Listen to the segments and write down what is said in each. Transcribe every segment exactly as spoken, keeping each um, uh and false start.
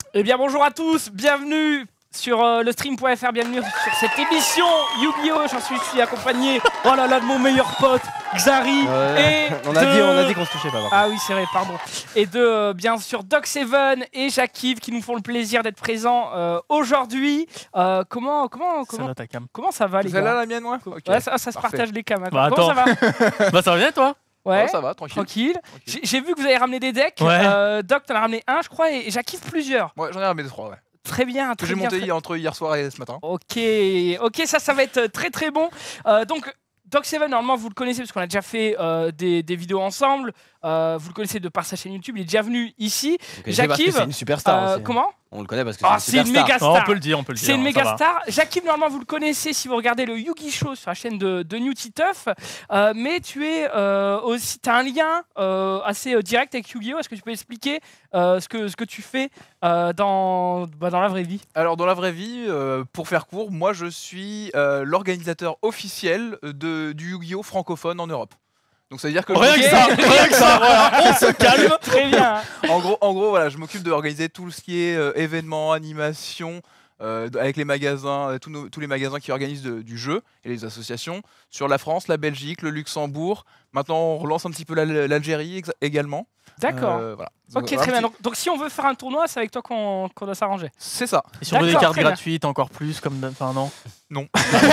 Eh bien bonjour à tous, bienvenue sur euh, le stream point F R, bienvenue sur cette émission Yu-Gi-Oh! J'en suis, je suis accompagné, oh là là, de mon meilleur pote, Xari, ouais, et on a de... dit, on a dit qu'on se touchait pas. Ah oui c'est vrai, pardon. Et de, euh, bien sûr, Doc Seven et Jacques-Yves qui nous font le plaisir d'être présents euh, aujourd'hui. Euh, comment, comment, comment, ça, va, ta cam. comment ça va les gars? Celle-là la mienne, moi okay. Ouais, ça, ça se partage les cams. Bah, comment ça va? Bah ça va bien toi? Ouais, oh, ça va, tranquille. tranquille. tranquille. J'ai vu que vous avez ramené des decks. Ouais. Euh, Doc, t'en as ramené un, je crois, et Jacques-Yves plusieurs. Ouais, j'en ai ramené trois, ouais. Très bien, Que très j'ai bien. monté très... entre hier soir et ce matin. Ok, ok, ça, ça va être très très bon. Euh, donc, Doc Seven, normalement, vous le connaissez parce qu'on a déjà fait euh, des, des vidéos ensemble. Euh, vous le connaissez de par sa chaîne YouTube, il est déjà venu ici. Jacques-Yves, c'est une superstar euh, aussi. Comment? On le connaît parce que ah, c'est une une méga star. Oh, on peut le dire, on peut le dire. C'est une méga star. Jacques-Yves, normalement, vous le connaissez si vous regardez le Yu-Gi Show sur la chaîne de, de New Titeuf. Euh, mais tu es euh, aussi, tu as un lien euh, assez euh, direct avec Yu-Gi-Oh! Est-ce que tu peux expliquer euh, ce, que, ce que tu fais euh, dans, bah, dans la vraie vie? Alors, dans la vraie vie, euh, pour faire court, moi je suis euh, l'organisateur officiel de, du Yu-Gi-Oh! Francophone en Europe. Donc ça veut dire que rien je... que ça, rien que ça, voilà, on se calme. Très bien. En gros, en gros, voilà, je m'occupe d'organiser tout ce qui est euh, événements, animations, euh, avec les magasins, euh, tous, nos, tous les magasins qui organisent de, du jeu et les associations sur la France, la Belgique, le Luxembourg. Maintenant, on relance un petit peu l'Algérie également. D'accord. Euh, voilà. Ok, Donc, très bien. petit... Donc, donc, si on veut faire un tournoi, c'est avec toi qu'on qu'on doit s'arranger. C'est ça. Et si on veut des cartes gratuites, encore plus, comme. Enfin, non. Non.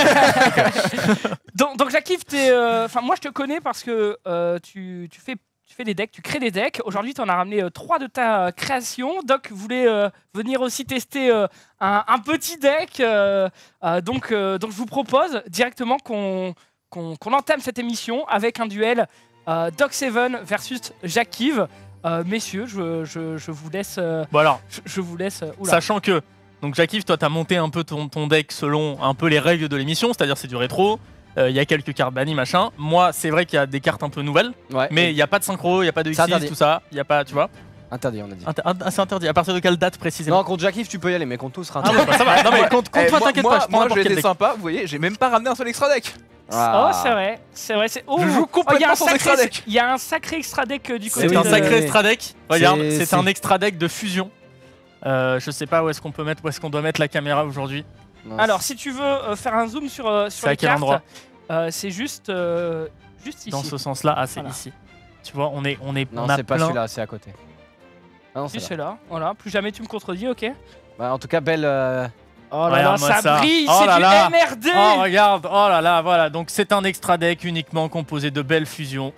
donc, donc Jacques-Yves, euh, moi je te connais parce que euh, tu, tu, fais, tu fais des decks, tu crées des decks. Aujourd'hui, tu en as ramené euh, trois de ta euh, création. Doc voulait euh, venir aussi tester euh, un, un petit deck. Euh, euh, donc, euh, donc, je vous propose directement qu'on qu'on qu'on entame cette émission avec un duel euh, Doc Seven versus Jacques-Yves. Euh, messieurs, je, je, je vous laisse. Euh, bon alors, je, je vous laisse. Euh, sachant que, donc Jacques-Yves, toi, t'as monté un peu ton, ton deck selon un peu les règles de l'émission, c'est-à-dire c'est du rétro. Il euh, y a quelques cartes bannies, machin. Moi, c'est vrai qu'il y a des cartes un peu nouvelles, ouais, mais il n'y a pas de synchro, il n'y a pas de X six, tout ça. Il y a pas, tu vois. Interdit, on a dit. Inter ah, c'est interdit. À partir de quelle date précisément? Non, contre Jacques-Yves, tu peux y aller, mais contre tout sera interdit. Ah, bah, ça va. Non, mais contre, contre eh, toi, t'inquiète pas. Je moi, j'ai été sympa, vous voyez, j'ai même pas ramené un seul extra deck. Ah. Oh, c'est vrai, c'est vrai. Oh, je joue complètement oh, sans extra deck. Il y a un sacré extra deck euh, du côté. C'est un de... sacré extra deck. Regarde, c'est un extra deck de fusion. Euh, je sais pas où est-ce qu'on peut mettre, où est-ce qu'on doit mettre la caméra aujourd'hui. Alors, si tu veux euh, faire un zoom sur euh, sur les cartes, euh, c'est juste euh, juste ici. Dans ce sens-là, ah c'est voilà. Ici. Tu vois, on est on est non, on a c'est pas celui-là, c'est à côté. Ah non, c'est là. Voilà, plus jamais tu me contredis, ok. Bah, en tout cas, belle. Euh... Oh là là, ça, ça brille, oh c'est là du là. M R D. Oh regarde, oh là là, voilà. Donc c'est un extra deck uniquement composé de belles fusions.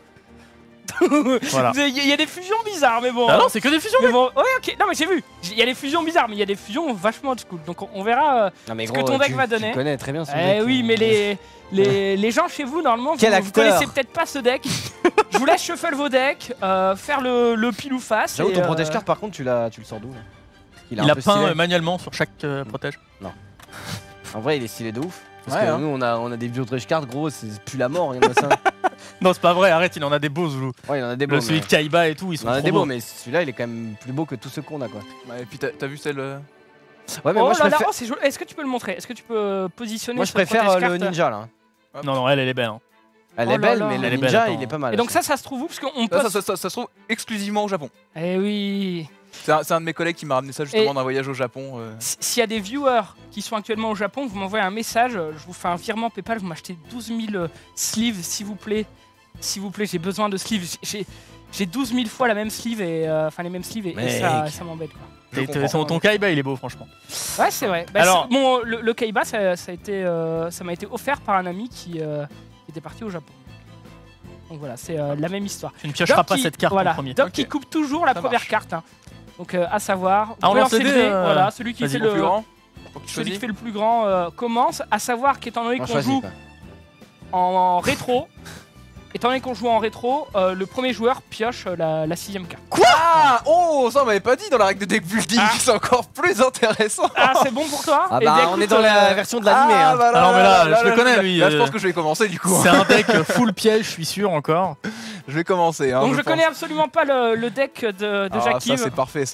Voilà. Il y a des fusions bizarres, mais bon. Ah non, c'est que des fusions. Mais bon, ouais, ok. Non, mais j'ai vu. Il y a des fusions bizarres, mais il y a des fusions vachement old school. Donc on, on verra euh, non, mais ce gros, que ton deck tu, va donner. Tu connais très bien ce eh deck. Oui, mais les les, les gens chez vous normalement, vous, vous connaissez peut-être pas ce deck. Je vous laisse shuffle vos decks, euh, faire le, le pile ou face. J'avoue, ton euh... protège carte, par contre, tu l'as, tu le sors d'où? Il, il a peint euh, manuellement sur chaque euh, protège. Non. En vrai, il est stylé de ouf. Parce ouais, que hein. nous, on a, on a des vieux Dredge cards, gros, c'est plus la mort. Il y en a ça. Non, c'est pas vrai, arrête, il en a des beaux, Zoulou. Ouais, il en a des beaux. Le, celui mais... de Kaiba et tout, ils sont il en a trop des beaux. beaux, mais celui-là, il est quand même plus beau que tous ceux qu'on a, quoi. Ouais, et puis, t'as vu celle. Euh... Ouais, mais oh moi, je préfère. Oh, Est-ce que tu peux le montrer? Est-ce que tu peux positionner? Moi, je préfère euh, le ninja, là. Hop. Non, non, elle, elle est belle. Hein. Elle oh est belle, là mais là. le ninja, il est pas mal. Et donc, ça, ça se trouve où? Parce qu'on peut. Ça, ça, ça, ça se trouve exclusivement au Japon. Eh oui. C'est un, un de mes collègues qui m'a ramené ça justement d'un voyage au Japon. Euh... S'il y a des viewers qui sont actuellement au Japon, vous m'envoyez un message, je vous fais un virement PayPal, vous m'achetez douze mille euh, sleeves, s'il vous plaît. S'il vous plaît, j'ai besoin de sleeves. J'ai douze mille fois la même sleeve et enfin euh, les mêmes sleeves et, et ça, ça m'embête quoi. Ton, ton Kaiba, il est beau, franchement. Ouais, c'est vrai. Bah, alors, bon, le, le Kaiba, ça, ça a été, euh, ça m'a été offert par un ami qui, euh, qui était parti au Japon. Donc voilà, c'est euh, la même histoire. Tu ne piocheras pas qui, cette carte voilà, en premier. Doc okay. qui coupe toujours la ça première marche. Carte. Hein. Donc euh, à savoir, ah, on lance les dés, euh... voilà, celui qui fait le plus grand. Celui qui fait le plus grand euh, commence. À savoir qu'étant donné qu'on joue en, en rétro. Étant donné qu'on joue en rétro, euh, le premier joueur pioche euh, la, la sixième carte. Quoi ah Oh, ça on m'avait pas dit dans la règle de deck building, ah. C'est encore plus intéressant. Ah, c'est bon pour toi? Ah bah, eh bien, on est dans euh... la version de l'animé. Ah, hein. bah là, Alors, mais là, là, je là, le connais là, lui. Là, euh... je pense que je vais commencer du coup. C'est un deck full piège, je suis sûr encore. Je vais commencer. Hein, Donc, je, je connais absolument pas le, le deck de, de ah, Jacques-Yves. Ça, c'est parfait ça.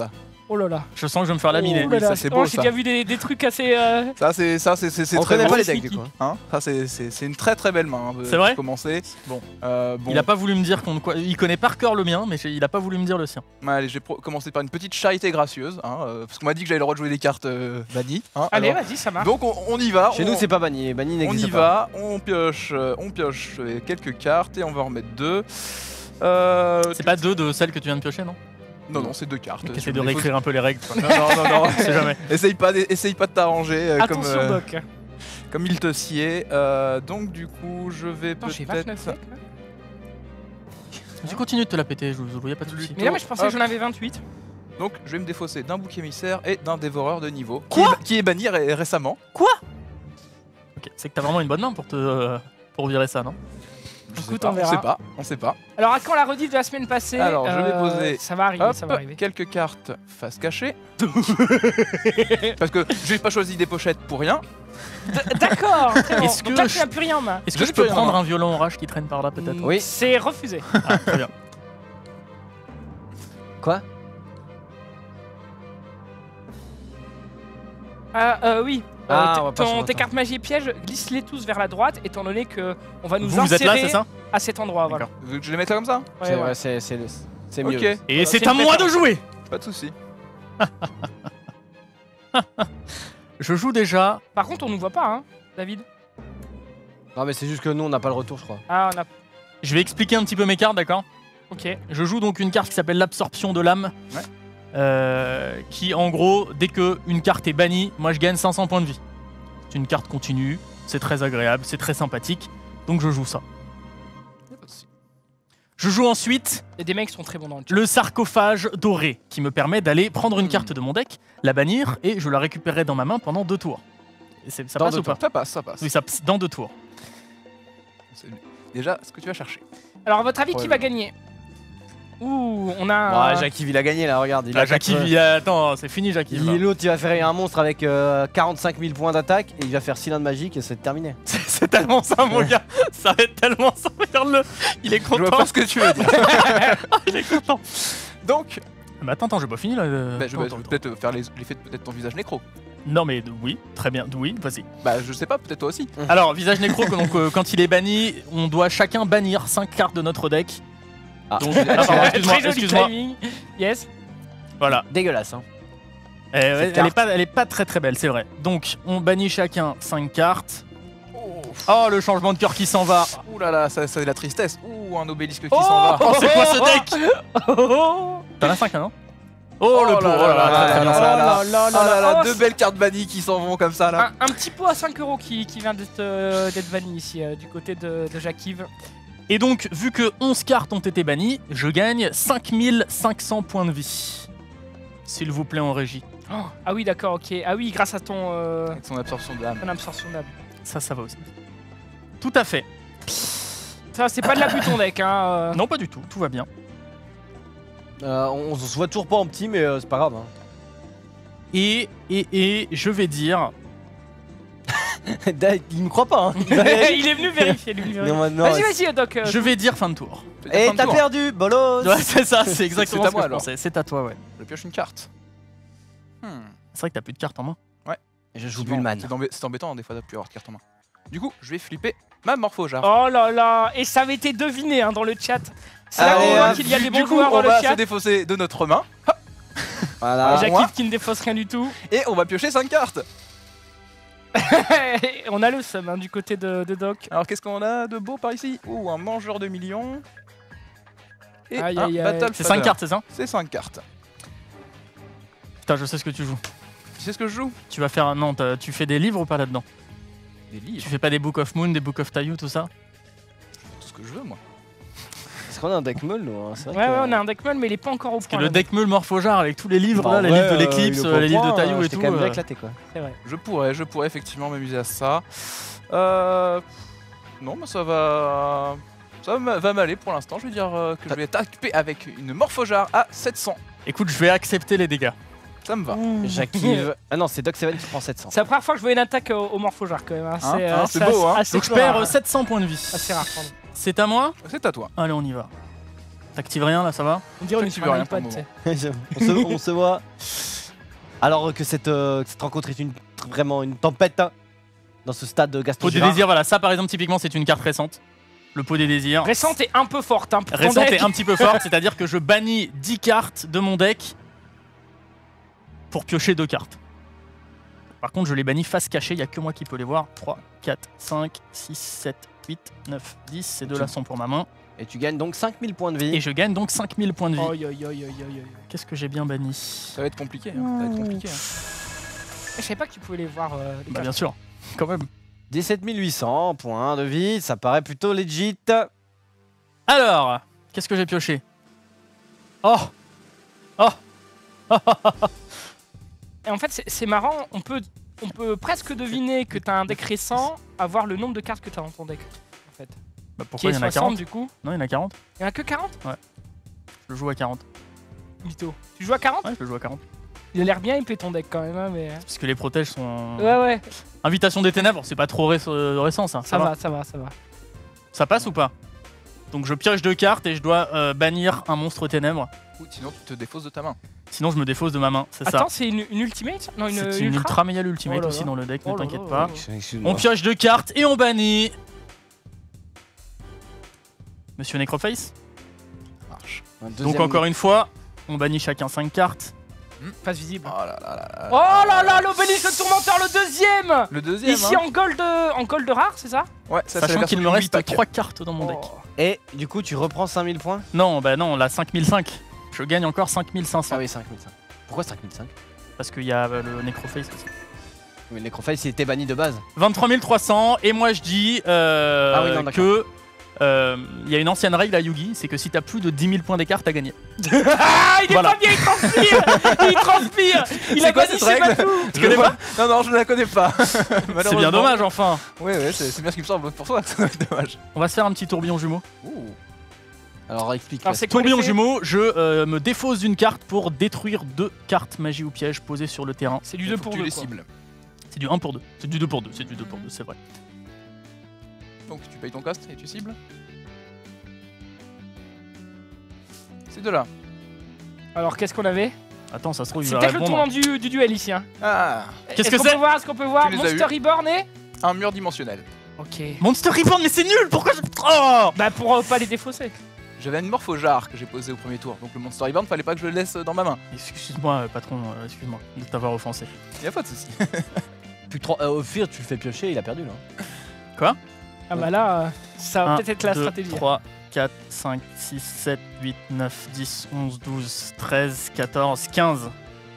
Oh là là. Je sens que je vais me faire laminer. Oh là là. ça, c'est Oh, beau, J'ai ça. déjà vu des, des trucs assez. euh, Ça c'est ça c'est c'est On très connaît bon. pas les decks du coup. Hein ça c'est c'est c'est une très très belle main. hein, C'est vrai pour commencer. Bon. Euh, bon. Il a pas voulu me dire qu'on quoi. Il connaît par cœur le mien, mais j'ai- il a pas voulu me dire le sien. Ouais, allez, j'ai pro- commencé par une petite charité gracieuse, hein, euh, parce qu'on m'a dit que j'avais le droit de jouer des cartes euh, bannies. hein, Allez, alors. vas-y, ça marche. Donc on, on y va. Chez on, nous, c'est pas banni. Banni on n'existe y pas. va, on pioche, euh, on pioche euh, quelques cartes et on va en remettre deux. Euh, C'est pas deux de celles que tu viens de piocher, non? Non non, c'est deux cartes. Essaye Je de me défausse- réécrire un peu les règles. quoi. Non non non, non. On sait jamais. essaye pas, d- essaye pas de t'arranger euh, comme Attention, euh, Doc. comme il te sied. Euh, donc du coup, je vais Attends, j'ai peut-être. vingt-neuf decks, là. Tu continues de te la péter, je vous y a pas de soucis. Mais là, moi, je pensais Hop. que j'en avais vingt-huit. Donc je vais me défausser d'un bouc émissaire et d'un dévoreur de niveau. Quoi qui, est, qui est banni ré- récemment. Ok, c'est que t'as vraiment une bonne main pour te euh, pour virer ça, non? Je sais Écoute, pas, on verra. sait pas, on sait pas. Alors, à quand la rediff de la semaine passée? Alors, je vais Euh, poser- Ça va arriver, Hop, ça va arriver. quelques cartes face cachée. Parce que j'ai pas choisi des pochettes pour rien. D- D'accord, très bon. Est-ce Donc que là, je- tu n'as plus rien en main. Est-ce Je que je peux peux rien, prendre hein. un violon orage qui traîne par là peut-être? Oui. C'est refusé. Ah, très bien. Quoi? Ah, euh, oui. Euh, Ah, t- on va pas ton- sur tes notre- cartes magie et pièges, glisse-les tous vers la droite, étant donné que on va nous Vous, vous êtes là, insérer c'est ça? à cet endroit. Voilà. Vous voulez que je les mette là comme ça Ouais, C'est ouais. ouais, c'est- c'est le- c'est mieux. Ok, Et Voilà, c'est c'est à une moi de préférence. jouer. pas de soucis. Je joue déjà. Par contre, on nous voit pas, hein, David. Non, mais c'est juste que nous, on n'a pas le retour, je crois. Ah, on a. Je vais expliquer un petit peu mes cartes, d'accord? Ok. Je joue donc une carte qui s'appelle l'absorption de l'âme. Ouais. Euh, qui en gros, dès que une carte est bannie, moi je gagne cinq cents points de vie. C'est une carte continue, c'est très agréable, c'est très sympathique. Donc je joue ça. Y a pas de soucis. Je joue ensuite Et des mecs sont très bons dans le chat. le sarcophage doré, qui me permet d'aller prendre une Hmm. carte de mon deck, la bannir et je la récupérerai dans ma main pendant deux tours. Et c'est- ça Dans passe deux ou pas? Ça passe, ça passe. Oui, ça dans deux tours. C'est déjà ce que tu vas chercher. Alors, à votre avis, qui Ouais, va ouais. gagner? Ouh, on a. un- Ouais, Jacques Yves, il a gagné là, regarde. Il Là, a Jacques quatre- Yves, il a- attends, c'est fini, Jacques Yves, là. Il- L'autre, il va faire un monstre avec euh, quarante-cinq mille points d'attaque et il va faire cylindre magique et c'est terminé. C'est c'est tellement ça, mon gars. Ça va être tellement ça. Regarde-le. Il est Je vois content. pas ce que tu veux dire. Il est content. Donc, Mais attends, attends, j'ai pas fini là. euh, bah, je attends, vais je vais attends, peut-être faire les- l'effet de peut-être ton visage nécro. attends. Non, mais d- oui, très bien. Oui, vas-y. Bah, je sais pas, peut-être toi aussi. Alors, visage nécro, que donc, euh, quand il est banni, on doit chacun bannir cinq cartes de notre deck. Ah. Donc, ah, pardon, excuse-moi, Très joli excuse-moi. timing. Yes. Voilà. Dégueulasse, hein. Eh, ouais, elle, est carte. pas, elle est pas très très belle, c'est vrai. Donc, on bannit chacun cinq cartes. Oh, le changement de cœur qui s'en va. Ouh là là, ça, ça c'est la tristesse. Ouh, un obélisque qui Oh s'en va. Oh, c'est quoi ce deck? Oh T'en as cinq, là, non? Oh, le Oh pauvre. là Oh là là là, très, très bien, là ça. là là. là là Ah là là, Oh, deux c'est- belles cartes bannies qui s'en vont comme ça là. Un, un petit pot à cinq euros qui, qui vient d'être euh, d'être banni ici, euh, du côté de, de Jacques Yves. Et donc, vu que onze cartes ont été bannies, je gagne cinq mille cinq cents points de vie. S'il vous plaît, en régie. Oh, ah oui, d'accord, ok. Ah oui, grâce à ton, euh, Avec son absorption d'âme. ton absorption d'âme. Ça, ça va aussi. Tout à fait. Ça, c'est pas de l'abus ton deck, hein. euh. Non, pas du tout. Tout va bien. Euh, on, on se voit toujours pas en petit, mais euh, c'est pas grave. Hein. Et, et, et, je vais dire... Il me croit pas, hein. Il est venu vérifier, il est venu vérifier. Non, non, Vas-y, ouais. vas-y, Doc. euh, Je vais dire fin de tour. Et Fin de t'as tour. perdu, bolos. Ouais, c'est ça, c'est exactement C'est à ce moi, que je alors. pensais. C'est à toi, ouais. Je pioche une carte. Hmm. C'est vrai que t'as plus de cartes en main. Je joue Effectivement, Bullman. C'est embê- c'est embêtant hein, des fois de plus avoir de carte en main. Du coup, je vais flipper ma morphojar. Oh là là. Et ça avait été deviné hein, dans le chat. C'est là Allez, qu'on voit hop, qu'il y a du, des du bons coup, joueurs on dans le va se chat. défausser de notre main Voilà. Jacques moi. Yves qui ne défausse rien du tout. et on va piocher cinq cartes. On a le seum hein, du côté de, de Doc. Alors qu'est-ce qu'on a de beau par ici? Ouh, un mangeur de millions. Et Aïe, un aïe, aïe. Battle C'est Fadder. cinq cartes, c'est ça? C'est cinq cartes. Putain, je sais ce que tu joues. Tu sais ce que je joue? Tu vas faire un... Non, t'as- tu fais des livres ou pas là-dedans? Des livres. Tu fais pas des Book of Moon, des Book of Tayu, tout ça? Tout ce que je veux moi. Est-ce qu'on a un deck meul, nous hein? C'est Ouais, vrai ouais, que- on a un deck meul, mais il est pas encore au Parce que point. le là. deck meul Morphojar avec tous les livres, Bah, là, en les vrai, livres de euh, l'éclipse, il est euh, pas les au livres de point, Tayu euh, et c'était tout. quand même bien euh, éclaté, quoi. C'est vrai. Je pourrais, je pourrais effectivement m'amuser à ça. Euh... Non, mais ça va... Ça va va m'aller pour l'instant. Je vais dire euh, que je vais taper avec une morphojar à sept cents. Écoute, je vais accepter les dégâts. Ça me va. Jacques Yves. Ah non, c'est Doc Seven qui prend sept cents. C'est la première fois que je vois une attaque au, au Morphojar quand même. Hein. Hein, C'est hein, euh, c'est beau, assez- hein. assez Donc je rare, perds hein. euh, sept cents points de vie. Assez rare, pardon. C'est à moi? C'est à toi. Allez, on y va. T'actives rien là, ça va? On dirait Je une n'active rien pour le iPad, moment. tu sais. on, se, on se voit. Alors que cette, euh, que cette rencontre est une, vraiment une tempête hein, dans ce stade de Gaston Pot des Girard. désirs, voilà, ça par exemple, typiquement, c'est une carte récente. Le pot des désirs. Récente est un peu forte. Hein, pour ton Récente deck. est un petit peu forte, c'est-à-dire que je bannis dix cartes de mon deck pour piocher deux cartes. Par contre, je les bannis face cachée, il n'y a que moi qui peux les voir. trois, quatre, cinq, six, sept, huit, neuf, dix, ces deux-là sont pour ma main. Et tu gagnes donc cinq mille points de vie. Et je gagne donc cinq mille points de vie. Oi, oi, oi, oi, oi, oi. Qu'est-ce que j'ai bien banni? Ça va être compliqué. Hein. Ça va être compliqué. Hein. Je savais pas que tu pouvais les voir. Euh, les Bah cartes. bien sûr, quand même. dix-sept mille huit cents points de vie, ça paraît plutôt legit. Alors, qu'est-ce que j'ai pioché? Oh Oh Et en fait, c'est- c'est marrant. On peut, on peut presque deviner que t'as un deck récent à voir le nombre de cartes que t'as dans ton deck. En fait. Bah Qui pourquoi est il y en a soixante quarante? du coup. Non, il y en a quarante. Il y en a que quarante. Je le joue à quarante. Mytho. Tu joues à quarante? Ouais, je le joue à quarante. Il a l'air bien épais ton deck quand même, hein, mais. Parce que les protèges sont... Ouais, ouais. Invitation des ténèbres, c'est pas trop réc- euh, récent ça. Ça, va, ça va, ça va. Ça passe ou pas? Donc je pioche deux cartes et je dois euh, bannir un monstre ténèbres. Ou sinon, tu te défausses de ta main. Sinon je me défausse de ma main, c'est ça. Attends, c'est une, une ultimate? Non, une, C'est une une ultra. ultra méga ultimate Oh là aussi là. dans le deck, Oh ne là t'inquiète là pas. là là. Excuse-moi. On pioche deux cartes et on bannit... Monsieur Necroface. Marche. Un Donc deuxième- encore une fois, on bannit chacun cinq cartes. Face visible. Oh là là là là. Oh là là, l'obélisque le tourmenteur, le deuxième. Le deuxième. Ici hein. en gold, euh, en gold rare, c'est ça? Ouais, ça c'est la Sachant version qu'il me huit reste pack. trois cartes dans mon deck. Oh. Et du coup, tu reprends cinq mille points. Non, bah non, là cinq mille cinq. Je gagne encore cinq mille cinq cents. Ah oui, cinq mille cinq. Pourquoi cinq mille cinq? Parce qu'il y a euh, le Necroface aussi. Mais le Necroface, il était banni de base. vingt-trois mille trois cents. Et moi je dis euh, Ah oui, non, d'accord. que... euh, Il y a une ancienne règle à Yugi, c'est que si t'as plus de dix mille points d'écart, t'as gagné. Ah, il est Voilà. pas bien, il transpire. Il transpire. Il C'est a quoi banni cette ses règle batous. Tu connais pas? Non, non, je ne la connais pas. C'est bien dommage enfin. Ouais, ouais, c'est c'est bien ce qui me semble pour toi. C'est dommage. On va se faire un petit tourbillon jumeau. Ouh. Alors explique. Alors, c'est quoi Tourbillon l'effet? jumeau, je euh, me défausse d'une carte pour détruire deux cartes magie ou piège posées sur le terrain. C'est du Il deux faut que pour tu deux. les quoi. cibles. C'est du un pour deux. C'est du deux pour deux, c'est du deux pour deux, c'est vrai. Donc tu payes ton cost et tu cibles. Ces deux-là. Alors, qu'est-ce qu'on avait? Attends, ça se trouve, il C'est va peut-être le répondre. tournant du, du duel ici. Hein. Ah, Qu'est-ce Est-ce que qu'on c'est? peut voir? Est-ce qu'on peut voir? Tu les as Monster eu. Reborn et. un mur dimensionnel. Ok. Monster Reborn, mais c'est nul. Pourquoi je... Oh Bah, pour euh, pas les défausser. J'avais une morphojare que j'ai posée au premier tour. Donc le Monster Reborn, fallait pas que je le laisse dans ma main. Excuse-moi, euh, patron, euh, excuse-moi de t'avoir offensé. Y a pas de souci. Plus trois- euh, au pire, tu le fais piocher, il a perdu là. Ah, bah là, euh, ça va un, peut-être être la deux, stratégie. trois, quatre, cinq, six, sept, huit, neuf, dix, onze, douze, treize, quatorze, quinze.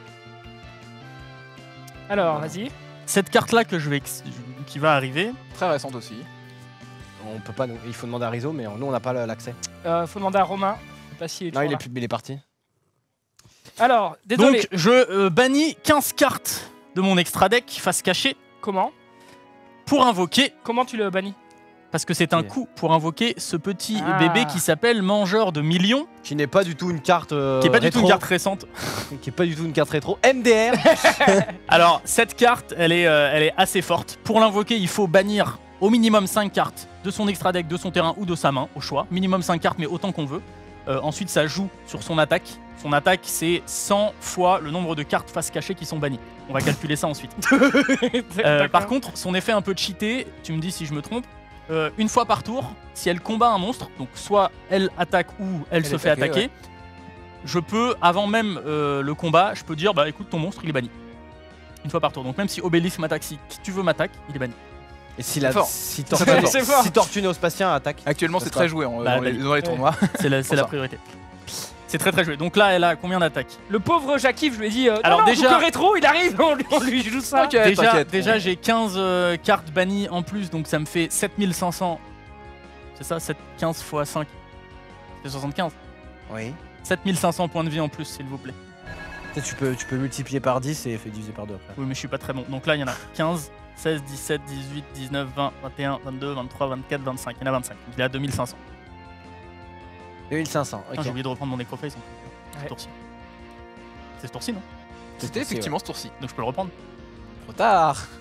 Alors, vas-y. Cette carte-là que je vais ex- qui va arriver, Très récente aussi. On peut pas, nous. Il faut demander à Rizzo, mais nous on n'a pas l'accès. Euh, faut demander à Romain. Je sais pas s'il est Non, il toujours est, là. plus- il est parti. Alors, désolé. donc je euh, bannis quinze cartes de mon extra deck face cachée Comment? pour invoquer, Comment tu le bannis? parce que c'est un Ok. coup pour invoquer ce petit Ah. bébé qui s'appelle Mangeur de Millions, Qui n'est pas du tout une carte. euh, qui est pas du tout une rétro, carte récente. Qui est pas du tout une carte rétro. M D R. Alors, cette carte, elle est, euh, elle est assez forte. Pour l'invoquer, il faut bannir au minimum cinq cartes de son extra deck, de son terrain ou de sa main, au choix. Minimum cinq cartes, mais autant qu'on veut. Euh, ensuite, ça joue sur son attaque. Son attaque, c'est cent fois le nombre de cartes face cachée qui sont bannies. On va calculer ça ensuite. Euh, D'accord. par contre, son effet un peu cheaté, tu me dis si je me trompe, euh, une fois par tour, si elle combat un monstre, donc soit elle attaque ou elle, Elle se est fait attaquée, attaquer, je peux, avant même euh, le combat, je peux dire, bah écoute, ton monstre, il est banni. Une fois par tour. Donc même si Obélisque m'attaque, si tu veux m'attaque, il est banni. Et si, la, fort. si, C'est Tortue, fort. C'est fort. si Tortue Néospatien attaque. Actuellement, Ça c'est sera- très joué en- Bah, dans, les, bah, dans les ouais. tournois. C'est la, c'est Pour la ça. priorité. C'est très très joué. Donc là, elle a combien d'attaques? Le pauvre Jackie, je lui ai dit. Euh, Alors non, non, déjà- Boucle rétro, il arrive, on lui, on lui joue ça. T'inquiète, Déjà, t'inquiète. déjà j'ai quinze euh, cartes bannies en plus, donc ça me fait sept mille cinq cents. C'est ça, sept, quinze fois cinq. C'est soixante-quinze. Oui. sept mille cinq cents points de vie en plus, s'il vous plaît. Peut-être tu peux, tu peux multiplier par dix et fait diviser par deux après. Oui, mais je suis pas très bon. Donc là, il y en a quinze, seize, dix-sept, dix-huit, dix-neuf, vingt, vingt et un, vingt-deux, vingt-trois, vingt-quatre, vingt-cinq. Il y en a vingt-cinq. Donc il est à deux mille cinq cents. deux mille cinq cents, Putain, ok. J'ai oublié de reprendre mon Necroface en plus. Ouais. Ce tour-ci. C'est ce tour-ci, non? C'était effectivement ce tour-ci. Donc je peux le reprendre. Trop tard.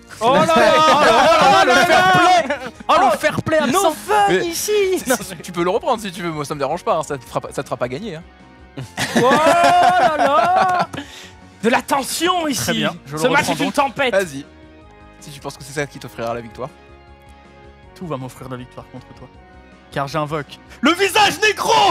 Oh là là, Oh, le fair play. Oh, Oh, le fair play no absent. fun Mais- ici. Tu peux le reprendre si tu veux, moi ça me dérange pas, hein, ça, te fera pas ça te fera pas gagner. Hein. Oh là là. De la tension ici. Très bien, je le Ce match reprends est une donc. tempête. Vas-y. Si tu penses que c'est ça qui t'offrira la victoire. Tout va m'offrir la victoire contre toi. Car j'invoque le visage nécro.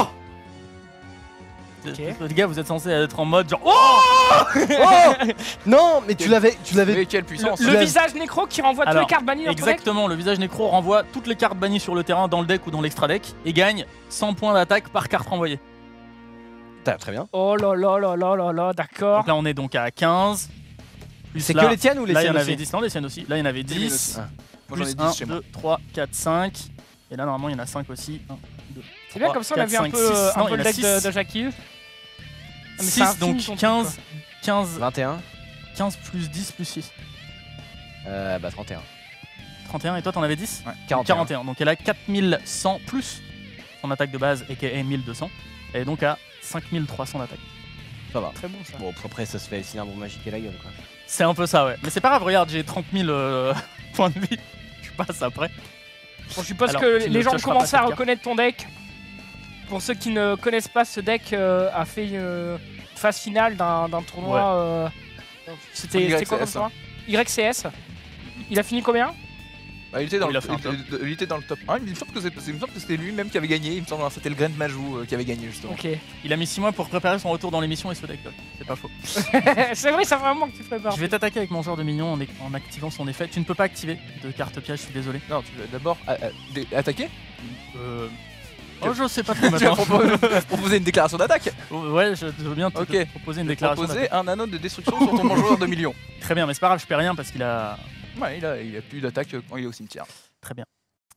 Ok. Les gars, vous êtes censés être en mode genre oh. Oh non, mais tu l'avais, tu l'avais. Mais quelle puissance. Le visage nécro qui renvoie toutes Alors, les cartes bannies dans ton deck. Exactement, le visage nécro renvoie toutes les cartes bannies sur le terrain dans le deck ou dans l'extra deck et gagne cent points d'attaque par carte renvoyée. Putain, très bien. Oh là là là là là là, d'accord. Donc là on est donc à quinze. Plus C'est là, que les tiennes ou les là il y siennes en avait aussi dix, non les siennes aussi. Là il y en avait dix. Ah. Moi j'en ai Plus dix un, chez moi. deux, trois, quatre, cinq. Et là normalement il y en a cinq aussi. un, deux, C'est bien trois, comme ça, on a quatre, vu un cinq, peu, six. euh, un Non, peu il y le en a deck de, six. de Jackie. Ah, mais c'est un six, donc film, ton truc, quinze, quinze, vingt et un. quinze plus dix plus six. Euh, bah trente et un. trente et un et toi t'en avais dix Ouais. quarante et un. quarante et un. Donc elle a quatre mille cent plus son attaque de base aka mille deux cents. Elle est donc à cinq mille trois cents d'attaque. Ça va. Très bon ça. Bon, après ça se fait cylindre magique et la gueule quoi. C'est un peu ça ouais. Mais c'est pas grave, regarde j'ai trente mille euh, points de vie. Je passe après. Bon, je suppose Alors, que tu les ne gens ont piocheras commencé pas à cette carte. reconnaître ton deck. Pour ceux qui ne connaissent pas, ce deck euh, a fait une phase finale d'un d'un tournoi. Ouais. euh, C'était c'était quoi comme Y C S, tournoi Y C S. Il a fini combien? Bah, il, était dans Il le, a fait un top. il, il était dans le top un. Il me semble que c'est- il me semble que c'était lui-même qui avait gagné. Il me semble que c'était le Grand Majou euh, qui avait gagné justement. Ok. Il a mis six mois pour préparer son retour dans l'émission et ce deck. C'est pas faux. C'est vrai, ça fait vraiment que tu prépares. Je vais t'attaquer avec mon joueur de minion en, en activant son effet. Tu ne peux pas activer de carte piège, je suis désolé. Non, tu vas d'abord a- a- dé- attaquer. Euh... Oh, je sais pas trop Tu vas maintenant. proposer, proposer une déclaration d'attaque. Ouais, je veux bien te Ok. proposer une Tu vas déclaration. proposer un anneau de destruction sur ton joueur de millions. d'attaque. Très bien, mais c'est pas grave, je perds rien parce qu'il a. Ouais, il a, il a plus d'attaque quand il est au cimetière. Très bien.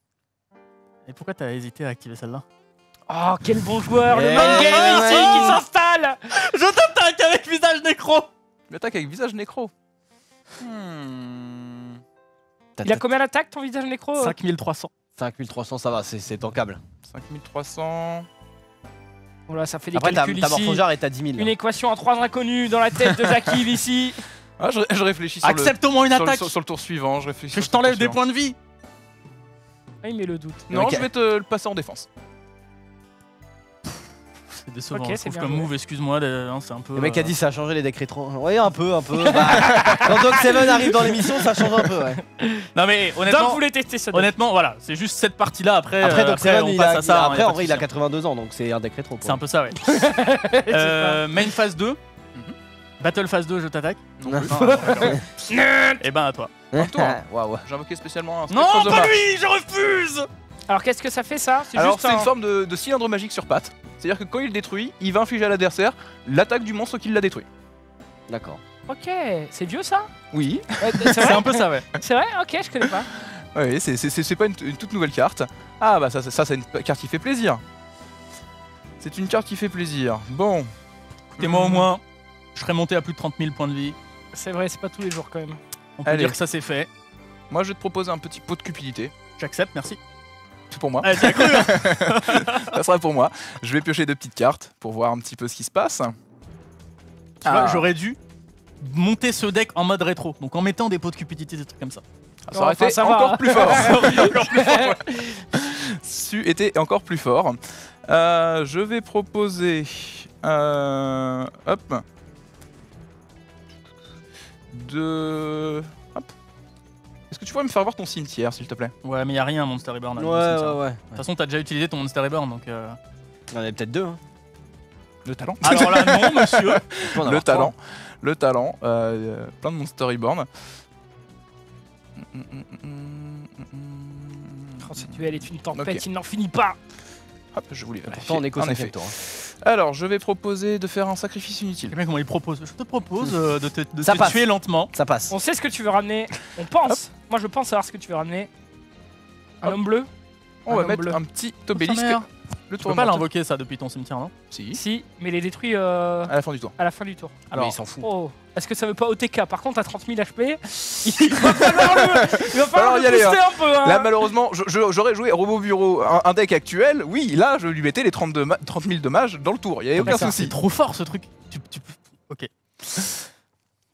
Et pourquoi t'as hésité à activer celle-là? Oh, quel bon joueur, le Eh man game ici ouais. qui s'installe. Je t'attaque avec visage nécro. Il attaque avec visage nécro. Hmm. Il a combien d'attaques ton visage nécro euh cinq mille trois cents. cinq mille trois cents, ça va, c'est c'est tankable. cinq mille trois cents. Voilà, ça fait des Après, ta, calculs ta ici. morphongère est à dix mille. Une équation en trois inconnus dans la tête de Jackie ici. Ah, je, je réfléchis sur, Accepte au moins une le, sur, le, attaque. sur- sur le tour suivant. Je réfléchis. Que sur je le tour t'enlève des suivant. points de vie. Ah, il met le doute. Non, Ok. je vais te le passer en défense. C'est décevant. Ok, je c'est trouve bien comme joué. move, excuse-moi, de- hein, c'est un peu. Le mec a euh, dit ça a changé les decks rétro. Ouais, un peu, un peu. Bah, quand Doc Seven arrive dans l'émission, ça change un peu, ouais. Non mais Donc honnêtement, vous voulez tester ce deck. honnêtement, voilà, c'est juste cette partie-là. Après, Après, euh, Doc Seven, on il passe a, à ça. il a- hein, après, y a en pas vrai, de il a souci. quatre-vingt-deux ans, donc c'est un deck rétro. pour C'est un peu ça, ouais. C'est Euh, main phase deux. Mhm. Battle phase deux, je t'attaque. Non, Non, d'accord. ça. Et ben à toi. pas. tour. Waouh. J'ai invoqué spécialement un Non, Spectrosoma. pas lui, je refuse. Alors qu'est-ce que ça fait ça? C'est Alors juste c'est un... une forme de, de cylindre magique sur pattes. C'est-à-dire que quand il le détruit, il va infliger à l'adversaire l'attaque du monstre qui l'a détruit. D'accord. Ok, c'est vieux ça? Oui. Ouais, C'est C'est vrai? un peu ça, ouais. C'est vrai? Ok, je connais pas. Oui, c'est- c'est c'est pas une, une toute nouvelle carte. Ah bah ça, ça, ça, c'est une carte qui fait plaisir. C'est une carte qui fait plaisir. Bon. Écoutez-moi au moins, je serais monté à plus de trente mille points de vie. C'est vrai, c'est pas tous les jours quand même. On peut Allez. dire que ça c'est fait. Moi je vais te proposer un petit pot de cupidité. J'accepte, merci. C'est pour moi. Ah, t'as cru hein. Ça sera pour moi. Je vais piocher deux petites cartes pour voir un petit peu ce qui se passe. Tu vois, Ah. j'aurais dû monter ce deck en mode rétro. Donc en mettant des pots de cupidité, des trucs comme ça. Ça aurait Enfin, été ça va. encore plus fort. encore plus fort. ouais. Su était encore plus fort. Euh, je vais proposer. euh, hop. De. Hop. Est-ce que tu pourrais me faire voir ton cimetière, s'il te plaît? Ouais, mais y a rien, Monster Reborn. Ouais, là, ouais, c'est ça. ouais. De toute façon, t'as déjà utilisé ton Monster Reborn, donc. euh, Il y en avait peut-être deux. Hein. Le talent. Alors là, non, monsieur. Je peux en Le avoir talent. Le talent. euh, plein de Monster Reborn. Mm, mm, mm, mm, mm, mm. Oh, ce duel est une tempête, Ok. il n'en finit pas. Hop, je voulais trois. vérifier. Pourtant, on est qu'au En cinquième effet. tour. hein. Alors, je vais proposer de faire un sacrifice inutile. Le mec, comment il propose? Je te propose euh, de te, de Ça te passe. tuer lentement. Ça passe. On sait ce que tu veux ramener. On pense. Moi, je pense savoir ce que tu veux ramener. Un Hop. homme bleu? On Un va homme mettre bleu. un petit Sa obélisque. mère. Le Tu tour peux pas l'invoquer ça depuis ton cimetière, non? Si. Si, mais il est détruit euh, À la fin du tour. à la fin du tour. Alors, Alors, il s'en fout. Oh, est-ce que ça veut pas O T K? Par contre, à trente mille H P, il va falloir le, il va falloir Alors, le y aller, booster un peu. Hein. Là, malheureusement, je- je- j'aurais joué Robo Bureau, un, un deck actuel. Oui, là, je lui mettais les trente-deux ma- trente mille dommages dans le tour. Il n'y avait mais aucun ça, souci. c'est trop fort ce truc. Tu, tu... Ok.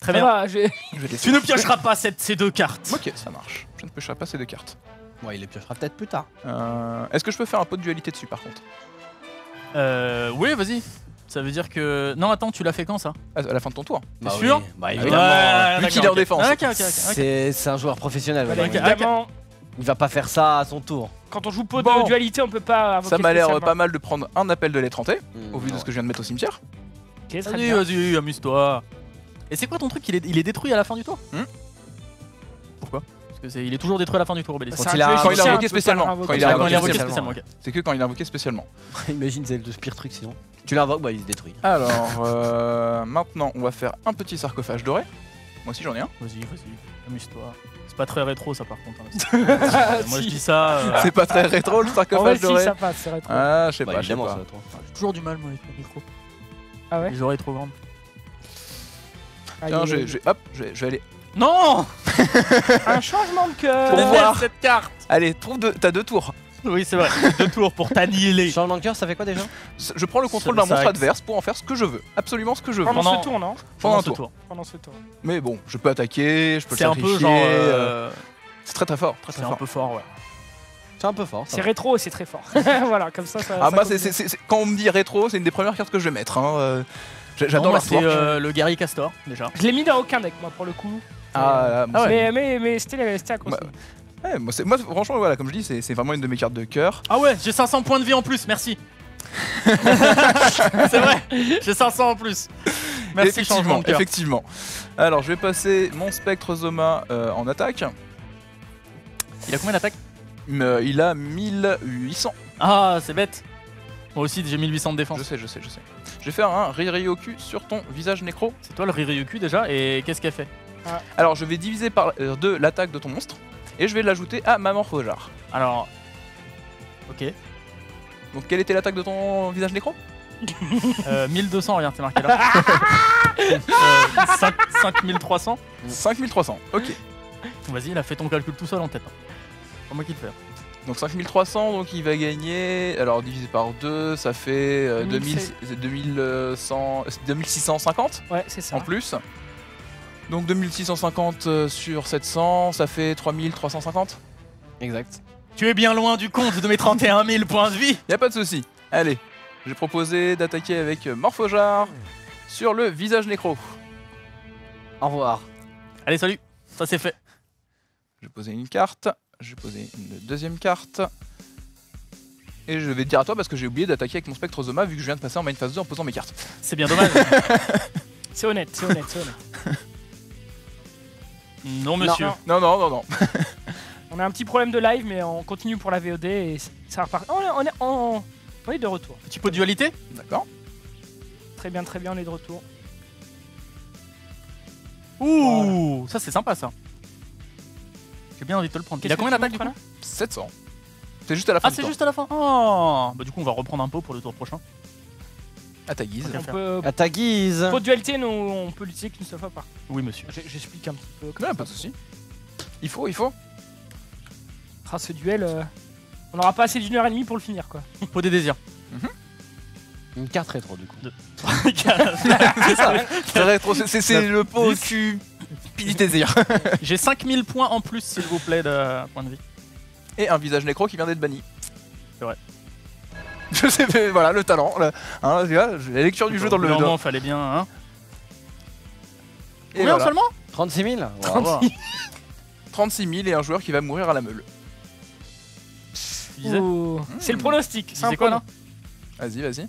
Très Ça bien. va, j'ai- Je vais laisser. Tu ne piocheras pas cette- ces deux cartes. Ok, ça marche. Je ne piocherai pas ces deux cartes. Ouais, il les piochera peut-être plus tard. Euh, Est-ce que je peux faire un pot de dualité dessus par contre? Euh, oui, vas-y. Ça veut dire que... Non, attends, tu l'as fait quand ça? À à la fin de ton tour. Bah sûr oui, Bah Ouais, évidemment. Ouais, vu qu'il est d'accord, en ok. défense. Ah, ok, ok, ok, ok. C'est c'est un joueur professionnel. Voilà, Valorant. ok. évidemment, Il va pas faire ça à son tour. quand on joue pot Bon. de dualité, on peut pas invoquer Ça m'a l'air spécialement. pas mal de prendre un appel de l'étranté, Hmm, au vu de ouais. ce que je viens de mettre au cimetière. Ok, très Vas-y, bien. vas-y, amuse-toi. Et c'est quoi ton truc? Il est, il est détruit à la fin du tour? Hmm Pourquoi? Parce que c'est, il est toujours détruit à la fin du tour, Obélisque. C'est Quand un il a- jeu quand il a égyptien, invoqué on peut pas spécialement. le renvoquer. Quand il a Ah, invoqué quand il a invoqué spécialement. spécialement, ok. C'est que quand il est invoqué spécialement. Imagine, c'est le pire truc sinon. Tu l'invoques, bah il se détruit. Alors, euh, maintenant, on va faire un petit sarcophage doré. Moi aussi, j'en ai un. Vas-y, vas-y, amuse-toi. C'est pas très rétro ça par contre. hein. Ah, Moi je si. dis ça. euh, C'est pas très rétro le En vrai, sarcophage si, doré. ça passe, c'est rétro. Ah, je sais Bah pas, je sais évidemment, pas. ça va trop. J'ai toujours du mal moi avec le micro. Ah ouais Les oreilles trop grandes. Aïe, Tiens, aïe, je vais, aïe. je vais- hop, je vais, je vais aller. Non. Un changement de Pour cœur. Déteste voir. cette carte. Allez, trouve deux, t'as deux tours. Oui c'est vrai. Deux tours pour t'annihiler. Changement de cœur, ça fait quoi déjà? Je prends le contrôle Ça- d'un ça monstre axe. adverse pour en faire ce que je veux. Absolument ce que je veux. Pendant Pendant- ce tour, non Pendant un ce tour. Pendant ce tour. Mais bon, je peux attaquer, je peux le C'est un peu sacrifier, genre. euh, euh, C'est très très fort, très C'est très un fort. peu fort ouais. C'est un peu fort. ça C'est va. rétro et c'est très fort. Voilà, comme ça, ça. Ah, ça moi, combine. c'est, c'est- c'est- quand on me dit rétro, c'est une des premières cartes que je vais mettre. Hein. euh, j'a- J'adore Non, moi, l'artwork. c'est euh, le guerrier Castor déjà. Je l'ai mis dans aucun deck, moi, pour le coup. Ah, là, moi, Ah ouais. Mais, mais, mais c'était c'était à cause. Bah, ouais, moi, c'est- moi, franchement, voilà, comme je dis, c'est c'est vraiment une de mes cartes de cœur. Ah ouais, j'ai cinq cents points de vie en plus, merci. C'est vrai, j'ai cinq cents en plus. Merci changement effectivement, de cœur. effectivement. Alors, je vais passer mon Spectre Zoma euh, en attaque. Il a combien d'attaques? Euh, il a mille huit cents. Ah, c'est bête. Moi aussi, j'ai mille huit cents de défense. Je sais, je sais, je sais. Je vais faire un Riryoku sur ton visage nécro. C'est toi le Riryoku déjà, et qu'est-ce qu'elle fait? Alors, je vais diviser par euh, deux l'attaque de ton monstre et je vais l'ajouter à ma morphojar. Alors. Ok. Donc, quelle était l'attaque de ton visage nécro? Euh, mille deux cents, regarde, c'est marqué là. euh, cinq- cinq mille trois cents. cinq mille trois cents. Ok. Vas-y, il a fait ton calcul tout seul en tête. hein. C'est pas moi qui le fais. Donc cinq mille trois cents, donc il va gagner. Alors divisé par deux, ça fait euh, deux mille, deux mille cent, deux mille six cent cinquante Ouais, c'est ça. en plus. Donc deux mille six cent cinquante euh, sur sept cents, ça fait trois mille trois cent cinquante. Exact. Tu es bien loin du compte de mes trente et un mille points de vie. Y a pas de souci. Allez, j'ai proposé d'attaquer avec euh, Morphojar sur le visage nécro. Au revoir. Allez, salut. Ça c'est fait. Je vais poser une carte, je vais poser une deuxième carte. Et je vais te dire à toi parce que j'ai oublié d'attaquer avec mon Spectre Zoma vu que je viens de passer en main phase deux en posant mes cartes. C'est bien dommage. C'est honnête, c'est honnête, c'est honnête. Non, monsieur. Non, Non, non, non, non. On a un petit problème de live, mais on continue pour la V O D et ça repart. On est, on est, on- on est de retour. Petit pot de dualité. D'accord. Très bien, très bien, on est de retour. Ouh, ça c'est sympa ça. J'ai bien envie de te le prendre. Il a Qu'est-ce combien que tu d'attaques du montres, coup? sept cents. C'est juste à la fin Ah, du c'est tour. juste à la fin. Oh, bah du coup on va reprendre un pot pour le tour prochain. À ta guise. Ok. On faire. peut. À ta guise. Pour dualité, nous, on peut l'utiliser qu'une seule fois par. Oui, monsieur. J'- J'explique un petit peu. Ouais, pas de soucis. Il faut, il faut. Ah, ce duel, euh, on n'aura pas assez d'une heure et demie pour le finir, quoi. Pot des désirs. Une carte rétro du coup. C'est ça. C'est rétro, c'est- c'est c'est le pot dix. tu pis du désir. J'ai cinq mille points en plus, s'il vous plaît, de points de vie. Et un visage nécro qui vient d'être banni. C'est vrai. Je sais, mais voilà, le talent. là. Hein, tu vois, j'ai la lecture du jeu dans le Normalement, dos. fallait bien. Hein. Et Combien voilà. seulement? trente-six mille. Bravo. trente-six mille et un joueur qui va mourir à la meule. Tu disais Ouh. C'est le pronostic. Tu C'est un disais quoi là? prono. Vas-y, vas-y.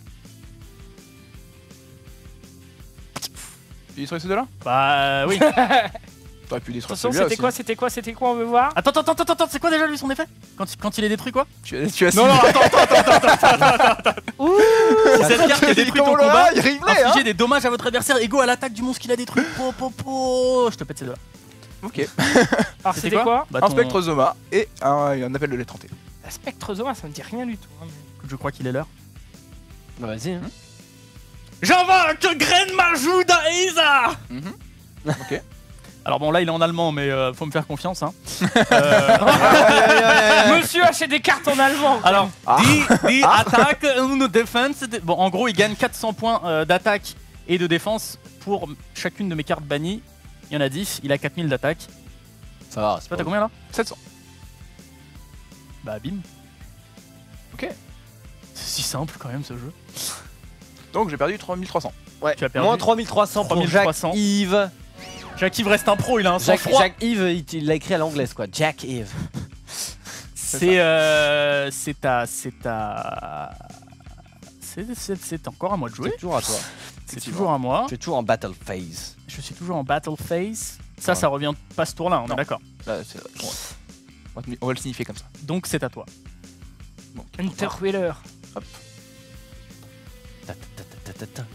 Tu détruis ces deux-là? Bah oui. T'aurais pu détruire Attention, celui-là c'était aussi. quoi, c'était quoi, c'était quoi, on veut voir. Attends, attends, attends, attends, c'est quoi déjà lui son effet quand, quand il est détruit quoi? Tu as, tu as Non, non, attends, attends, attends, attends, attends, attends. Ouh. Si cette carte est détruite Comment au là, combat, il rivelait, hein. infligez des dommages à votre adversaire égaux à l'attaque du monstre qu'il a détruit. Po, po, po. Je te pète ces deux-là. Ok. Alors, c'était quoi, Bah, Un ton- Spectre Zoma et un, un appel de l'étranté. La Spectre Zoma, ça me dit rien du tout. hein, mais- Je crois qu'il est l'heure. Bah vas-y. hein. J'invoque Gren Majouda Eiza. Mhm. Ok. Alors bon là il est en allemand mais euh, faut me faire confiance hein. Euh, Monsieur achète des cartes en allemand. alors Ah. die, die attaque und defense. Bon en gros il gagne quatre cents points euh, d'attaque et de défense pour chacune de mes cartes bannies Il y en a dix, il a quatre mille d'attaque. Ça va, c'est Toi, pas t'as combien là? sept cents. Bah, bim. Ok. C'est si simple quand même ce jeu. Donc j'ai perdu trois mille trois cents. Ouais. Tu as perdu. Moins trois mille trois cents pour trois mille trois cents. Jacques-Yves. Jacques-Yves reste un pro, il a un Jacques- sang-froid. Jacques-Yves, il il l'a écrit à l'anglaise quoi. Jack-Yves. C'est euh, c'est à c'est à c'est c'est- c'est encore à moi de jouer. C'est toujours à toi. C'est toujours à moi. Tu es toujours en battle phase. Je suis toujours en battle phase. Ça, Ouais. ça revient pas ce tour-là, on Non. est d'accord. Là, c'est- bon, on, va, on va le signifier comme ça. Donc c'est à toi. Bon, Interwheeler. Ta, ta, ta, ta, ta, ta.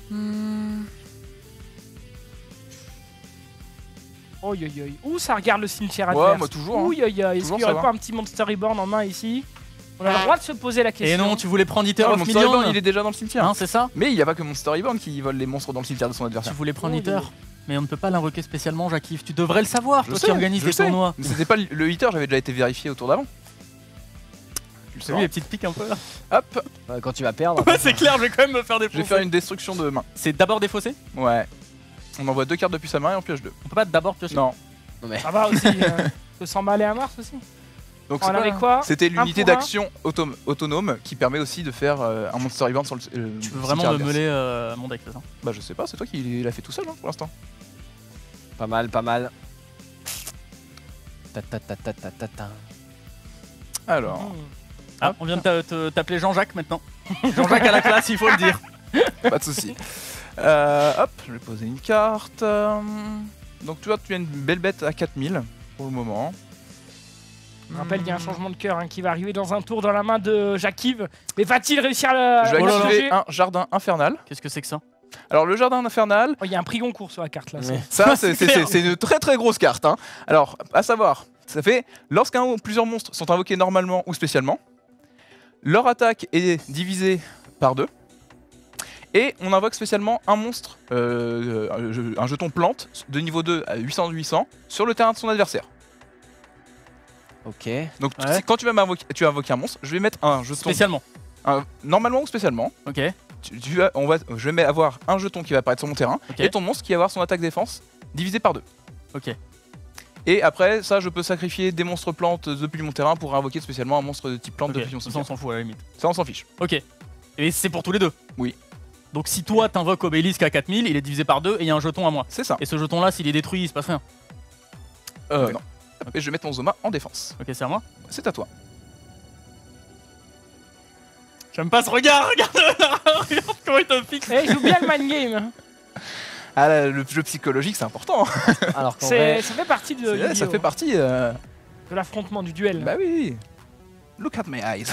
Oh yo yo. Ouh, ça regarde le cimetière Ouais, adverse. moi toujours. hein. Ouh yo yo. Est-ce Toujours, qu'il y aurait ça pas un petit Monster Reborn en main ici? On a le droit de se poser la question. Et non, tu voulais prendre Eater Ah, of mon Million. Storyborn, il est déjà dans le cimetière. Hein, c'est ça? Mais il n'y a pas que mon Storyborn qui vole les monstres dans le cimetière de son Tu adversaire. voulais prendre Oh, Eater. oui. Mais on ne peut pas l'invoquer spécialement, Jacques-Yves. Tu devrais le savoir, Je toi sais, qui organise je les sais. tournois. Mais c'était pas le- le hitter, j'avais déjà été vérifié au tour d'avant. Tu le T'as vu les petites piques un peu là? Hop, Ouais, quand tu vas perdre. Ouais, c'est clair, je vais quand même me faire je vais défoncer. faire une destruction de main. C'est d'abord défausser? Ouais. On envoie deux cartes depuis sa main et on pioche deux. On peut pas d'abord piocher? Non. Non mais. Ça va aussi. euh, peut s'emballer à Mars aussi. Donc On c'est avait pas- quoi? C'était Un l'unité pour un d'action autom- autonome qui permet aussi de faire euh, un monster reborn sur le. euh, Tu veux le vraiment cimetière me adverse. mêler euh, mon deck, c'est ça? Bah je sais pas, c'est toi qui l'a fait tout seul hein, pour l'instant. Pas mal, pas mal. Ta ta ta ta ta ta ta. Alors. Mmh. Ah, on vient de t'a- te- t'appeler Jean-Jacques maintenant. Jean-Jacques à la classe, il faut le dire. Pas de soucis. Euh, hop, je vais poser une carte. euh, Donc tu vois, tu as une belle bête à quatre mille pour le moment. Je rappelle qu'il y a un changement de cœur hein, qui va arriver dans un tour dans la main de Jacques-Yves. Mais va-t-il réussir à le Je vais oh là là. activer un jardin infernal. Qu'est-ce que c'est que ça? Alors le jardin infernal, Oh, il y a un prix Goncourt sur la carte là. Ouais. ça c'est C'est c'est- clair. c'est- c'est une très très grosse carte. hein. Alors, à savoir, ça fait lorsqu'un ou plusieurs monstres sont invoqués normalement ou spécialement, leur attaque est divisée par deux. Et on invoque spécialement un monstre, euh, un je- un jeton plante de niveau deux à huit cents huit cents sur le terrain de son adversaire. Ok. Donc Ouais. si- quand tu vas m'invoquer, tu vas invoquer un monstre, je vais mettre un jeton Spécialement. un- normalement ou spécialement. Ok. Tu, tu vas- on va, je vais avoir un jeton qui va apparaître sur mon terrain Ok. et ton monstre qui va avoir son attaque défense divisé par deux. Ok. Et après ça, je peux sacrifier des monstres plantes depuis mon terrain pour invoquer spécialement un monstre de type plante Ok. depuis mon Ça, on cimetière. s'en fout à la limite. Ça, on s'en fiche. Ok. Et c'est pour tous les deux? Oui. Donc si toi t'invoques Obélisque à quatre mille, il est divisé par deux et il y a un jeton à moi. C'est ça. Et ce jeton là, s'il est détruit, il se passe rien. Euh, Ouais. non. Et je vais mettre mon Zoma en défense. Ok, c'est à moi. C'est à toi. J'aime pas ce regard, regarde, regarde comment il te fixe. Eh, il joue bien le mind game. Ah, là, le jeu psychologique, c'est important. Alors qu'en C'est- vrai. Ça fait partie de, C'est- ça Yu-Gi-Oh! fait partie. euh, de l'affrontement, du duel. Bah oui. Look at my eyes.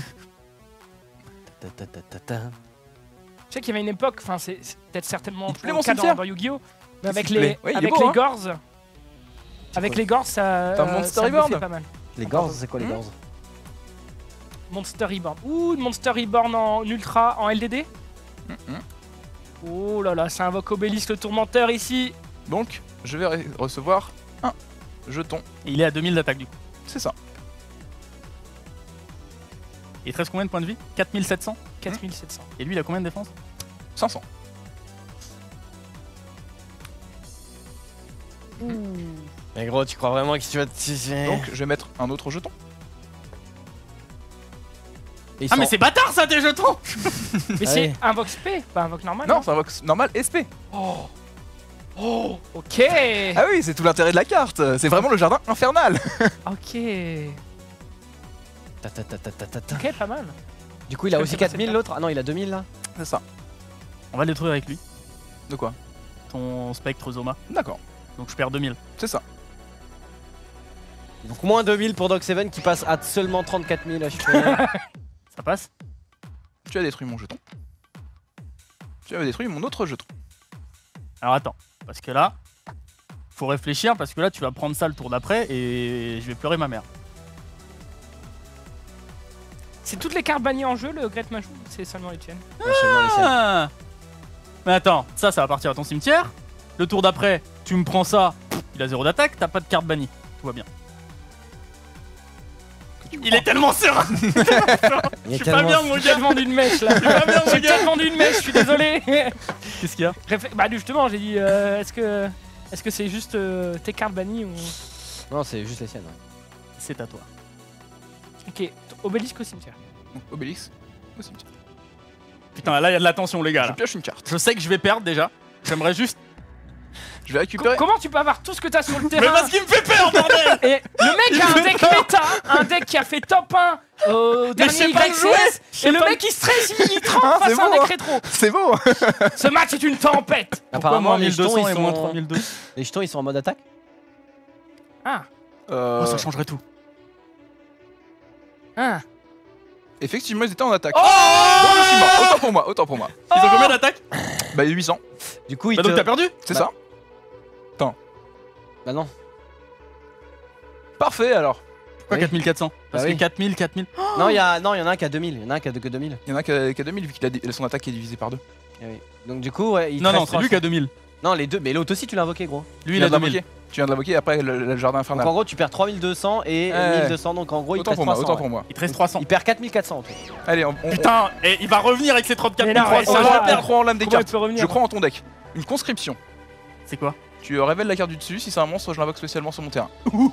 Ta ta ta ta ta. Je sais qu'il y avait une époque, enfin c'est c'est peut-être certainement Il te plaît, le mon cas dans, cimetière dans Yu-Gi-Oh! Mais Qu'est-ce avec qui te les, plaît Ouais, il est avec beau, les hein. Gors, avec les Gors, ça, T'as un euh, Monster ça Reborn bluffait pas mal. Les gorges, c'est quoi les Hmm. gorges? Monster Reborn. Ouh, une Monster Reborn en ultra, en L D D. Mhm. Oh là là, ça invoque Obélisque le tourmenteur ici. Donc, je vais re- recevoir un jeton. Et il est à deux mille d'attaque du coup. C'est ça. Il te reste combien de points de vie? quatre mille sept cents. quatre mille sept cents. Et lui il a combien de défense? cinq cents. Mais gros, tu crois vraiment que tu vas te. Donc, je vais mettre un autre jeton. Ils Ah mais sont- c'est bâtard ça tes jetons. Mais Ah c'est oui. invoque spé, pas invoque normal. Non, c'est un vox normal S P. Oh. Oh, ok. Ah oui, c'est tout l'intérêt de la carte. C'est vraiment le jardin infernal. Ok. Ta ta ta ta ta ta ta. Ok, pas mal. Du coup, il a Je aussi sais pas quatre mille cette l'autre? Ah non, il a deux mille là? C'est ça. On va le détruire avec lui. De quoi Ton spectre Zoma. D'accord. Donc je perds deux mille. C'est ça. Donc moins deux mille pour Doc seven qui passe à seulement trente-quatre mille H P. Ça passe? Tu as détruit mon jeton. Tu as détruit mon autre jeton. Alors attends. Parce que là, faut réfléchir parce que là tu vas prendre ça le tour d'après et je vais pleurer ma mère. C'est toutes les cartes bannies en jeu, le Great Mage, ou c'est seulement les tiennes. Non, seulement les siennes. Ah mais attends, ça, ça va partir à ton cimetière. Le tour d'après, tu me prends ça, il a zéro d'attaque, t'as pas de carte bannie. Tout va bien. Il est tellement serein. Il Je est suis pas tellement- bien mon J'ai gars. vendu une mèche là. Je suis pas bien mon J'ai gars. peut-être vendu une mèche, je suis désolé. Qu'est-ce qu'il y a? Réflé- bah justement, j'ai dit, euh, est-ce que Est-ce que c'est juste euh, tes cartes bannies ou... Non, c'est juste les siennes. Ouais. C'est à toi. Ok, obélisque au cimetière. Donc, Obélix au cimetière. Putain, là, il y a de la tension, les gars. Je Là. pioche une carte. Je sais que je vais perdre déjà. J'aimerais juste. Je vais Co- récupérer. comment tu peux avoir tout ce que t'as sur le Mais terrain parce qu'il me fait peur, bordel. et le mec a un deck méta, un deck qui a fait top un au Mais je sais dernier pas Y le C jouer. S Je et le sais pas mec il stresse, il, il trempe Ah, face c'est à un beau, deck hein. rétro. C'est beau. Ce match est une tempête. Apparemment, moins les jetons, mille deux cents ils et moins sont... trois mille deux cents. les jetons, ils sont en mode attaque. Ah, Euh, Oh, ça changerait tout. ah. Effectivement, ils étaient en attaque. Oh Bon, je suis mort. Autant pour moi, autant pour moi. Ils ont combien d'attaques? Bah huit cents, Du coup, ils Bah donc te... t'as perdu? c'est Bah. ça. Bah non. Parfait alors. Pourquoi Oui. quatre mille quatre cents? Parce Bah que oui. quatre mille, quatre mille. Non, il y a... non, il y en a un qui a deux mille. Il y en a un qui a que deux mille. Il y en a qui a, qui a deux mille vu qu'il a di- son attaque est divisée par deux. Eh oui. Donc du coup, ouais, il te Non, non, reste c'est lui qui a deux mille. Non, les deux. Mais l'autre aussi, tu l'as invoqué, gros. Lui, Tu il viens a de deux mille. l'invoquer. Tu viens de l'invoquer après le, le jardin Donc infernal. en gros, tu perds trois mille deux cents et Ouais. mille deux cents. Donc en gros, il te Autant reste pour moi, trois cents. autant ouais. pour moi. Il te reste trois cents. Il perd quatre mille quatre cents en tout. Allez, on, on, Putain, et il va revenir avec ses trente-quatre Mais mille non, trois ouais, on, cents. ça on- va. Je on perds. croit en l'âme des Comment il cartes. peut revenir Je crois en ton deck. Une conscription. C'est quoi? Tu révèles la carte du dessus. Si c'est un monstre, je l'invoque spécialement sur mon terrain.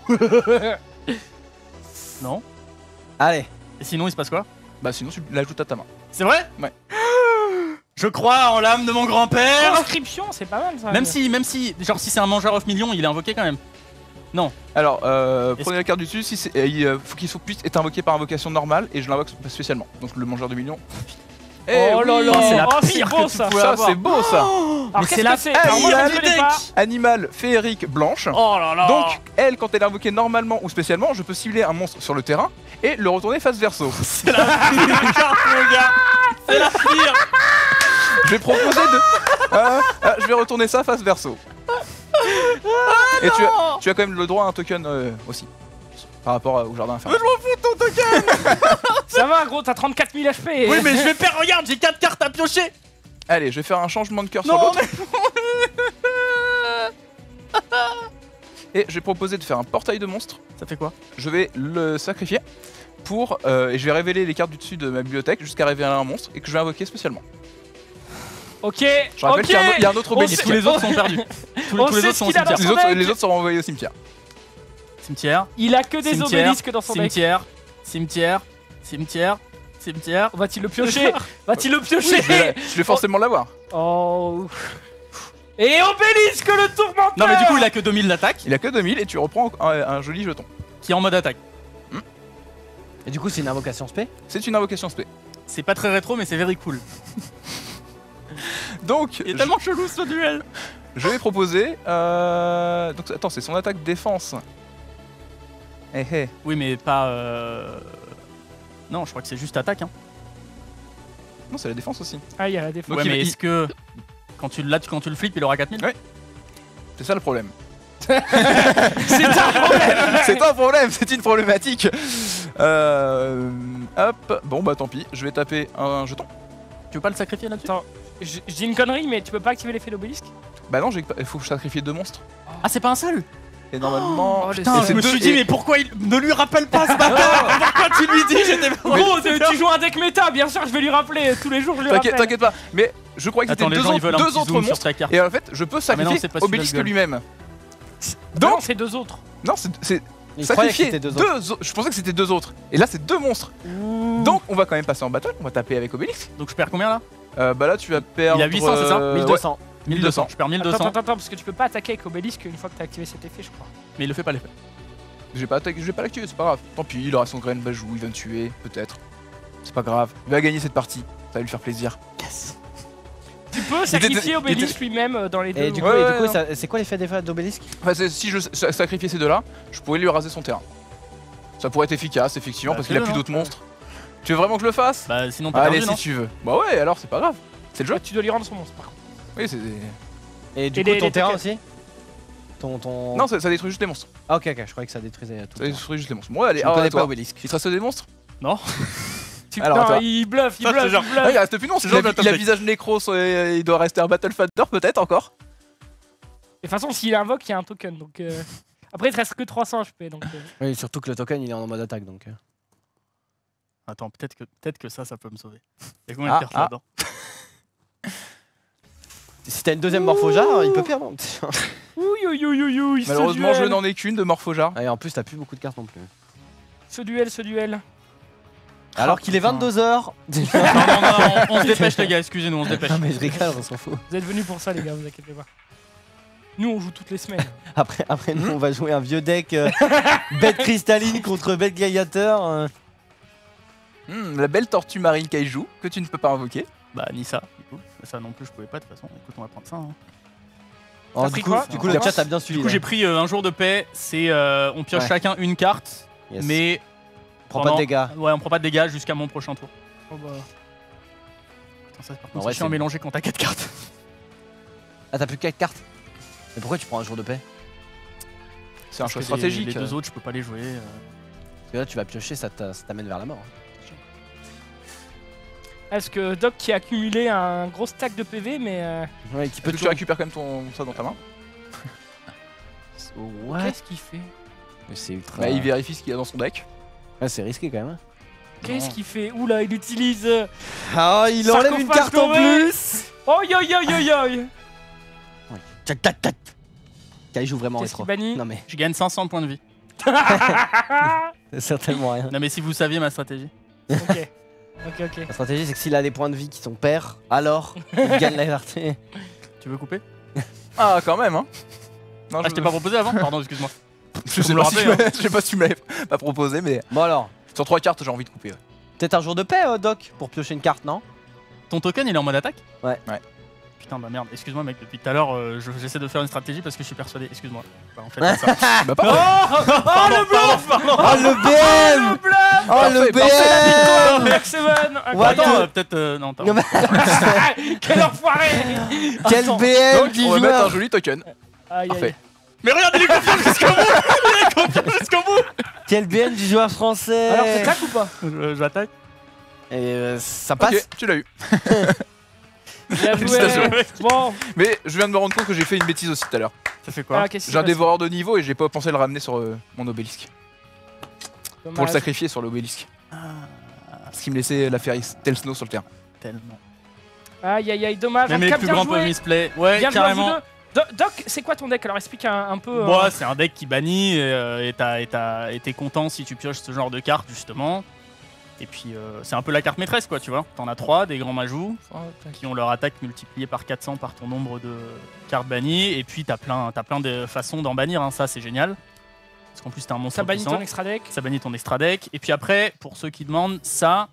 Non. Allez. Et sinon, il se passe quoi? Bah sinon, tu l'ajoutes à ta main. C'est vrai? Ouais. Je crois en l'âme de mon grand-père. Inscription, c'est pas mal ça. Même si, même si, genre si c'est un mangeur off million, il est invoqué quand même. Alors, euh, Est-ce prenez la carte du dessus. Si c'est, euh, il euh, faut qu'il soit- puisse être invoqué par invocation normale et je l'invoque spécialement. Donc le mangeur de millions. Eh Oh là oui, là, c'est la oh, c'est pire beau que tu ça. pouvais Ça avoir. c'est beau ça. Alors Mais qu'est-ce c'est la que c'est Alors moi Ah, je il y ne a connais les pas. decks. Animal féerique blanche. Oh là là. Donc, elle, quand elle est invoquée normalement ou spécialement, je peux cibler un monstre sur le terrain et le retourner face verso. c'est la pire carte, mon gars. C'est la pire. Je vais proposer de. Ah, ah, je vais retourner ça face verso. Et tu as, tu as quand même le droit à un token euh, aussi. Par rapport au jardin infernal. Ça va gros, t'as trente-quatre mille H P. Oui, mais je vais perdre. Regarde, j'ai quatre cartes à piocher. Allez, je vais faire un changement de cœur sur Non, l'autre. mais Et je vais proposer de faire un portail de monstres. ça fait quoi? Je vais le sacrifier pour. euh, et je vais révéler les cartes du dessus de ma bibliothèque jusqu'à révéler un monstre et que je vais invoquer spécialement. Ok, Je rappelle ok. qu'il y a un autre- il y a un autre On obélisque. sait- Tous les autres sont perdus. Tous, On tous les sait autres ce sont au qu'il a dans cimetière. Les son autres, deck. les autres seront envoyés au cimetière. Cimetière. Il a que des Cimetière, obélisques dans son deck. Cimetière. Cimetière. Cimetière. Cimetière. Va-t-il le piocher Va-t-il le piocher Je vais, je vais forcément l'avoir. Oh. Et obélisque le tourmenteur. Non, mais du coup, il a que deux mille d'attaque, Il a que deux mille et tu reprends un, un joli jeton. qui est en mode attaque. Et du coup, c'est une invocation spé. C'est une invocation spé. C'est pas très rétro, mais c'est very cool. Donc, Il est je, tellement chelou ce duel. je vais proposer. Euh... Donc, attends, c'est son attaque défense. Eh eh. Oui, mais pas. Euh... Non, je crois que c'est juste attaque. Hein. Non, c'est la défense aussi. Ah, il y a la défense. Donc, ouais, il- mais il- est-ce que. Quand tu, là, tu- quand tu le flippes, il aura quatre mille? Ouais. C'est ça le problème. C'est un problème. C'est pas un problème, c'est une problématique. Euh... Hop, bon bah tant pis, je vais taper un jeton. Tu veux pas le sacrifier là-dessus? Attends, je je dis une connerie, mais tu peux pas activer l'effet d'obélisque. Bah non, j'ai pas- il faut que je sacrifie deux monstres. Ah, c'est pas un seul? Et normalement. Oh, le Putain, et je c'est me deux- suis dit, et- mais pourquoi il. Ne lui rappelle pas ce bâtard. Pourquoi tu lui dis? J'étais Gros, tu tu joues un deck méta, bien sûr, je vais lui rappeler tous les jours, je lui T'inquiète, rappelle. t'inquiète pas, mais je croyais que Attends, c'était les deux, gens ils autres- veulent un deux petit autres zoom sur monstres. ta carte. Et en fait, je peux Ah, mais non, sacrifier c'est pas celui-là, Obélisque le gueule. lui-même. Non, Donc, c'est deux autres. non, c'est c'est Il croyait que sacrifier c'était deux, deux autres. autres. Je pensais que c'était deux autres. Et là, c'est deux monstres. Donc, on va quand même passer en battle. On va taper avec Obélix. Donc je perds combien là? Euh, bah là, tu vas perdre. Il a huit cents, c'est ça euh, mille deux cents. ouais, mille deux cents. Je perds mille deux Attends, cents. attends, attends, parce que tu peux pas attaquer avec obélisque une fois que t'as activé cet effet, je crois. Mais il le fait pas l'effet. Je vais pas, attaquer- je vais pas l'activer, c'est pas grave. Tant pis, il aura son grain bajou, il va me tuer, peut-être. C'est pas grave. Il va gagner cette partie. Ça va lui faire plaisir. Yes. Tu peux était- sacrifier il obélisque était- lui-même euh, dans les deux. Et du coup, Ouais, et ouais, du coup non. ça- c'est quoi l'effet d'effet d'obélisque? Enfin, c'est- si je sa- sacrifiais ces deux-là, je pourrais lui raser son terrain. Ça pourrait être efficace, effectivement, Bah, parce qu'il a fais-le, plus non d'autres monstres. Tu veux vraiment que je le fasse? Bah sinon t'as Allez, perdu, si non? tu veux. Bah ouais, alors c'est pas grave. C'est le jeu. Ouais, tu dois lui rendre son monstre par contre. Oui, c'est. Et du Et coup, les- ton les terrain tokens. aussi? Ton, ton... Non, ça, ça détruit juste les monstres. Ah, ok, ok, je croyais que ça détruisait tout. Ça le temps. détruit juste les monstres. Bon, allez, Je ne alors, connais à toi. pas Obélisque. Il te reste des monstres? Non. Tu... Alors, non, attends. il bluffe, il Ça, bluffe, c'est il genre- Ah, bluffe. il reste plus non, C'est il a, genre il a de visage nécro, so- il doit rester un Battle Fighter peut-être encore. De toute façon, s'il invoque, il y a un token. Donc, euh, après, il te reste que trois cents H P. Donc, euh, Oui, surtout que le token il est en mode attaque donc. euh. Attends, peut-être que, peut-être que ça, ça peut me sauver. Il y a combien de Ah, cartes ah. là-dedans? Si t'as une deuxième morphoja, il peut perdre. Ouh, ouh, ouh, ouh, ouh, ce Malheureusement, je duel. n'en ai qu'une de Morphojar. Et en plus, t'as plus beaucoup de cartes non plus. Ce duel, ce duel. Alors qu'il est putain. vingt-deux heures. Non, non, non, on, on se dépêche les gars, excusez-nous, on se dépêche. Non mais je rigole, on s'en fout. Vous êtes venus pour ça, les gars, vous inquiétez pas. Nous, on joue toutes les semaines. Après, après nous, on va jouer un vieux deck euh, bête cristalline contre bête gladiateur. euh. Hmm, la belle tortue marine kaiju que tu ne peux pas invoquer. Bah, ni ça, du coup. Ça non plus, je pouvais pas, de toute façon. Écoute, on va prendre ça. Hein. Oh, T'as du pris coup, quoi du coup, le chat a bien suivi. Du coup, là. j'ai pris euh, un jour de paix. C'est. euh, on pioche Ouais. chacun une carte, Yes. mais. Prends pendant- pas de dégâts. Ouais, on prend pas de dégâts jusqu'à mon prochain tour. Oh, bah. Putain, ça, par En contre, vrai, c'est chiant à c'est- mélanger quand t'as quatre cartes. Ah, t'as plus que quatre cartes. Mais pourquoi tu prends un jour de paix? C'est un Parce choix que les- stratégique. Les deux autres, je peux pas les jouer. euh. Parce que là, tu vas piocher, ça t'a- ça t'amène vers la mort. hein. Est-ce que Doc qui a accumulé un gros stack de P V, mais. euh, Ouais, qui Est-ce peut que tu toujours- récupères quand même ton, ça dans ta main? Ouais. Qu'est-ce qu'il fait Mais c'est ultra. Bah, il vérifie ce qu'il y a dans son deck. Ouais, c'est risqué quand même. hein. Qu'est-ce qu'il fait Oula, il utilise. euh, Ah, il enlève une Sarcophage carte en doré. plus. Oh, yo, yo, yo, yo Tac, tac, tac. Kai joue vraiment Qu'est-ce rétro. qu'il bannit Non mais Je gagne cinq cents points de vie. c'est certainement rien. Non, mais si vous saviez ma stratégie. Ok. Ok, ok. La stratégie, c'est que s'il a des points de vie qui sont pairs, alors il gagne la clarté. Tu veux couper Ah, quand même, hein. Non, Ah, je t'ai pas proposé avant Pardon, excuse-moi. Je sais me le pas si tu rappelez, m'as- je sais pas si tu me l'avais pas proposé, mais Bon alors, sur trois cartes, j'ai envie de couper. ouais. peut-être un jour de paix, euh, Doc, pour piocher une carte, non? Ton token, il est en mode attaque Ouais. Ouais. Putain, bah merde, excuse-moi, mec, depuis tout à l'heure, euh, je- j'essaie de faire une stratégie parce que je suis persuadé. Excuse-moi. Bah, en fait, c'est ça. Bah, pas Oh, oh le bluff Oh le B M! Le bluff Oh le B Oh, M! Black Seven What incroyable. Attends, euh, peut-être. euh, non, attends. Non, mais- Quel enfoiré Quel Attends. B M Donc, du on va mettre un joueur! joli token. Aïe, aïe. Parfait. Mais regarde, il est confiant jusqu'au bout Il est confiant jusqu'au bout Quel B M du joueur français! Alors, t'attaques ou pas Je- J'attaque. Et euh, ça passe? Ok, tu l'as eu. Bien joué. Félicitations. Bon, Mais je viens de me rendre compte que j'ai fait une bêtise aussi tout à l'heure. Ça fait quoi ah, qu'est-ce qui J'ai un se passe dévoreur de niveau et j'ai pas pensé le ramener sur euh, mon obélisque. Pour le Dommage. sacrifier sur l'obélisque. Ce qui me laissait la faire tel snow sur le terrain. Tellement. Aïe, aïe, aïe, dommage. En Même tout les cas, plus bien grands joué. peuvent misplay. Ouais, Bien joué à vous carrément. deux. Do- Doc, c'est quoi ton deck? Alors, explique un, un peu. euh, Moi, c'est un deck qui bannit euh, et t'as- et t'as- et t'es content si tu pioches ce genre de carte, justement. Et puis, euh, c'est un peu la carte maîtresse, quoi, tu vois. T'en as trois, des grands majous, qui ont leur attaque multipliée par quatre cents par ton nombre de cartes bannies. Et puis, t'as plein, t'as plein de façons d'en bannir, hein, ça, c'est génial. Parce qu'en plus, t'es un monstre Ça bannit puissant. ton extra deck. Ça bannit ton extra deck. Et puis après, pour ceux qui demandent, ça.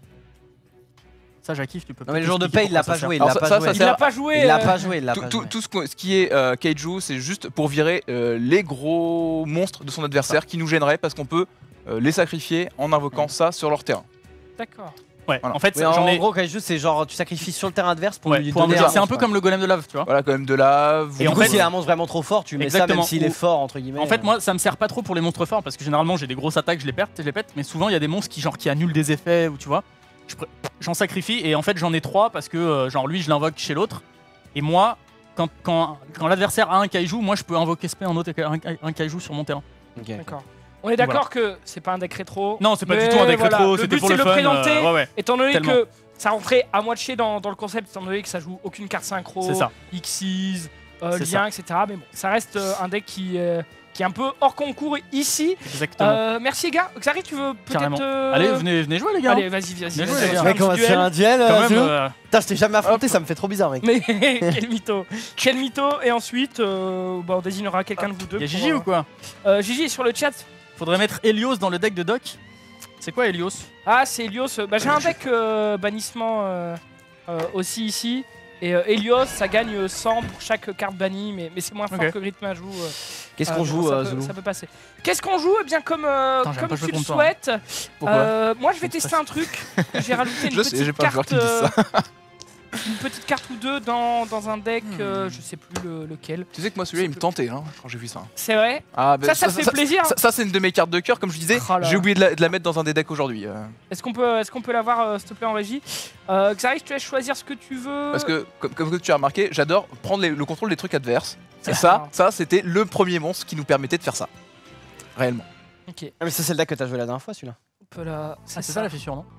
Ça, j'acciffe, tu peux Non mais le peut-être jour de expliquer paix, il l'a pourquoi pas ça joué, il Alors, l'a ça- pas ça, joué. ça Il sert- l'a pas joué. Il l'a euh, pas joué, il l'a Tout, pas tout- joué. tout ce, qu'on- ce qui est euh, Kaiju, c'est juste pour virer euh, les gros monstres de son adversaire qui nous gêneraient parce qu'on peut euh, les sacrifier en invoquant ça sur leur terrain. D'accord. Ouais, Voilà. en fait, Oui, j'en en ai. gros, Kaiju, c'est genre tu sacrifies sur le terrain adverse pour Ouais, lui pour donner invoquer. un C'est un monstre, peu quoi. comme le golem de lave, tu vois. Voilà, quand même de lave. Et Du en coup, fait- s'il y a un monstre vraiment trop fort, tu mets ça même Exactement. s'il est Ou- fort, entre guillemets. En fait, euh. moi, ça me sert pas trop pour les monstres forts parce que généralement j'ai des grosses attaques, je les pète, je les pète, mais souvent il y a des monstres qui genre qui annulent des effets ou tu vois. Je pr- J'en sacrifie et en fait j'en ai trois parce que euh, genre lui je l'invoque chez l'autre et moi quand, quand, quand l'adversaire a un kaiju, moi je peux invoquer spé un autre un, un kaiju sur mon terrain. Ok. D'accord. On est d'accord que c'est pas un deck rétro. Non, c'est pas mais du tout un deck voilà, rétro, le c'était but, pour c'est le de le fun. présenter. euh, ouais, ouais, Étant donné Tellement. que ça rentrait à moitié dans, dans le concept, étant donné que ça joue aucune carte synchro, c'est ça. Xyz, euh, C'est lien, et cetera. Mais bon, ça reste euh, un deck qui, euh, qui est un peu hors concours ici. Exactement. Euh, merci les gars. Xari, tu veux Carrément. peut-être. euh, Allez, venez, venez jouer les gars. Allez, vas-y, vas-y. Bien vas-y, joué, les on gars. va Mec, faire on un va petit se faire duel. un duel, Quand euh, même, Zulu. euh, Putain, je t'ai jamais affronté, ça me fait trop bizarre, mec. Mais quel mytho. Quel mytho. Et ensuite, euh, bah, on désignera quelqu'un de vous deux. y a pour, Gigi euh, ou quoi euh, Gigi est sur le chat. Faudrait mettre Helios dans le deck de Doc. C'est quoi Helios? Ah, c'est Helios. Bah, j'ai un deck euh, bannissement euh, euh, aussi ici. Et euh, Helios, ça gagne cent pour chaque carte bannie, mais, mais c'est moins fort Ok. que Gritmajou. Euh, Qu'est-ce euh, qu'on mais joue, ça, euh, peut, Zulu? ça peut passer. Qu'est-ce qu'on joue Eh bien, comme, euh, Putain, j'aime comme pas tu jouer le contre toi, souhaites. Pourquoi Euh, moi, je vais Ça me tester stresse. un truc. J'ai rajouté une Je sais, petite j'ai pas un joueur carte. qui me dit ça. euh, une petite carte ou deux dans, dans un deck, euh, je sais plus le- lequel. Tu sais que moi celui-là il me tentait hein, quand j'ai vu ça. C'est vrai. Ah, bah, Ça, ça fait plaisir. Ça, ça, c'est une de mes cartes de cœur, comme je disais. Oh là. J'ai oublié de la, de la mettre dans un des decks aujourd'hui. euh, Est-ce qu'on peut, est-ce qu'on peut l'avoir, euh, s'il te plaît, en régie euh, Xari, je te laisse choisir ce que tu veux. parce que, comme, comme tu as remarqué, j'adore prendre les- le contrôle des trucs adverses. Et Ah. ça, ça c'était le premier monstre qui nous permettait de faire ça. Réellement. Ok. Ah, mais ça, c'est le deck que t'as joué la dernière fois, celui-là. On peut la. Ah, c'est ça la fissure, non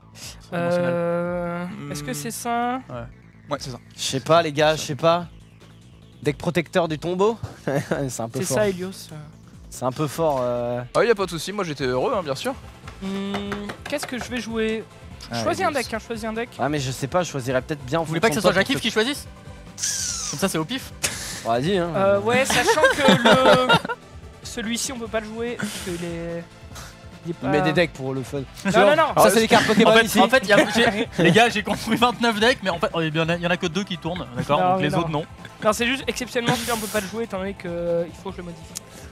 Euh, Hmm. Est-ce que c'est ça Ouais, c'est ça. Je sais pas, les gars, je sais pas. Deck protecteur du tombeau. C'est un peu C'est fort. ça, Helios. C'est un peu fort. Euh... Ah, y a pas de souci, moi j'étais heureux, hein, bien sûr. Hmm, Qu'est-ce que je vais jouer? Ah, Choisis un Helios. deck, hein, choisis un deck. Ah mais je sais pas, je choisirais peut-être bien. en Vous voulez pas que ce fonction soit de toi Jackie qui choisisse? Comme ça c'est au pif. pour- Vas-y hein. Euh, ouais, sachant que le celui-ci on peut pas le jouer parce qu'il est. Il est Il pas... met des decks pour le fun. Non, non, non. Ça c'est des cartes Pokémon En fait, ici. en fait y a- j'ai- les gars, j'ai construit vingt-neuf decks, mais en fait, il y, en a- il y en a que deux qui tournent, d'accord? Non, Donc mais les non. autres non. Non, c'est juste exceptionnellement celui-là on peut pas le jouer étant donné qu'il faut que je le modifie.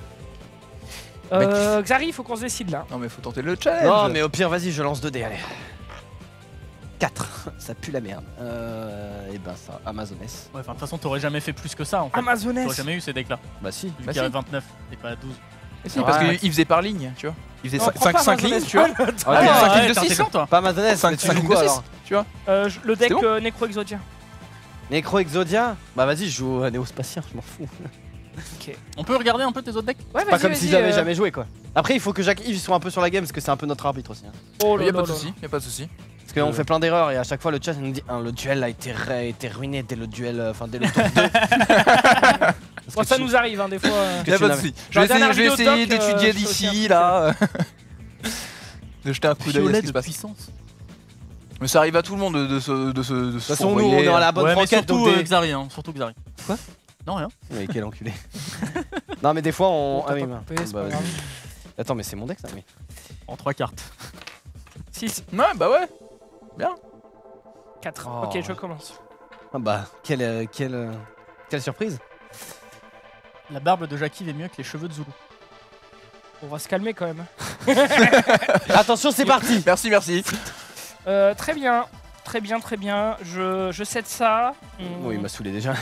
Euh, Xari, il faut qu'on se décide là. Non, mais faut tenter le challenge. Non mais au pire vas-y je lance deux dés allez. quatre. Ça pue la merde. Euh... Et ben ça, Amazones. Ouais, enfin, de toute façon, t'aurais jamais fait plus que ça en fait. Amazones. T'aurais jamais eu ces decks là. Bah si. Vu Bah qu'il y avait si. vingt-neuf et pas douze. Mais si, parce Ouais. qu'il faisait par ligne, tu vois. Il faisait Non, prends pas cinq Amazones, lignes, tu vois. prends le- Ok. Ah, Ah, cinq ouais, lignes de t'es six, intelligent, toi. Pas Amazones, cinq mais tu cinq joues lignes de quoi six, alors? tu vois. Euh, je- le deck C'est bon euh, Necro Exodia. Necro Exodia. Bah vas-y je joue à Néospatien, je m'en fous. On peut regarder un peu tes autres decks? Ouais, Pas vas-y, comme si vas-y, j'avais euh, jamais joué quoi. Après il faut que Jacques Yves soit un peu sur la game parce que c'est un peu notre arbitre aussi. Hein. Oh là Y a là pas de là souci, y a pas de souci. Parce qu'on Euh. fait plein d'erreurs et à chaque fois le chat il nous dit ah, le duel a été, a été ruiné dès le duel, euh, enfin dès le tour deux. Parce Bon, que ça tu- nous arrive hein, des fois. euh. que Y a tu pas de n'avais- souci. Je Dans vais la dernière essayer, je vais vidéo essayer doc, euh, d'étudier je fais aussi un d'ici, petit là. De jeter un coup d'œil à ce Violet qui de se passe. puissance. Mais ça arrive à tout le monde de, de se de se de De toute façon nous on est à la bonne Ouais, mais franquette surtout donc euh, des... Xari, hein. Surtout Xari. Quoi? Non, rien. Mais quel enculé. Non mais des fois on... Bon, Ah t'as oui, pas bah, coupé, c'est bah, pas vas-y. grave. Attends mais c'est mon deck ça oui. En trois cartes. six, Ouais, bah ouais. quatre. Oh. Ok, je commence. Ah bah quelle, euh, quelle, euh, quelle surprise. La barbe de Jackie est mieux que les cheveux de Zulu. On va se calmer quand même. Attention c'est parti. Merci, merci. Euh, très bien. Très bien, très bien. Je, je cède ça. Hmm. Bon il m'a saoulé déjà.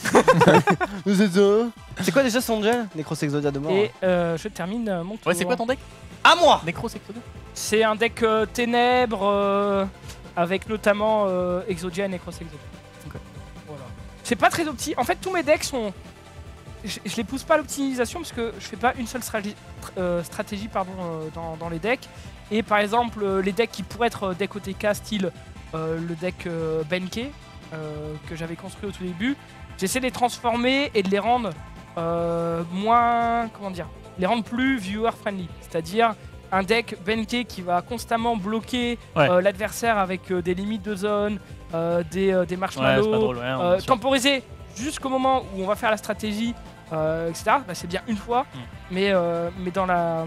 C'est quoi déjà son duel? Necros Exodia de mort. Et euh, je termine euh, mon tour. Ouais, c'est quoi ton deck? À moi. Necro, c'est que deux. C'est un deck euh, ténèbres euh, avec notamment euh, Exodia et Necros Exodia. Ok. Voilà. C'est pas très opti. En fait, tous mes decks sont. Je, je les pousse pas à l'optimisation parce que je fais pas une seule stratégie, euh, stratégie pardon, euh, dans, dans les decks. Et par exemple, euh, les decks qui pourraient être euh, deck O T K, style euh, le deck euh, Benkei euh, que j'avais construit au tout début, j'essaie de les transformer et de les rendre euh, moins. Comment dire? Les rendre plus viewer friendly. C'est-à-dire un deck Benkei qui va constamment bloquer Ouais. euh, l'adversaire avec euh, des limites de zone, euh, des, euh, des Ouais, marshmallows, c'est pas drôle, ouais. euh, bien sûr. temporiser jusqu'au moment où on va faire la stratégie, euh, et cetera. Bah, c'est bien une fois, Mm. mais, euh, mais dans, la,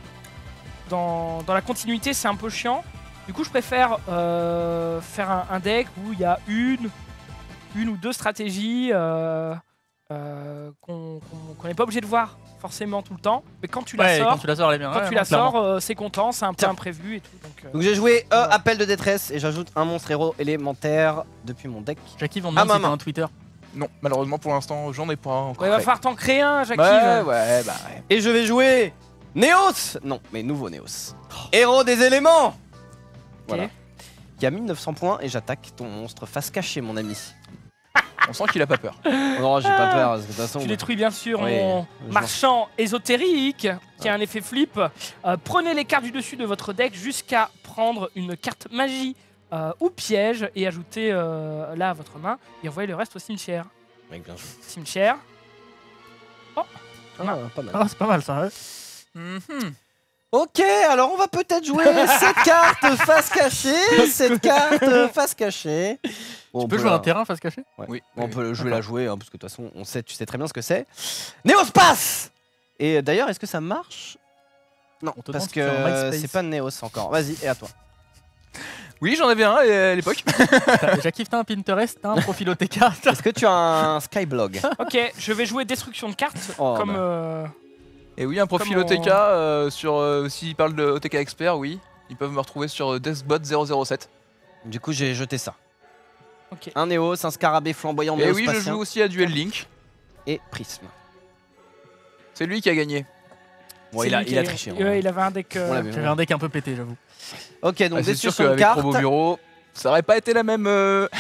dans, dans la continuité, c'est un peu chiant. Du coup, je préfère euh, faire un, un deck où il y a une, une ou deux stratégies euh, euh, qu'on qu'on- qu'on n'est pas obligé de voir forcément tout le temps. Mais quand tu la Ouais, sors, quand tu la sors, elle est bien. quand Ouais, tu non, la clairement. sors, euh, c'est content, c'est un peu Tiens. imprévu et tout. Donc, euh, Donc j'ai joué euh, Voilà. appel de détresse et j'ajoute un monstre héros élémentaire depuis mon deck. Jackie va me Ah, demander si maman. t'as un Twitter. Non, malheureusement pour l'instant, j'en ai pas encore. ouais, va fait. falloir t'en créer un, Jackie. Ouais, ouais, bah ouais. Et je vais jouer Néos. Non, mais nouveau Néos. Héros des éléments. Voilà. Qui a mille neuf cents points et j'attaque ton monstre face cachée mon ami. On sent qu'il a pas peur. Oh non, j'ai pas peur parce que de toute façon. Tu détruis bien sûr Oui, mon je marchand ésotérique qui a un effet flip. Euh, prenez les cartes du dessus de votre deck jusqu'à prendre une carte magie euh, ou piège et ajoutez euh, là à votre main et envoyez le reste au cimetière. Mec, bien joué. Cimetière. Ah, pas mal. Ah, c'est pas mal ça. ouais. Mhm. Ok, alors on va peut-être jouer cette carte face cachée, cette carte face cachée. Bon, Tu on peux peut jouer la- un terrain face cachée? Ouais. Oui. Bon, on oui, peut oui. jouer la jouer hein, parce que de toute façon on sait, tu sais très bien ce que c'est. Néospace. Et d'ailleurs, est-ce que ça marche? Non, On te parce demande si tu es en que MySpace. c'est pas Néos encore. Vas-y, et à toi. Oui, j'en avais un à l'époque. T'as- Jackie, t'as un Pinterest, t'as un profil O T K. Est-ce que tu as un Skyblog? Ok, je vais jouer destruction de cartes Oh, comme. bah. euh, Et oui, un profil Comment- O T K euh, sur. Euh, S'ils parlent de O T K Expert, oui. Ils peuvent me retrouver sur euh, Deathbot zéro zéro sept. Du coup, j'ai jeté ça. Ok. Un Néos, un scarabée flamboyant Et oui, je néospatien joue aussi à Duel Link. et Prisme. C'est lui qui a gagné. Bon, c'est il a, lui qui il a triché. Ouais, hein. il avait un deck. euh, On l'avait. J'avais un deck un peu pété, j'avoue. Ok, donc Ah, c'est sûr destruction de qu'avec cartes. Robo Bureau, ça aurait pas été la même. euh,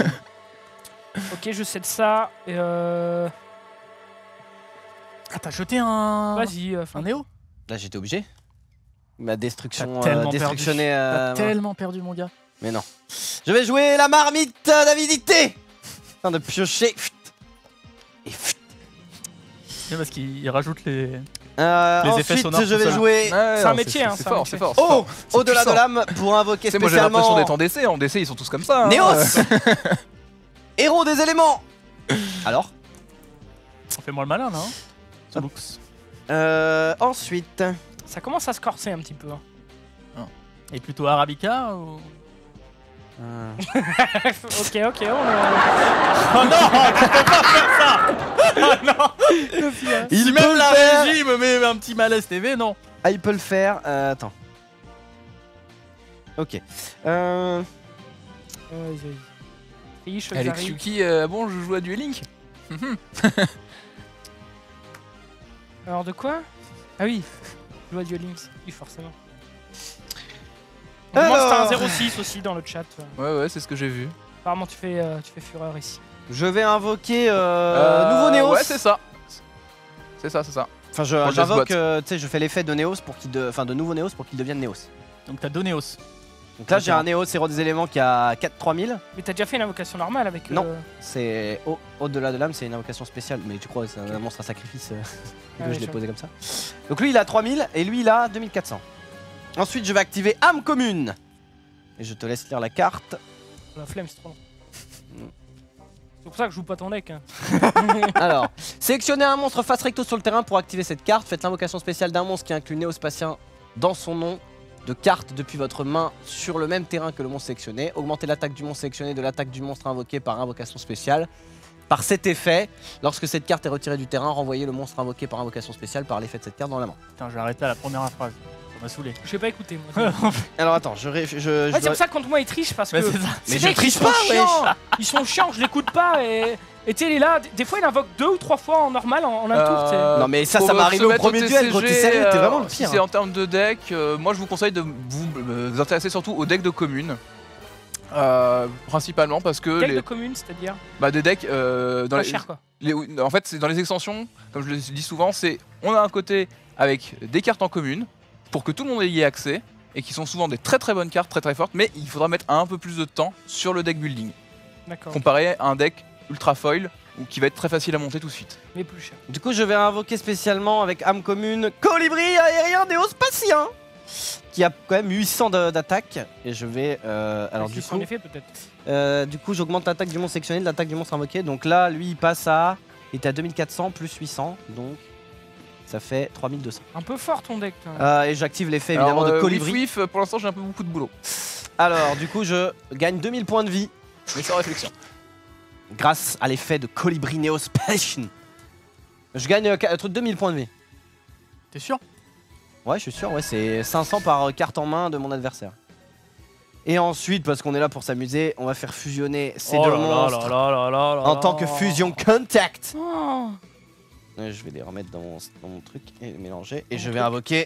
Ok, je cède ça. Et euh... Ah, t'as jeté un. Vas-y. euh, Un Néo? Là, j'étais obligé. Ma destruction, T'as tellement euh, destructionné. T'as euh, tellement perdu, mon gars. Mais non. Je vais jouer la marmite d'avidité afin de piocher. Et C'est parce qu'il rajoute les. Euh, Les effets ensuite, sonores, je tout vais ça. jouer C'est un métier, hein, C'est c'est un fort, métier. c'est fort. oh, c'est au-delà de puissant. l'âme pour invoquer Tu sais, moi j'ai l'impression spécialement d'être en D C. En D C, ils sont tous comme ça. hein. Néos, héros des éléments. Alors, On fait moins le malin là. Hein Ça Hop. looks. euh, ensuite, Ça commence à se corser un petit peu. hein. Et plutôt Arabica ou. euh, Ok, ok, on est... Oh non, tu peux pas faire ça. Oh non. il Si peut même le la faire. régie me met un petit malaise T V, non. Ah, il peut le faire. Euh, attends. Ok. Euh, Vas-y, vas-y. Fiche, Alex j'arrive. Yuki, euh, bon, je joue à Duel Link. Alors de quoi? Ah oui, je vois Duel Links, oui forcément. Moi c'était un Alors. zéro six aussi dans le chat. Ouais, ouais, c'est ce que j'ai vu. Apparemment tu fais, euh, tu fais fureur ici. je vais invoquer euh, Euh, nouveau Néos. Ouais, c'est ça. C'est ça, c'est ça. Enfin, je- Pour le j'invoque, Deathbot. euh, tu sais, je fais l'effet de Néos pour qu'il, de... enfin, de nouveau Néos pour qu'il devienne Néos. Donc t'as deux Néos. Donc là, j'ai un Néos héros des éléments qui a quatre trois mille. Mais t'as déjà fait une invocation normale avec... Non. euh, C'est au- au-delà de l'âme, c'est une invocation spéciale. Mais tu crois, c'est un monstre à sacrifice euh, Ah que ouais, je l'ai j'avoue. posé comme ça. Donc lui, il a trois mille et lui, il a deux mille quatre cents. Ensuite, je vais activer âme commune. Et je te laisse lire la carte. La flemme c'est trop long. C'est pour ça que je joue pas ton deck. hein. Alors, sélectionnez un monstre face recto sur le terrain pour activer cette carte. Faites l'invocation spéciale d'un monstre qui inclut néospatien dans son nom de carte depuis votre main sur le même terrain que le monstre sélectionné. Augmentez l'attaque du monstre sélectionné de l'attaque du monstre invoqué par invocation spéciale. Par cet effet, lorsque cette carte est retirée du terrain, renvoyez le monstre invoqué par invocation spéciale par l'effet de cette carte dans la main. Putain, j'ai arrêté à la première phrase. Ça m'a saoulé. Je vais pas écouter moi. Alors attends, je... ré- je, je Ouais, c'est dois- pour ça que contre moi il triche parce que... Mais c'est ça. ces Mais je decks, triche ils sont pas, chiants. wesh. Ils sont chiants, je l'écoute pas et... Et tu sais il est là, des- des fois il invoque deux ou trois fois en normal en, en un tour. tu sais. Euh, Non mais ça, faut ça m'est se arrivé au mettre premier duel, gros, t'es T C G, sérieux, t'es euh, vraiment le Si pire. c'est en termes de deck, euh, moi je vous conseille de vous, euh, vous intéresser surtout aux decks de communes. Euh, principalement parce que Deck les, de commune, c'est-à-dire bah, des decks euh, dans pas les, cher quoi. les- en fait c'est dans les extensions, comme je le dis souvent, c'est on a un côté avec des cartes en commune pour que tout le monde ait y ait accès et qui sont souvent des très très bonnes cartes, très très fortes, mais il faudra mettre un peu plus de temps sur le deck building D'accord, comparé à un deck ultra foil ou qui va être très facile à monter tout de suite. mais plus cher. Du coup, je vais invoquer spécialement avec âme commune Colibri aérien néospatien qui a quand même huit cents de- d'attaque. Et je vais. euh, alors, du En coup, effet peut-être. euh, du coup, j'augmente l'attaque du monstre sélectionné de l'attaque du monstre invoqué. Donc là, lui, il passe à. Il était à deux mille quatre cents plus huit cents. Donc ça fait trois mille deux cents. Un peu fort ton deck. toi. Euh, et j'active l'effet évidemment Alors, de euh, Colibri. Whiff, Whiff, pour l'instant j'ai un peu beaucoup de boulot, Alors, du coup, je gagne deux mille points de vie mais sans réflexion. grâce à l'effet de Colibri néospatien. Je gagne euh, qu- deux mille points de vie. T'es sûr? Ouais, je suis sûr, ouais, c'est cinq cents par euh, carte en main de mon adversaire. Et ensuite, parce qu'on est là pour s'amuser, on va faire fusionner ces Oh deux là là monstres là là là là en là. tant que fusion contact. Oh. Ouais, je vais les remettre dans mon, dans mon truc et les mélanger. Et je vais invoquer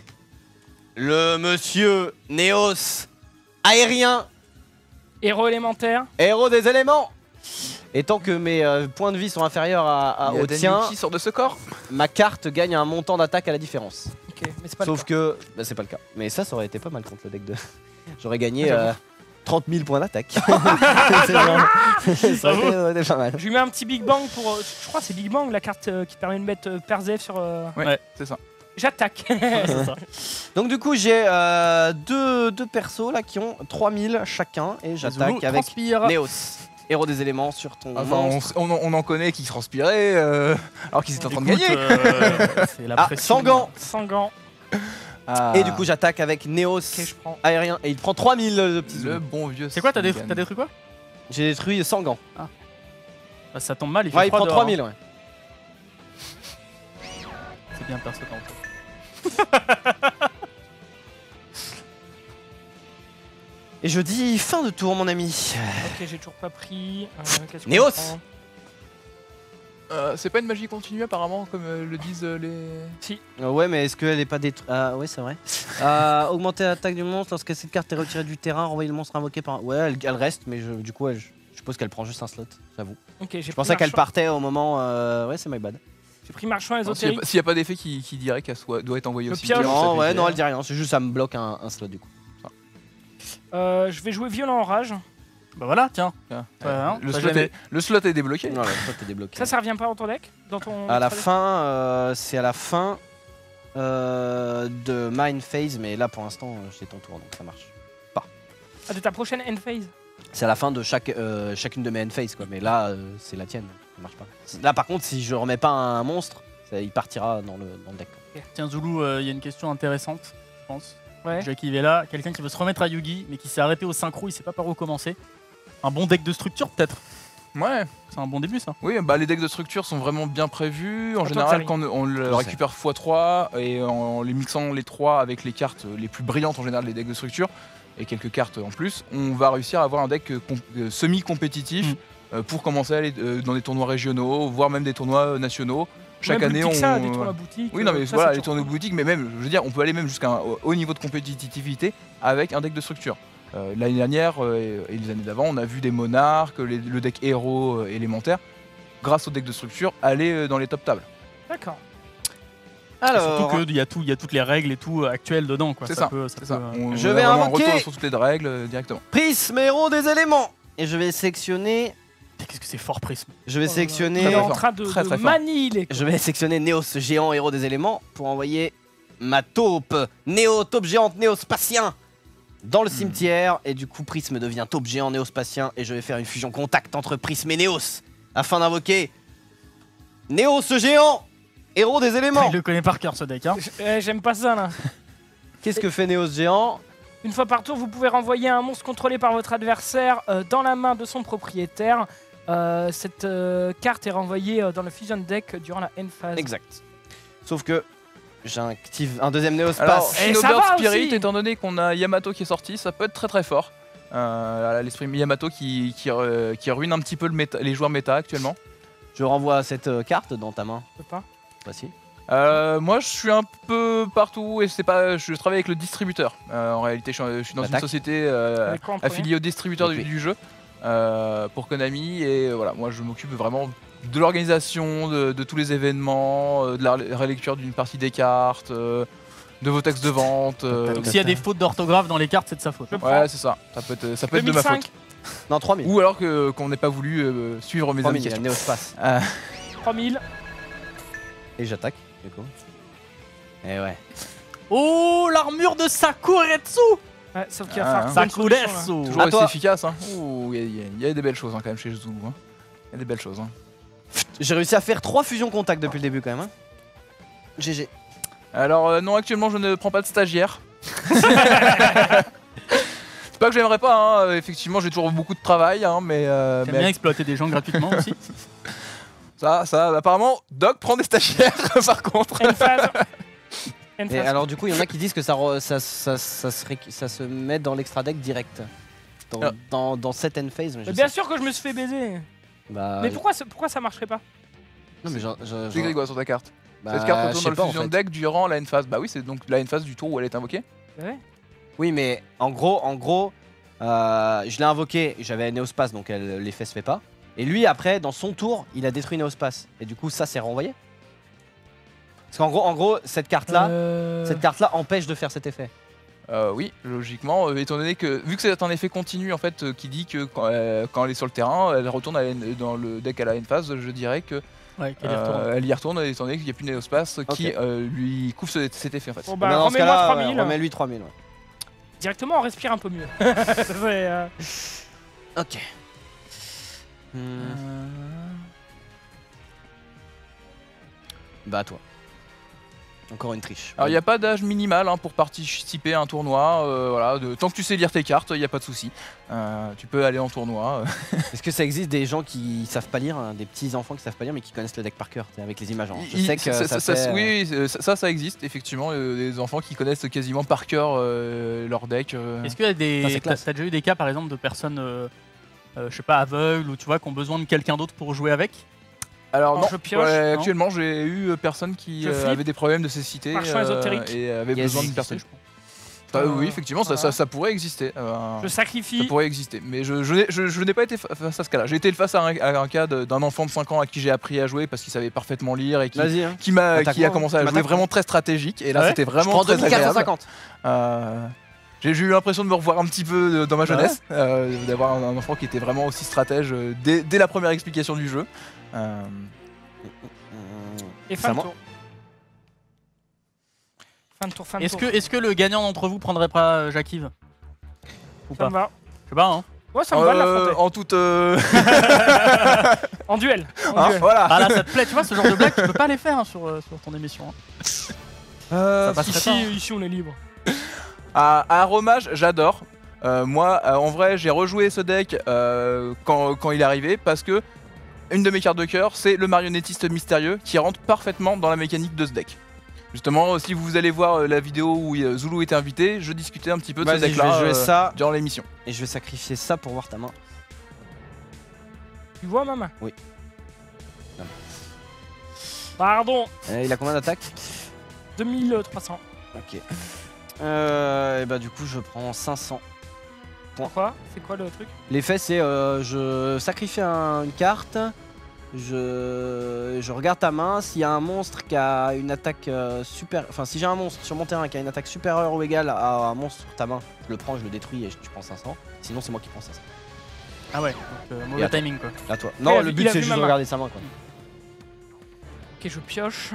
le monsieur Néos aérien, Héros élémentaire. héros des éléments. Et tant que mes euh, points de vie sont inférieurs à, à- Il y a au Dan tien, Yuki sort de ce corps. ma carte gagne un montant d'attaque à la différence. Ok, mais c'est pas Sauf le cas. que bah, c'est pas le cas. Mais ça, ça aurait été pas mal contre le deck de. J'aurais gagné euh, trente mille points d'attaque. C'est vraiment- ça aurait été, ça aurait été pas mal. Je lui mets un petit Big Bang pour. euh, je crois que c'est Big Bang la carte euh, qui permet de mettre euh, Persev sur. euh, Ouais, Ouais. c'est ça. J'attaque. C'est ça. Donc du coup j'ai euh, deux, deux persos là qui ont trois mille chacun et Zulu j'attaque avec transpire. Néos, héros des éléments sur ton Enfin, on, monstre. s- on en- on en connaît qui se transpiraient euh, alors qu'ils étaient en train de Écoute, gagner. euh, c'est la Ah, pression. sans gants. Sans gants. Ah. Et du coup j'attaque avec Néos Ok, je prends. aérien et il prend trois mille le petit le Zulu. bon vieux. C'est quoi, t'as Sneakan. détruit, t'as détruit quoi? J'ai détruit sans gants. Bah, ça tombe mal, il fait Ouais il froid prend dehors, trois mille ouais. hein. C'est bien perso quand même. Et je dis fin de tour mon ami. Ok, j'ai toujours pas pris. Euh, qu'est-ce qu'on Néos. prend Euh, c'est pas une magie continue apparemment comme euh, le disent euh, les. Euh, ouais mais est-ce qu'elle est pas détruite? Ah ouais c'est vrai. euh, augmenter l'attaque du monstre lorsque cette carte est retirée du terrain, renvoyer le monstre invoqué par... Ouais elle, elle reste mais je- du coup elle- je suppose qu'elle prend juste un slot, j'avoue. Ok, j'ai Je pris pensais qu'elle marchand- partait au moment... euh, Ouais c'est my bad. J'ai pris marchand Non, S'il n'y a, ésotérique. pas- s'il y a pas d'effet qui, qui dirait qu'elle soit- doit être envoyée Le aussi. pioche. vite, ça Non fait ouais plaisir. non elle dit rien, c'est juste ça me bloque un, un slot du coup. Euh, je vais jouer violent en rage. Bah voilà, tiens. Tiens, Ouais, hein, le, t'as slot jamais- est, le slot est débloqué. Non, là, toi, t'es débloqué. Ça, ça revient pas dans ton deck dans ton À la extra deck fin, euh, c'est à la fin euh, de ma end phase, mais là pour l'instant, euh, c'est ton tour donc ça marche. Ah, de ta prochaine end phase. C'est à la fin de chaque, euh, chacune de mes end phases quoi, mais là euh, c'est la tienne, ça marche pas. Là par contre, si je remets pas un monstre, ça, il partira dans le, dans le deck. quoi. Tiens, Zoulou, il y a une question intéressante, je pense. Ouais. Jackie est là, quelqu'un qui veut se remettre à Yugi, mais qui s'est arrêté au synchro, il sait pas par où commencer. Un bon deck de structure, peut-être. Ouais. C'est un bon début, ça. Oui, bah, les decks de structure sont vraiment bien prévus. En Attends, général, Thierry. quand on le Je sais. récupère fois trois et en les mixant les trois avec les cartes les plus brillantes en général des decks de structure et quelques cartes en plus, on va réussir à avoir un deck euh, com- euh, semi-compétitif Mm. euh, pour commencer à aller euh, dans des tournois régionaux, voire même des tournois euh, nationaux. Chaque Même plus année, petit on. que ça, des tournois boutiques. Oui, non, mais euh, ça, voilà, c'est les tournois toujours boutiques, mais même, je veux dire, on peut aller même jusqu'à un haut niveau de compétitivité avec un deck de structure. Euh, L'année dernière euh, et les années d'avant, on a vu des monarques, les- le deck héros euh, élémentaire, grâce au deck de structure, aller euh, dans les top tables. cool. D'accord. Et surtout qu'il y, a tout- il y a toutes les règles et tout euh, actuelles dedans. quoi. C'est ça, peut- ça C'est ça. peut, euh, On, Je on a vais vraiment un invoquer- retour sur toutes les règles euh, directement. Prisme héros des éléments. Et je vais sélectionner, Qu'est-ce que c'est fort, Prisme. je vais Oh là là. sélectionner, Il est Très, en très train de, Très, de très fort. manier. je vais sélectionner Néos géant héros des éléments pour envoyer ma taupe, Néo taupe géante néospatien dans le cimetière et du coup Prisme devient taupe géant néospatien et je vais faire une fusion contact entre Prisme et Néos afin d'invoquer Néos géant héros des éléments. Il le connaît par cœur, ce deck. Hein. Euh, J'aime pas ça là. Qu'est-ce que fait Néos géant? Une fois par tour, vous pouvez renvoyer un monstre contrôlé par votre adversaire euh, dans la main de son propriétaire. Euh, cette euh, carte est renvoyée euh, dans le Fusion Deck durant la end phase. Exact. Sauf que j'active un deuxième Alors, néospace. Eh, ça Snowbird va Spirit, aussi. étant donné qu'on a Yamato qui est sorti, ça peut être très très fort. Euh, L'esprit Yamato qui, qui, euh, qui ruine un petit peu le méta- les joueurs méta actuellement. Je renvoie cette euh, carte dans ta main. Je peux pas. Voici. Euh, moi, je suis un peu partout et c'est pas. Je travaille avec le distributeur. Euh, en réalité, je suis, je suis dans une Attaque. société euh, Avec quoi en premier affiliée au distributeur du, Ok. du jeu euh, pour Konami et euh, voilà. Moi, je m'occupe vraiment de l'organisation, de, de tous les événements, euh, de la ré- rélecture d'une partie des cartes, euh, de vos textes de vente. euh, Donc, S'il y a des fautes d'orthographe dans les cartes, c'est de sa faute. Je prends. ouais, c'est ça. Ça peut être, ça peut être de ma deux mille cinq. faute. Non, trois mille. Ou alors que- qu'on n'ait pas voulu euh, suivre mes trois mille, il y a indications. néospace. Euh, trois mille. Et j'attaque, du coup. Et ouais. Oh, l'armure de Sakuretsu Ouais, sauf qu'il va Ah, falloir hein. trouver une solution, là. Sakuretsu toujours À aussi toi. efficace. Hein. Ouh, Il y, a- il y a- il y a des belles choses hein, quand même chez Zulu. Hein. Il y a des belles choses. Hein. J'ai réussi à faire trois fusions contacts depuis le début quand même. Hein. G G. Alors euh, non, actuellement je ne prends pas de stagiaire. C'est pas que j'aimerais pas, hein. Effectivement j'ai toujours beaucoup de travail, hein, mais, euh, T'aimes mais bien exploiter des gens gratuitement aussi. ça, ça, apparemment, Doc prend des stagiaires par contre. End phase. End Et phase. alors du coup, il y en a qui disent que ça, re- ça, ça, ça, se, réc- ça se met dans l'extra deck direct. Dans, Ah. dans, dans cette end phase. Mais je Mais bien sais- sûr que je me suis fait baiser. Bah, Mais pourquoi, ça- pourquoi ça marcherait pas? Non mais j'en- j'en- C'est écrit j'en- quoi sur ta carte bah, Cette carte je retourne sais dans le pas, en fusion fait. deck durant la end phase. Bah oui, c'est donc la end phase du tour où elle est invoquée. Ouais. Oui, mais en gros, en gros, euh, je l'ai invoqué, j'avais Néospace, donc elle- l'effet se fait pas. Et lui, après, dans son tour, il a détruit Néospace. Et du coup, ça, c'est renvoyé. Parce qu'en gros, en gros, cette carte-là, Euh, cette carte-là empêche de faire cet effet. Euh, oui, logiquement, euh, étant donné que, vu que c'est un effet continu en fait, euh, qui dit que quand, euh, quand elle est sur le terrain, elle retourne à la end- dans le deck à la end phase, je dirais que Ouais, qu'elle y retourne. euh, elle y retourne étant donné qu'il n'y a plus Néospace qui Ok. euh, lui couvre ce- cet effet en fait. Bon bah Mais dans ce remets-moi cas-là, trois ouais, mille. remets-lui trois mille. Ouais. Directement on respire un peu mieux. C'est, euh, Ok. Hmm. Bah, à toi. Encore une triche. Alors il n'y a pas d'âge minimal hein, pour participer à un tournoi, euh, voilà, de- tant que tu sais lire tes cartes, il n'y a pas de souci. Euh, tu peux aller en tournoi. euh. Est-ce que ça existe des gens qui savent pas lire, hein, des petits enfants qui savent pas lire mais qui connaissent le deck par cœur, tu sais, avec les images hein. Je Il- sais que ça, ça, ça- fait, euh, oui, oui, ça, ça, ça existe effectivement, euh, des enfants qui connaissent quasiment par cœur euh, leur deck. euh. Est-ce qu'il y a Ça, des. c'est T'as classe. t'as déjà eu des cas par exemple de personnes, euh, euh, je sais pas, aveugles ou tu vois, qui ont besoin de quelqu'un d'autre pour jouer avec? Alors Oh, non, je pioche, ouais, non actuellement j'ai eu euh, personnes qui Je euh, flippe. avaient des problèmes de cécité Par champ ésotérique. et avaient Yes. besoin d'une personne. Ah, Euh, oui, effectivement, ça, voilà. ça, ça pourrait exister. euh, Je Ça sacrifie. pourrait exister, mais je, je, n'ai- je- je n'ai pas été fa- face à ce cas-là. J'ai été face à un, à un cas de- d'un enfant de cinq ans à qui j'ai appris à jouer parce qu'il savait parfaitement lire et qui, Vas-y, hein. qui, m'a, Attaque-moi, qui a commencé à tu jouer m'attaques, vraiment très stratégique. Et là, Ouais. c'était Je vraiment prends très deux mille quatre cent agréable. cinquante. Euh, J'ai j'ai eu l'impression de me revoir un petit peu de- dans ma Bah jeunesse, euh, d'avoir un, un enfant qui était vraiment aussi stratège euh, dès, dès la première explication du jeu. Euh, Et C'est fin à de moi. tour. Fin de tour, fin de Est-ce tour. que, est-ce que le gagnant d'entre vous prendrait pas euh, Jacques-Yves Ou Ça pas me va. Je sais pas, hein. Ouais, ça me va de euh, l'affronter. en toute. euh, En duel. En hein, duel. voilà. Ah là, ça te plaît, tu vois, ce genre de blague, tu peux pas les faire hein, sur, euh, sur ton émission. hein. Euh, Ça passerait Ici, pas. hein. ici, on est libre. À, à Aromage, j'adore. Euh, moi, euh, en vrai, j'ai rejoué ce deck euh, quand, quand il est arrivé parce que une de mes cartes de cœur, c'est le marionnettiste mystérieux qui rentre parfaitement dans la mécanique de ce deck. Justement, si vous allez voir euh, la vidéo où euh, Zulu était invité, je discutais un petit peu de ce Vas-y, je deck-là vais jouer euh, ça durant l'émission. et je vais sacrifier ça pour voir ta main. Tu vois ma main? Oui. Non. Pardon. Euh, il a combien d'attaques? deux mille trois cents. Ok. Euh, et bah du coup je prends cinq cents. Pourquoi? C'est quoi le truc? L'effet c'est euh, je sacrifie un- une carte, je, je regarde ta main, s'il y a un monstre qui a une attaque euh, super... Enfin si j'ai un monstre sur mon terrain qui a une attaque supérieure ou égale à un monstre sur ta main, je le prends, je le détruis et je- tu prends cinq cents. Sinon c'est moi qui prends cinq cents. Ah ouais, donc euh, mauvais Et attends. timing quoi. Là toi. il Non a le vu- but il a c'est vu juste ma de main. regarder sa main quoi. Ok, je pioche.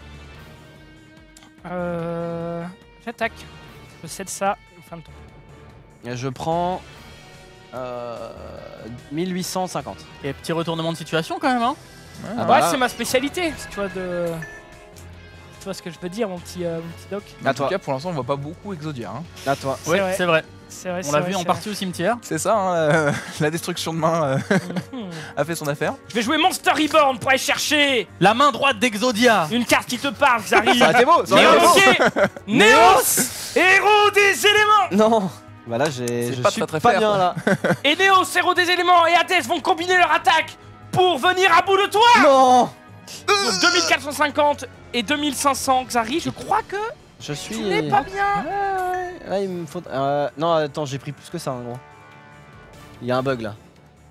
Euh... J'attaque. Je cède ça. Fin de tour. Et je prends euh, mille huit cent cinquante. Et petit retournement de situation quand même, hein. Ah Ouais, bah, c'est ma spécialité. Tu vois de... Tu vois ce que je veux dire, mon petit, euh, mon petit doc. À En tout toi. cas, pour l'instant, on voit pas beaucoup Exodia. hein. À toi. C'est Ouais, vrai. c'est vrai. C'est vrai, On c'est l'a vrai, vu en c'est partie au cimetière. C'est ça, hein, euh, la destruction de main euh, vrai. Mhm. a fait son affaire. Je vais jouer Monster Reborn pour aller chercher La main droite d'Exodia. une carte qui te parle, Xari. Ça aurait été beau, ça aurait été beau. Néos, Néos, héros des éléments. Non. Bah là j'ai C'est je pas suis très, très pas fair, bien quoi. là. Et Néos, héros des éléments, et Hades vont combiner leur attaque pour venir à bout de toi. Non. Donc deux mille quatre cent cinquante et deux mille cinq cents, Xari. Je crois que Je suis... tu n'es pas bien. Ouais, ouais, il me faut... Euh, non, attends, j'ai pris plus que ça, en gros. Il y a un bug, là.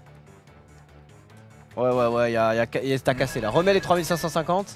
Ouais, ouais, ouais, il y a, il y a, il y a- t'as cassé, là. Remets les trois mille cinq cent cinquante.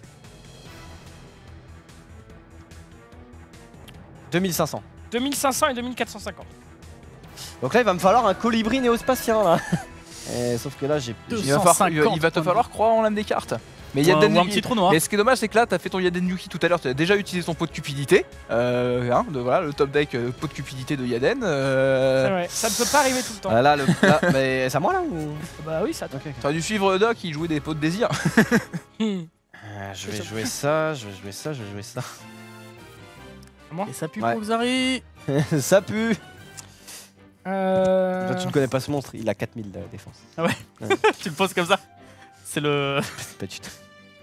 deux mille cinq cents. deux mille cinq cents et deux mille quatre cent cinquante. Donc là, il va me falloir un colibri néospatien, là. Et, sauf que là, j'ai... Deux Il va, falloir- il va- il va te points de falloir croire en l'âme des cartes. Mais Ou un, Yaden ou un petit trou noir. Mais ce qui est dommage, c'est que là, t'as fait ton Yaden Yuki tout à l'heure, tu as déjà utilisé ton pot de cupidité. Euh, hein, de, voilà, le top deck euh, pot de cupidité de Yaden. euh, C'est vrai, ça ne peut pas arriver tout le temps. Ah, là, le... là, mais c'est à moi, là, ou... Bah oui, ça. Ok, ok. T'aurais dû suivre Doc, il jouait des pots de désir. Hmm. Euh, je vais jouer ça, je vais jouer ça, je vais jouer ça. Et ça pue Ouais. pour Xari. Ça pue. Euh... Toi, tu ne connais pas ce monstre, il a quatre mille de défense. Tu le poses comme ça. C'est le. C'est pas du tout.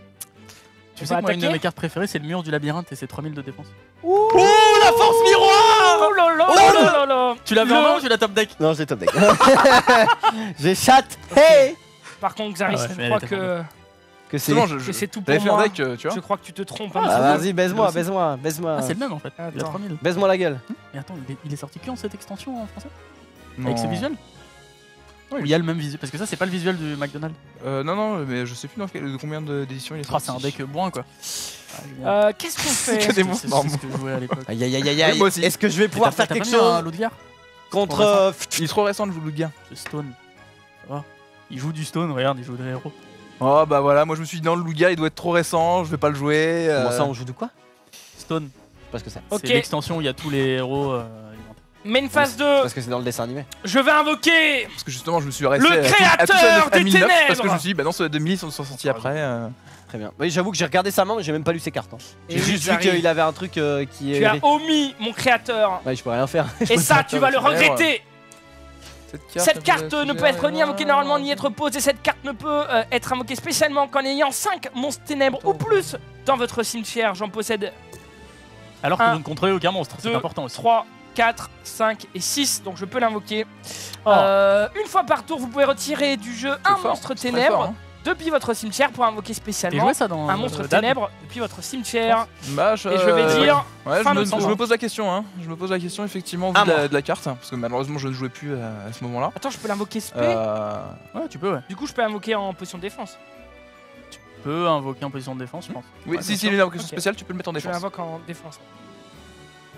Tu On sais va que moi, une de attaquer mes cartes préférées, c'est le mur du labyrinthe et c'est trois mille de défense. Ouh, la force miroir. Oh là là Oh là là là là. Tu l'avais Le- en main ou tu l'as top deck? Non, j'ai top deck. J'ai chat. Hey. Par contre, Xaris, Ah ouais, mais je crois elle était que, Que c'est. Justement, je, je- que c'est tout pour j'avais fait un moi. deck, euh, tu vois. Je crois que tu te trompes. Ah, un Ah, petit peu. vas-y, baise-moi, aussi. baise-moi, baise-moi. Ah, c'est le même en fait. Il a Attends. trois mille. Baise-moi la gueule. Mais attends, il est, il est sorti quand cette extension en français? Non. Avec ce visuel? Oui. Ou il y a le même visuel? Parce que ça, c'est pas le visuel du McDonald's. Euh, non, non, mais je sais plus dans quel- de combien de- d'éditions il est Ah, sorti. c'est un deck bourrin quoi. Ah, génial. Euh, Qu'est-ce qu'on fait que des C'est- monstres c'est normaux. ce que je jouais à l'époque. Aïe aïe aïe aïe Oui, aïe. moi aussi. Est-ce que je vais pouvoir Et t'as- faire t'as quelque pas mis un chose Ludgar contre. pour euh, Il est trop récent, le Loudgar. Ce Stone. Ça va. Il joue du Stone, regarde, il joue des héros. Oh bah voilà, moi je me suis dit non, le Loudgar il doit être trop récent, je vais pas le jouer. euh, Comment ça, on joue de quoi? Stone, Parce que ça. Ok. c'est l'extension où il y a tous les héros euh, alimentaires. Main phase deux. Parce que c'est dans le dessin animé. Je vais invoquer Parce que justement, je me suis resté Le à tout- à tout créateur ça à des mille neuf, parce que ténèbres. je me suis dit, bah non, ceux de mille ils sont sont sortis après. euh. Très bien. Oui, j'avoue que j'ai regardé sa main, mais j'ai même pas lu ses cartes. hein. Et J'ai oui, juste vu j'arrive. qu'il avait un truc euh, qui Tu est. as omis mon créateur. Ouais, je peux rien faire. Je Et peux ça, pas tu faire vas de- le regretter. Cette elle carte peut ne la peut être ni suggérer. invoquée normalement ni être posée. Cette carte ne peut euh, être invoquée spécialement qu'en ayant cinq monstres ténèbres ou plus dans votre cimetière. J'en possède Alors que Un, vous ne contrôlez aucun monstre, c'est deux, important aussi. trois, quatre, cinq et six. Donc je peux l'invoquer. Oh. Euh, une fois par tour, vous pouvez retirer du jeu un fort, monstre c'est très ténèbres fort, hein. depuis votre cimetière pour invoquer Et spécialement jouer ça dans un euh, monstre Dad. ténèbres depuis votre cimetière. Bah, je, Et je vais euh, dire Ouais, je fin me, de je tour. me pose la question, hein. Je me pose la question effectivement vu À de la, moi. de la carte, parce que malheureusement je ne jouais plus à, à ce moment-là. Attends, je peux l'invoquer spé. Euh, Ouais, tu peux, ouais. Du coup, je peux invoquer en position de défense. Tu peux invoquer en position de défense, je pense. Oui, Ouais, si bien si sûr. il est une invocation Ok. spéciale, tu peux le mettre en Je défense. l'invoque en défense.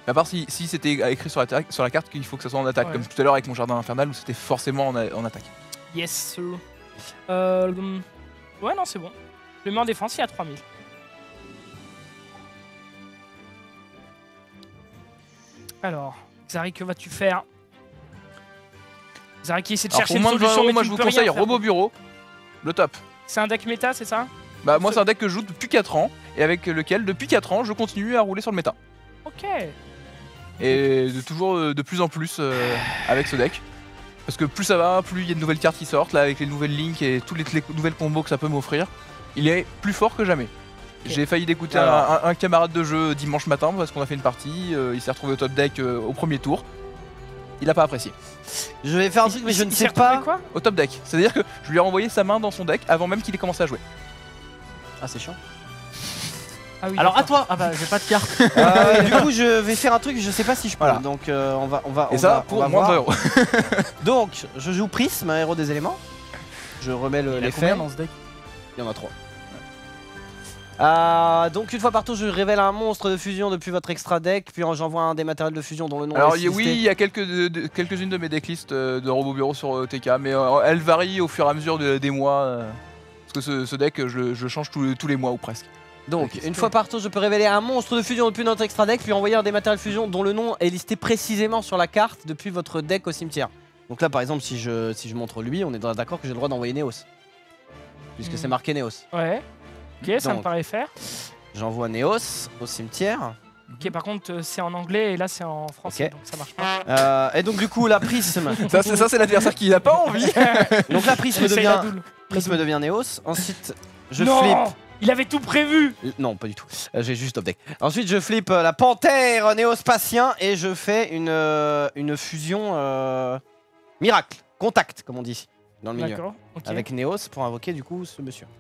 À part si, si c'était écrit sur la, sur la carte qu'il faut que ça soit en attaque, Ouais. comme tout à l'heure avec mon jardin infernal où c'était forcément en, a- en attaque. Yes, sir. Euh, ouais, non, c'est bon. Je le mets en défense, il y a trois mille. Alors, Xari, que vas-tu faire? Xari qui essaie de Alors chercher pour une moins de vingt solution, euros, mais moi tu je vous peux rien conseille faire. Robo Bureau, le top. C'est un deck méta, c'est ça? Bah moi Ce- c'est un deck que je joue depuis quatre ans et avec lequel depuis quatre ans je continue à rouler sur le méta. Ok. Et de toujours euh, de plus en plus euh, avec ce deck. Parce que plus ça va, plus il y a de nouvelles cartes qui sortent, là avec les nouvelles links et toutes les, les nouvelles combos que ça peut m'offrir. Il est plus fort que jamais. J'ai failli d'écouter un, Alors. un- un camarade de jeu dimanche matin parce qu'on a fait une partie, euh, il s'est retrouvé au top deck euh, au premier tour. Il a pas apprécié. Je vais faire un truc, mais je Il ne s'est sais pas. retrouvé quoi? Au top deck. C'est-à-dire que je lui ai renvoyé sa main dans son deck avant même qu'il ait commencé à jouer. Ah, c'est chiant. Ah oui, Alors à d'accord. toi. Ah bah j'ai pas de carte. Euh, du coup, je vais faire un truc, je sais pas si je peux. Voilà. Donc, euh, on va, on va, Et on ça va, on pour va moins de voir. vingt euros. Donc, je joue Prisme, un héros des éléments. Je remets le- Il a l'effet. combien dans ce deck? Il y en a trois. Euh, donc une fois par tour, je révèle un monstre de fusion depuis votre extra deck, puis j'envoie un des matériels de fusion dont le nom Alors est il y a- oui, listé. il y a quelques de- de- quelques-unes de mes decklists euh, de Robo Bureau sur euh, T K, mais euh, elles varient au fur et à mesure de- des mois. euh, parce que ce, ce deck, je, le- je le change tous les, tous les mois ou presque. Donc Ok. une fois par tour, je peux révéler un monstre de fusion depuis notre extra deck, puis envoyer un des matériels de fusion dont le nom est listé précisément sur la carte depuis votre deck au cimetière. Donc là par exemple, si je, si je montre lui, on est d'accord que j'ai le droit d'envoyer Néos. Puisque Hmm. c'est marqué Néos. Ouais. Ok, ça me Donc. paraît faire. J'envoie Néos au cimetière. Ok, par contre, euh, c'est en anglais et là, c'est en français, Ok. donc ça marche pas. Euh, et donc du coup, la prisme. Ça, c'est ça, c'est l'adversaire qui n'a pas envie. Donc la prisme Essaye la devient, double. prisme devient Néos. Ensuite, je non flippe. Il avait tout prévu. Euh, Non, pas du tout. Euh, J'ai juste top deck. Ensuite, je flippe euh, la panthère néospatien et je fais une, euh, une fusion euh, miracle, contact, comme on dit dans le milieu. D'accord, ok. Avec Néos pour invoquer du coup ce monsieur.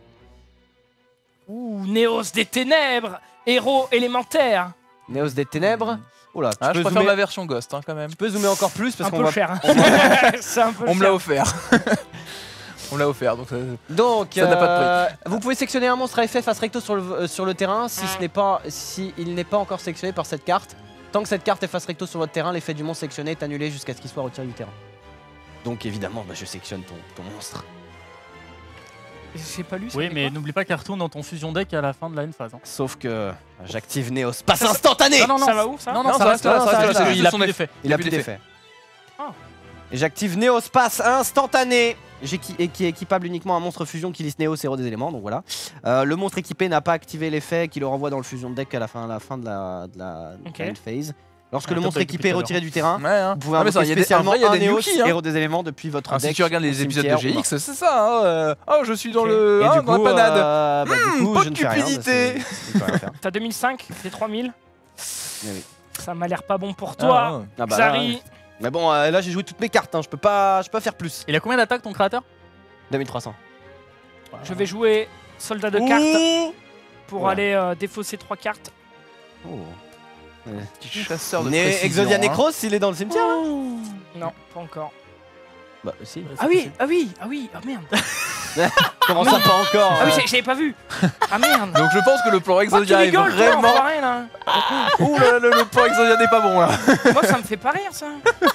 Ouh, Néos des ténèbres, héros élémentaire. Néos des ténèbres. Oula, tu, Ah, je peux préfère zoomer, la version Ghost hein, quand même. tu peux zoomer encore plus parce Un qu'on peu va. cher. on va- C'est un peu On me cher. l'a offert. On me l'a offert, donc euh, Donc, Ça n'a pas de euh, vous pouvez sélectionner un monstre à effet face recto sur le, euh, sur le terrain si ce n'est pas, si il n'est pas encore sélectionné par cette carte. Tant que cette carte est face recto sur votre terrain, l'effet du monstre sélectionné est annulé jusqu'à ce qu'il soit retiré du terrain. Donc évidemment, bah, je sélectionne ton, ton monstre. J'ai pas lu ça. Oui, fait mais quoi n'oublie pas qu'elle retourne dans ton fusion deck à la fin de la N-phase. hein. Sauf que j'active Néos. Passe instantané. Non, non, non. Ça va où ça Non, non, Non, ça reste là, non, ça ça reste reste là. là. Il a Son plus effet. d'effet. Il a plus plus d'effet. d'effet. Ah. Et j'active Néos passe instantané. J'ai qui, et qui est équipable uniquement à un monstre fusion qui liste Néos héros des éléments. Donc voilà. Euh, le monstre équipé n'a pas activé l'effet qui le renvoie dans le fusion deck à la fin, à la fin de la, de la, de Ok. la end phase. Lorsque Ah, le top monstre deck équipé est depuis tout à retiré du terrain, ouais. Hein. vous pouvez Ah, mais ça, invoquer il y a des- spécialement en vrai, il y a un des Néos Nuki, hein. héros des éléments depuis votre Ah, deck. si tu regardes au les épisodes de cimetière ou G X, non. c'est ça. Hein, euh, Oh, je suis dans Ok. le Et hein, du dans coup, la panade. euh, bah, du coup, pas je de ne fais rien. bah, cupidité. c'est- je peux rien faire. T'as deux mille cinq, t'es trois mille. Mais oui. Ça m'a l'air pas bon pour toi. Ah bah là, Xari. Mais bon, euh, là j'ai joué toutes mes cartes, hein. je peux pas, je peux pas faire plus. Il a combien d'attaques ton créateur? deux mille trois cents. Je vais jouer soldat de cartes pour Oula. aller euh, défausser trois cartes. Oh. Petit chasseur de Né précision, Exodia hein. Necros, il est dans le cimetière hein Non, pas encore. Bah si. Ah oui, ah oui, ah oui, ah merde. Comment ça pas encore Ah oui, euh, j'ai- j'avais pas vu. Ah merde. Donc je pense que le plan Pourquoi tu Exodia est rigoles, toi, on vraiment. voit rien là. Ouh là là, le, le plan Exodia n'est pas bon là. Moi, ça me fait pas rire ça.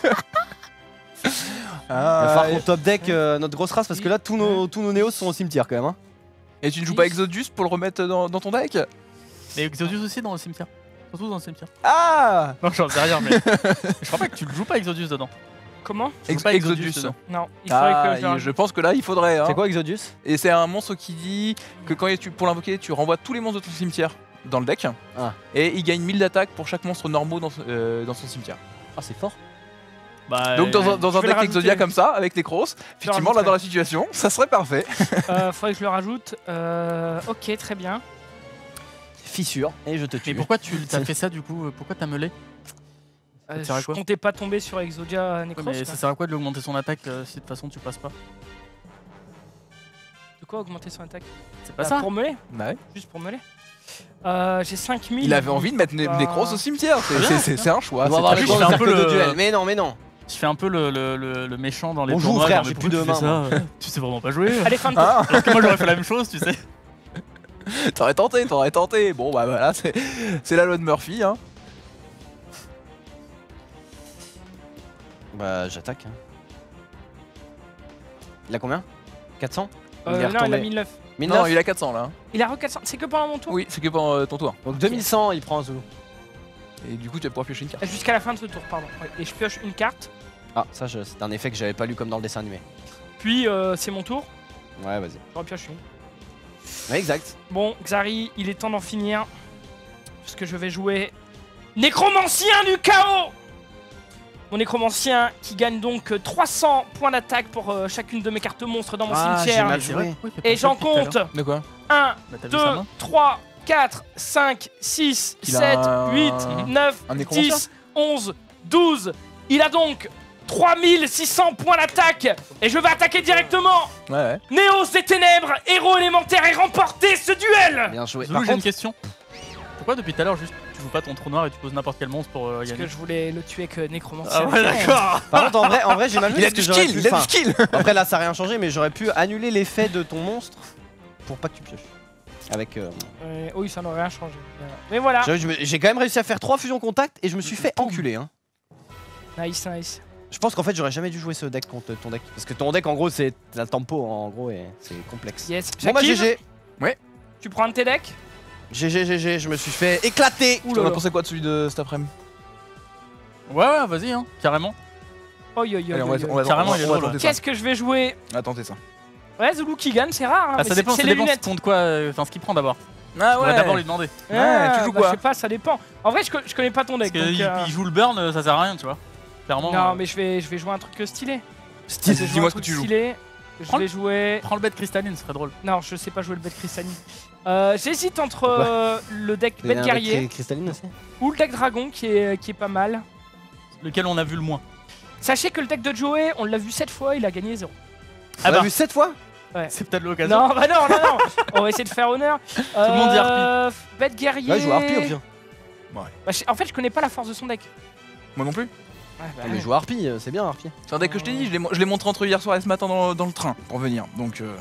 Il va falloir qu'on top deck euh, notre grosse race parce que là tous nos, tous nos néos sont au cimetière quand même. Hein. Et tu ne joues pas Exodus pour le remettre dans, dans ton deck? Mais Exodus aussi dans le cimetière. Surtout dans le cimetière. Ah Non, j'en sais rien, mais. Je crois pas que tu le joues pas Exodus dedans. Comment? Tu joues Ex- pas Exodus. dedans. Non, il faudrait Ah, que je. il- je pense que là il faudrait. Hein. C'est quoi Exodus? Et c'est un monstre qui dit que quand tu, pour l'invoquer, tu renvoies tous les monstres de ton cimetière dans le deck. Ah. Et il gagne mille d'attaque pour chaque monstre normaux dans, euh, dans son cimetière. Ah c'est fort. Bah, Donc dans, un- dans je un vais le deck Exodia rajouter. comme ça, avec les crosses, effectivement là rajouterai. dans la situation, ça serait parfait. Euh, faudrait que je le rajoute. Euh, ok, très bien. Fissure et je te Mais tue. pourquoi tu as fait ça du coup? Pourquoi t'as meulé? Euh, sert à je quoi comptais pas tomber sur Exodia Ouais, Necros. mais quoi. ça sert à quoi de lui augmenter son attaque euh, si de toute façon tu passes pas? De quoi augmenter son attaque? C'est pas Bah, ça? Pour meler. Bah ouais. Juste pour meler. Euh, J'ai cinq mille. Il avait envie de mettre né- Bah, Necros au cimetière, c'est- bien, c'est- c'est c'est bien. c'est un choix. On va c'est avoir très le je temps fais de un faire peu que de le- duel. Mais non, mais non. Je fais un peu le, le, le, le méchant dans les On joue, tournois, frère, genre, j'ai mais plus pourquoi de tu fais main, ça Tu sais vraiment pas jouer. Allez, fin de tour. Ah, Alors que moi j'aurais fait la même chose, tu sais. t'aurais tenté, t'aurais tenté. Bon bah voilà, c'est c'est la loi de Murphy. Hein. Bah j'attaque. Hein. Il a combien quatre cents Euh, Il est non, il a retombé. mille neuf. mille Non, neuf il a quatre cents là. hein. Il a re quatre cents. C'est que pendant mon tour. Oui, c'est que pendant euh, ton tour. Donc deux mille cent, il prend un Zulu. Et du coup, tu vas pouvoir piocher une carte. Jusqu'à la fin de ce tour, pardon. Ouais. Et je pioche une carte. Ah, ça, je- c'est un effet que j'avais pas lu comme dans le dessin animé. Puis euh, c'est mon tour. Ouais, vas-y. Je repioche une. Ouais, exact. Bon, Xari, il est temps d'en finir. Parce que je vais jouer Nécromancien du chaos. Mon nécromancien qui gagne donc euh, trois cents points d'attaque pour euh, chacune de mes cartes monstres dans mon Ah, j'ai cimetière. mal C'est vrai, joué. pourquoi il fait Et pas ça j'en depuis tout à compte l'heure De quoi un, Bah, t'as vu deux, sa main trois, quatre, cinq, six, Il a sept, un- huit, Mhm. neuf, Un nécromancien dix, onze, douze. Il a donc trois mille six cents points d'attaque. Et je vais attaquer directement. Ouais, ouais. Néos des ténèbres, héros élémentaire et remporter ce duel. Bien joué. Zoulou, Par j'ai une contre, question. Pourquoi depuis tout à l'heure juste tu joues pas ton trou noir et tu poses n'importe quel monstre pour euh, Parce gagner que je voulais le tuer avec euh, nécromancien. Ah ouais d'accord. par contre, en vrai, en vrai j'ai mal joué Il a parce que du j'aurais skill, pu- il a du enfin, skill. Après là, ça a rien changé, mais j'aurais pu annuler l'effet de ton monstre pour pas que tu pioches. Avec. Euh... Euh, oui, ça n'aurait rien changé. Mais voilà. j'avoue, je me- J'ai quand même réussi à faire trois fusions contact et je me suis fait enculer. Hein. Nice, nice. Je pense qu'en fait, j'aurais jamais dû jouer ce deck contre ton deck. Parce que ton deck, en gros, c'est la tempo en gros et c'est complexe. Yes. Bon bah Shakiv, G G. tu prends un de tes decks. G G, G G, je me suis fait éclater. T'en as pensé quoi de celui de cet après-midi? Ouais ouais vas-y hein, carrément. Oh yo Allez, yo. on yo, va, yo. on va, Carrément, on va- il est on va drôle, tenter ça. Qu'est-ce que je vais jouer? On va tenter ça. Ouais, Zoulou qui gagne, c'est rare. Hein, Ah mais ça c'est- dépend, c'est ça les dépend lunettes. contre quoi, euh, enfin ce qu'il prend d'abord. Ah On va d'abord lui demander. Ah, tu joues bah, quoi? Je sais pas, ça dépend. En vrai, je, co- je connais pas ton Parce deck. donc, qu'il euh, il joue le burn, euh, ça sert à rien tu vois. Clairement. Non, euh, mais je vais, je vais jouer un truc stylé. Style, Je vais jouer dis-moi un ce que truc tu joues. stylé. Je Prends vais jouer. Prends le bête cristalline, ce serait drôle. Non, je sais pas jouer le bête cristalline. Euh, J'hésite entre Pourquoi euh, le deck Il y a bête un guerrier deck cristalline aussi. ou le deck dragon qui est, qui est pas mal. Lequel on a vu le moins. Sachez que le deck de Joey, on l'a vu sept fois, il a gagné zéro. On Ah l'a bah. vu sept fois. C'est peut-être l'occasion. Non, bah non, non, non. On va essayer de faire honneur. Tout le monde dit Harpie. Bête guerrier. Ouais, je joue Harpie au pire. Bah, je- en fait, je connais pas la force de son deck. Moi non plus. Ouais, bah, Non, mais je joue Harpie, euh, c'est bien Harpie. C'est un deck que je t'ai dit, je l'ai mo- je l'ai montré entre hier soir et ce matin dans, dans le train pour venir. Donc euh,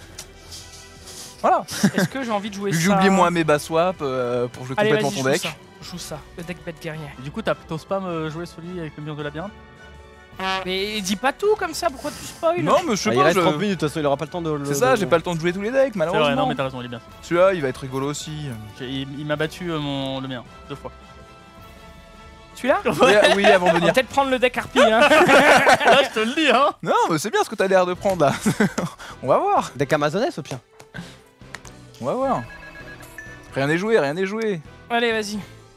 voilà. Est-ce que j'ai envie de jouer Vu que ça j'ai oublié mon Ameba Swap euh, pour jouer Allez, complètement vas-y, ton je joue deck. ça. Je joue ça, le deck bête guerrier. Et du coup t'as t'oses pas me jouer celui avec le mur de labyrinthe. Mais dis pas tout comme ça, pourquoi tu spoil? Non, mais je sais Bah, il pas. reste je- trente minutes, de toute façon, il aura pas le temps de le. C'est ça, de- j'ai pas le temps de jouer tous les decks, C'est vrai, non malheureusement. mais t'as raison, il est bien. Celui-là, il va être rigolo aussi. J'ai- Il, il m'a battu euh, mon, le mien, deux fois. Celui-là? Oui, oui, avant de On va venir. peut-être prendre le deck Harpie. Hein. Là je te le dis hein. Non, mais c'est bien ce que t'as l'air de prendre là. On va voir. Deck Amazoness au pire. On va voir. Rien n'est joué, rien n'est joué. Allez, vas-y.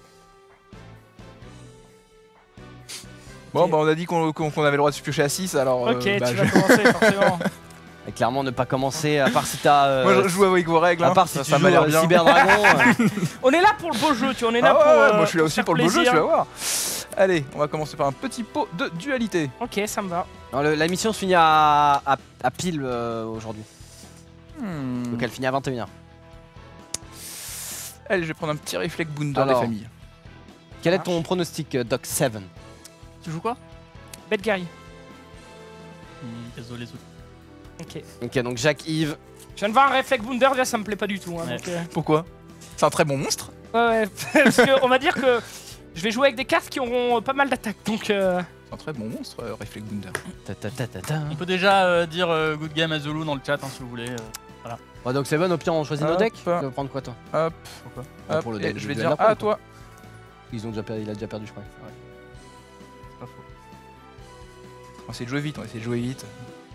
Bon, Ok. bah on a dit qu'on qu'on- qu'on avait le droit de se piocher à six, alors. Ok, euh, bah, tu je... vas commencer forcément. Et clairement, ne pas commencer, à part si t'as. euh, Moi je joue avec vos règles, à hein. part si ça, tu ça joues m'a l'air euh, bien. Cyber Dragon. euh, On est là pour le beau jeu, tu vois, on est Ah là ouais, pour. ouais, euh, moi je suis là aussi faire pour le beau jeu, plaisir. tu vas voir. Allez, on va commencer par un petit pot de dualité. Ok, ça me va. non, le- la mission se finit à, à, à pile euh, aujourd'hui. Hmm. Donc elle finit à vingt et une heures. Allez, je vais prendre un petit réflexe Bounder des Alors. familles. Quel est ton pronostic, euh, Doc sept? Tu joues quoi? Bête guerrier. Hmm, Désolé Zoulou. Ok. Ok, donc Jacques-Yves. Je viens de voir un réflexe Bounder, déjà ça me plaît pas du tout. Hein, Ouais. donc, euh, Pourquoi? C'est un très bon monstre. Ouais, ouais. Parce qu'on va dire que je vais jouer avec des cartes qui auront euh, pas mal d'attaques. Donc. euh, C'est un très bon monstre, euh, réflexe Bounder. Ta, ta, ta, ta, ta. On peut déjà euh, dire euh, good game à Zoulou dans le chat hein, si vous voulez. euh. Ouais, donc Seven, au pire, on choisit nos Hop. decks. Tu vas prendre quoi, toi? Hop, Pourquoi? Ah, hop, pour le et deck je du vais duel dire d'après, à toi. Ils ont déjà perdu, il a déjà perdu, je crois. C'est pas faux. On va essayer de jouer vite, on va essayer de jouer vite.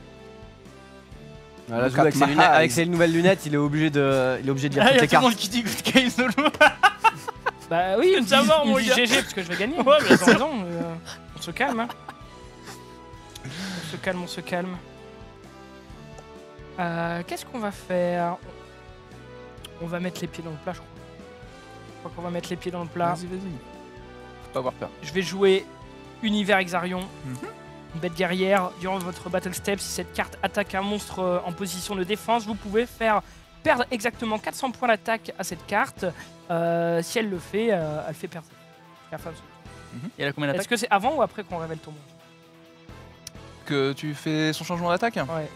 Voilà, Donc, Zoulou, avec, ses ma lunettes- eyes. avec ses nouvelles lunettes, il est obligé de, il est obligé de dire Ah toutes y'a les tout le monde cartes. qui dit good game Zoulou. Bah oui, il me dit, déjà mort, il me mon dit gars. G G parce que je vais gagner. Ouais, mais attends, raison, euh, on se calme. Hein. On se calme, on se calme. Euh, Qu'est-ce qu'on va faire? On va mettre les pieds dans le plat, je crois. Je crois qu'on va mettre les pieds dans le plat. Vas-y, vas-y. Faut pas avoir peur. Je vais jouer Univers Exarion. Mhm. Une bête guerrière. Durant votre battle step, si cette carte attaque un monstre euh, en position de défense, vous pouvez faire perdre exactement quatre cents points d'attaque à cette carte. Euh, si elle le fait, euh, elle fait perdre. À la fin de ce tour. Et elle a combien Est-ce d'attaques? que c'est avant ou après qu'on révèle ton monstre? Que tu fais son changement d'attaque? Ouais.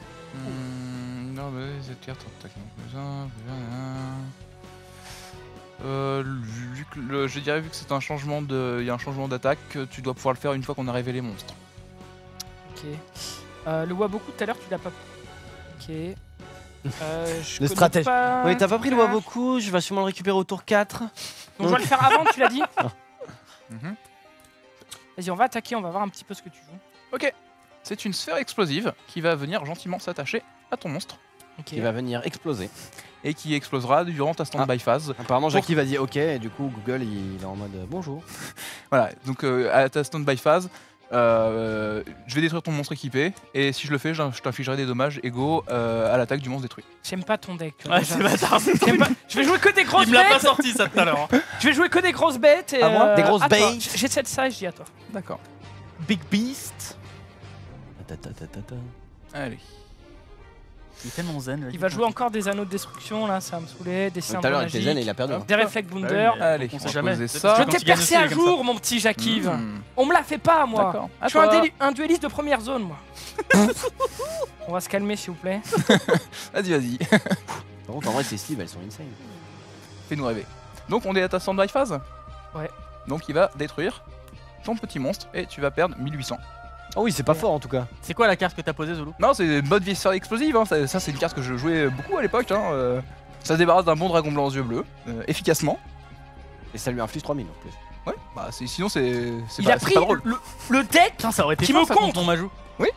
Hmm, non, mais cette carte, tac, non, plus un, plus un, un. Euh, vu que le- je dirais vu que c'est un changement de, il y a un changement d'attaque, euh, tu dois pouvoir le faire une fois qu'on a révélé monstre. Ok. Euh, le Waboku tout à l'heure, tu l'as pas. Ok. Euh, je Le connais stratège. pas Oui, t'as pas pris le Clash. Waboku, je vais sûrement le récupérer au tour quatre. Donc je dois le faire avant, tu l'as dit. Mhm. Vas-y, on va attaquer, on va voir un petit peu ce que tu joues. Ok. C'est une sphère explosive qui va venir gentiment s'attacher à ton monstre Ok. Qui va venir exploser. et qui explosera durant ta stand-by phase. Apparemment, Jackie va dire ok, et du coup, Google il est en mode euh, bonjour. Voilà, donc euh, à ta stand-by phase, euh, je vais détruire ton monstre équipé et si je le fais, je je t'infligerai des dommages égaux euh, à l'attaque du monstre détruit. J'aime pas ton deck. Ouais, déjà. c'est bâtard. J'aime pas- Je vais jouer que des grosses Il me l'a pas bêtes. sorti ça tout à l'heure. hein. Je vais jouer que des grosses bêtes. Et À moi euh, Des grosses à toi. bêtes. J'essaie de ça et je dis à toi. D'accord. Big Beast. Ta, ta, ta, ta, ta. Allez. Il est tellement zen. là, Il va jouer encore des anneaux de destruction là, ça va me saouler. Des Tout cylindres à l'heure, il était zen et magiques. il a perdu. hein. Des réflexes Bah oui, Bounder. mais Allez, on on sait va jamais. poser Peut-être ça. Je que quand t'ai il gagne percé aussi, un il est comme jour, mon petit Jacquive. Hmm. On me la fait pas, moi. D'accord. À Je suis un, toi. déli- un dueliste de première zone, moi. On va se calmer, s'il vous plaît. Vas-y, vas-y. Par contre, en vrai, ces sleeves, elles sont insane. Fais-nous rêver. Donc on est à ta stand-by phase. Ouais. Donc il va détruire ton petit monstre et tu vas perdre mille huit cents. Oh oui, c'est pas fort en tout cas. C'est quoi la carte que t'as posée, Zulu? Non, c'est mode visseur explosive. Hein. Ça, ça, c'est une carte que je jouais beaucoup à l'époque. Hein. euh, Ça se débarrasse d'un bon dragon blanc aux yeux bleus, euh, efficacement. Et ça lui inflige trois mille en plus. Ouais. Bah c'est- sinon c'est c'est Il pas, a c'est pris pas drôle. le, le deck. Putain, ça aurait été Qui fort, me ça, contre. contre mon Majou.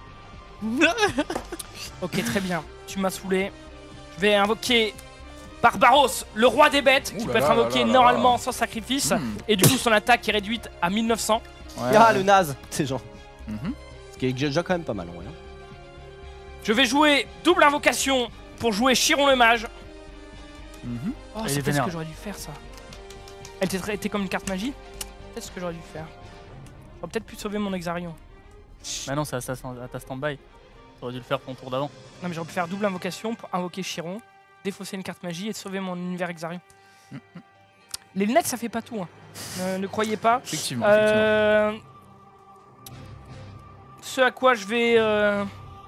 Ok, très bien. Tu m'as saoulé. Je vais invoquer Barbaros, le roi des bêtes, qui Ouh là peut être là là invoqué là là normalement là. sans sacrifice. Hmm. Et du coup, son attaque est réduite à mille neuf cents. Ouais. Ah, le naze, ces gens. Mhm. Ce qui est déjà quand même pas mal en vrai. hein. Je vais jouer double invocation pour jouer Chiron le mage. Mhm. Oh, Elle est c'est peut-être ce vénère. que j'aurais dû faire, ça. Elle était, tra- était comme une carte magie. Peut-être ce que j'aurais dû faire. J'aurais peut-être pu sauver mon Exarion. Bah non, c'est à, ta- à ta stand-by. T'aurais dû le faire ton tour d'avant. Non, mais j'aurais pu faire double invocation pour invoquer Chiron, défausser une carte magie et sauver mon univers Exarion. Mhm. Les lunettes, ça fait pas tout. Hein. Ne, ne croyez pas. Effectivement. effectivement. Euh... Ce à quoi je vais... euh,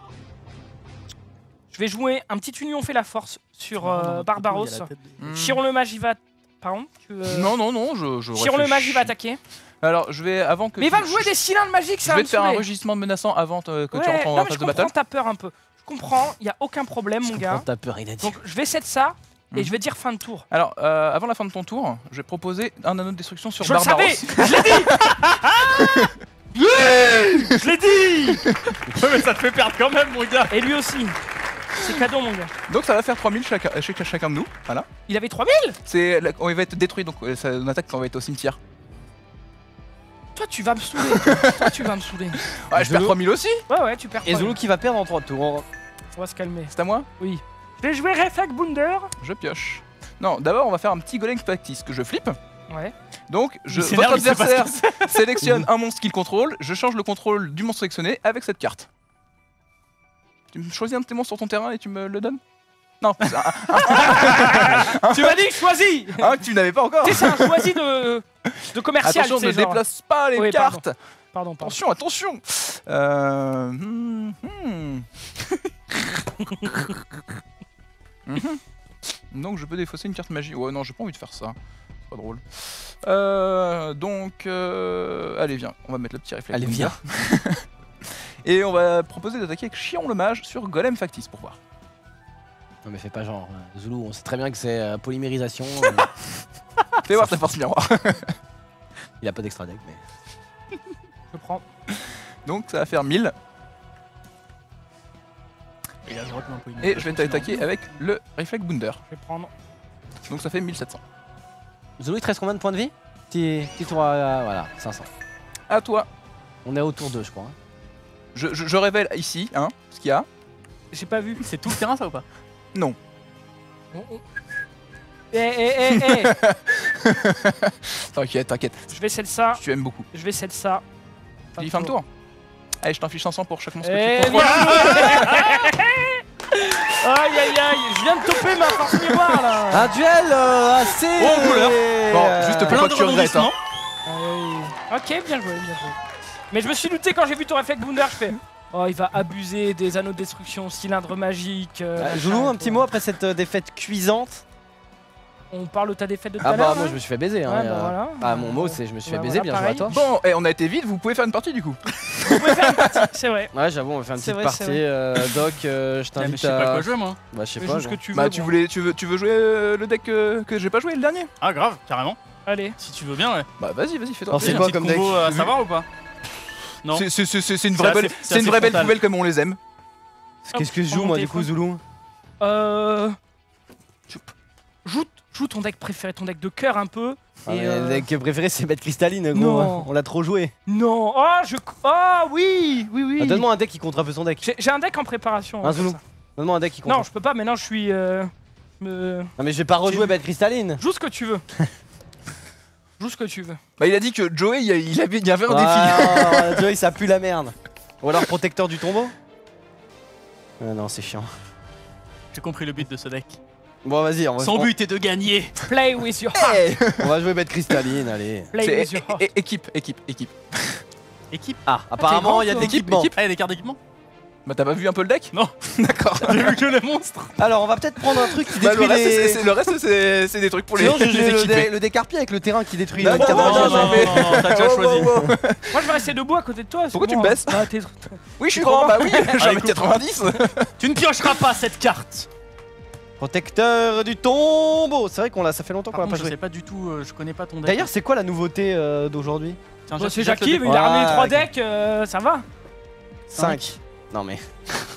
Je vais jouer un petit union fait la force sur euh, Barbaros. Hmm. Chiron le mage, il va... Pardon tu, euh, Non, non, non, je. je Chiron le mage, il va réfléchis. attaquer. Alors je vais avant que. Mais il tu- va me jouer je- des cylindres magiques, Je ça va vais me te faire un saouler. rugissement menaçant avant te- que tu Ouais, rentres en non, mais phase je de comprends battle. ta peur un peu. Je comprends, il y a aucun problème, mon Je gars. comprends ta peur, il a dit. Donc je vais set ça et Mhm. je vais dire fin de tour. Alors, euh, avant la fin de ton tour, je vais proposer un anneau de destruction sur Je le Barbaros. savais. Je l'ai dit. Je l'ai dit. mais ça te fait perdre quand même, mon gars. Et lui aussi. C'est cadeau, mon gars. Donc ça va faire trois mille chacun, euh, chacun, chacun de nous. Voilà. Il avait trois mille. C'est, la- on va être détruit, donc euh, ça, on attaque quand on va être au cimetière. Toi, tu vas me saouler. Toi, tu vas me saouler. Ah, je perds Zulu. trois mille aussi. Ouais, ouais, tu perds. Et trois Zulu mille. qui va perdre en trois tours. On va se calmer. C'est à moi. Oui. Je vais jouer Reflect Bounder. Je pioche. Non, d'abord on va faire un petit golem practice que je flippe. Ouais. Donc je, Il s'énerve, votre il sait pas ce adversaire sélectionne un monstre qu'il contrôle. Je change le contrôle du monstre sélectionné avec cette carte. Tu me choisis un de tes monstres sur ton terrain et tu me le donnes. Non, c'est un, Tu m'as dit choisis. un que tu n'avais pas encore. Tu sais, c'est un choisi de, de commercial. Attention, tu sais, ne genre. déplace pas les Oui, pardon. cartes. Pardon, pardon. Attention, attention. Euh... hmm, hmm. Mhm. Donc je peux défausser une carte magie. Ouais, non, j'ai pas envie de faire ça. C'est pas drôle. Euh, donc, euh, allez, viens. On va mettre le petit réflexe. Allez, viens. Et on va proposer d'attaquer avec Chiron le mage sur Golem factice pour voir. Non mais fais pas genre. euh, Zulu, on sait très bien que c'est euh, polymérisation. euh, Fais voir ta force miroir. il a pas d'extra deck mais. Je prends. Donc ça va faire mille. Et, là, je retourne un peu Et je vais t'attaquer avec le réflexe Bounder. Je vais prendre. Donc ça fait mille sept cents. Zulu, il te reste combien de points de vie? Petit, petit tour à. Voilà, cinq cents. À toi. On est au tour deux, je crois. hein. Je, je- je révèle ici hein, ce qu'il y a. J'ai pas vu. C'est tout le terrain, ça ou pas? Non. Oh, oh. Eh, eh, eh, eh. T'inquiète, t'inquiète. Je vais celle ça. Tu aimes beaucoup. Je vais celle ça. Tu dis fin de tour. Allez, je t'en fiche cinq cents pour chaque monstre Eh, que tu contrôles. Aïe aïe aïe, je viens de toper ma force miroir là. Un duel euh, assez. Oh, en couleur. Bon, euh, juste pour Plein pas de que tu regrettes. Hein. Aïe. Ok, bien joué, bien joué. Mais je me suis douté quand j'ai vu ton réflexe Bounder, je fais. Oh, il va abuser des anneaux de destruction, cylindre magique. euh, Euh, machin, Zulu, un et petit tout. mot après cette euh, défaite cuisante. On parle de ta défaite de tout Ah à l'heure. bah moi là je me suis fait baiser. Hein, Ouais, et, bah euh, voilà. Ah mon mot c'est je me suis Bah fait baiser, voilà, bien joué à pareil. toi. Bon, et on a été vite, vous pouvez faire une partie du coup. Vous pouvez faire une partie, c'est vrai. Ouais j'avoue on va faire une C'est petite vrai, c'est partie. vrai. euh, Doc, euh, je Ah, mais je t'invite sais pas à... quoi jouer moi. Bah je sais Fais pas. juste ce que gros. tu veux. Bah tu bon. voulais, tu veux, tu veux jouer euh, le deck que, que j'ai pas joué le dernier? Ah grave, carrément. Allez. Si tu veux bien, ouais. Bah vas-y, vas-y, fais-toi. Alors, c'est Une quoi petite comme deck? combo à J'ai savoir ou pas? Non. C'est c'est- c'est- c'est une C'est vraie assez- belle, c'est c'est une assez vraie belle frontal. poubelle comme on les aime. Qu'est-ce que je Hop, joue prends moi mon du coup téléphone. Zoulou? Euh. Joue, joue ton deck préféré, ton deck de cœur un peu. Ah, et mais euh, Le deck préféré c'est Bête Cristalline gros. Non. On l'a trop joué. Non. Oh, je. Oh, oui, oui, oui. Ah, donne-moi un deck qui contre un peu son deck. J'ai j'ai un deck en préparation. Un hein, Zoulou. pour ça. Donne-moi un deck qui contre. Non, je peux pas. Maintenant, je suis. Euh... me- Non mais je vais pas rejouer Bête Cristalline. Joue ce que tu veux. Joue ce que tu veux. Bah il a dit que Joey, il y a- il avait, il y avait un défi. Ah, Joey ça pue la merde. Ou alors protecteur du tombeau. Ah non c'est chiant. J'ai compris le but de ce deck. Bon vas-y on va, Son on- but est de gagner. Play with your heart. Hey on va jouer Bête Cristalline allez. Play C'est with your é- heart. é- équipe, équipe, équipe. Équipe. Ah apparemment grand, il y a de toi. l'équipement. Équipe. Ah, il y a des cartes d'équipement. Bah t'as pas vu un peu le deck? Non. D'accord. J'ai vu que le monstre. Alors on va peut-être prendre un truc qui Bah, le détruit reste, les... c'est- c'est- le reste, c'est c'est des trucs pour les, Sinon je les joue le, équipés. dé- le décarpier avec le terrain qui détruit Non, le non, cadavre. non, non, mais- non, t'as déjà Wow, choisi. wow, wow. Moi, je vais rester debout à côté de toi. c'est Pourquoi tu bon, me hein. baisses Bah, t'es- Oui, je suis grand, bah oui, j'ai un écoute. mètre quatre-vingt-dix. Tu ne piocheras pas cette carte. Protecteur du tombeau. C'est vrai qu'on l'a, ça fait longtemps qu'on Par l'a contre, pas je joué. sais pas du tout, euh, je connais pas ton deck. D'ailleurs c'est quoi la nouveauté euh, d'aujourd'hui? Tiens, Bon, jette- c'est jette le Jackie, dé. il a ramené Ah, trois ok. decks, euh, ça va. cinq. Non mais...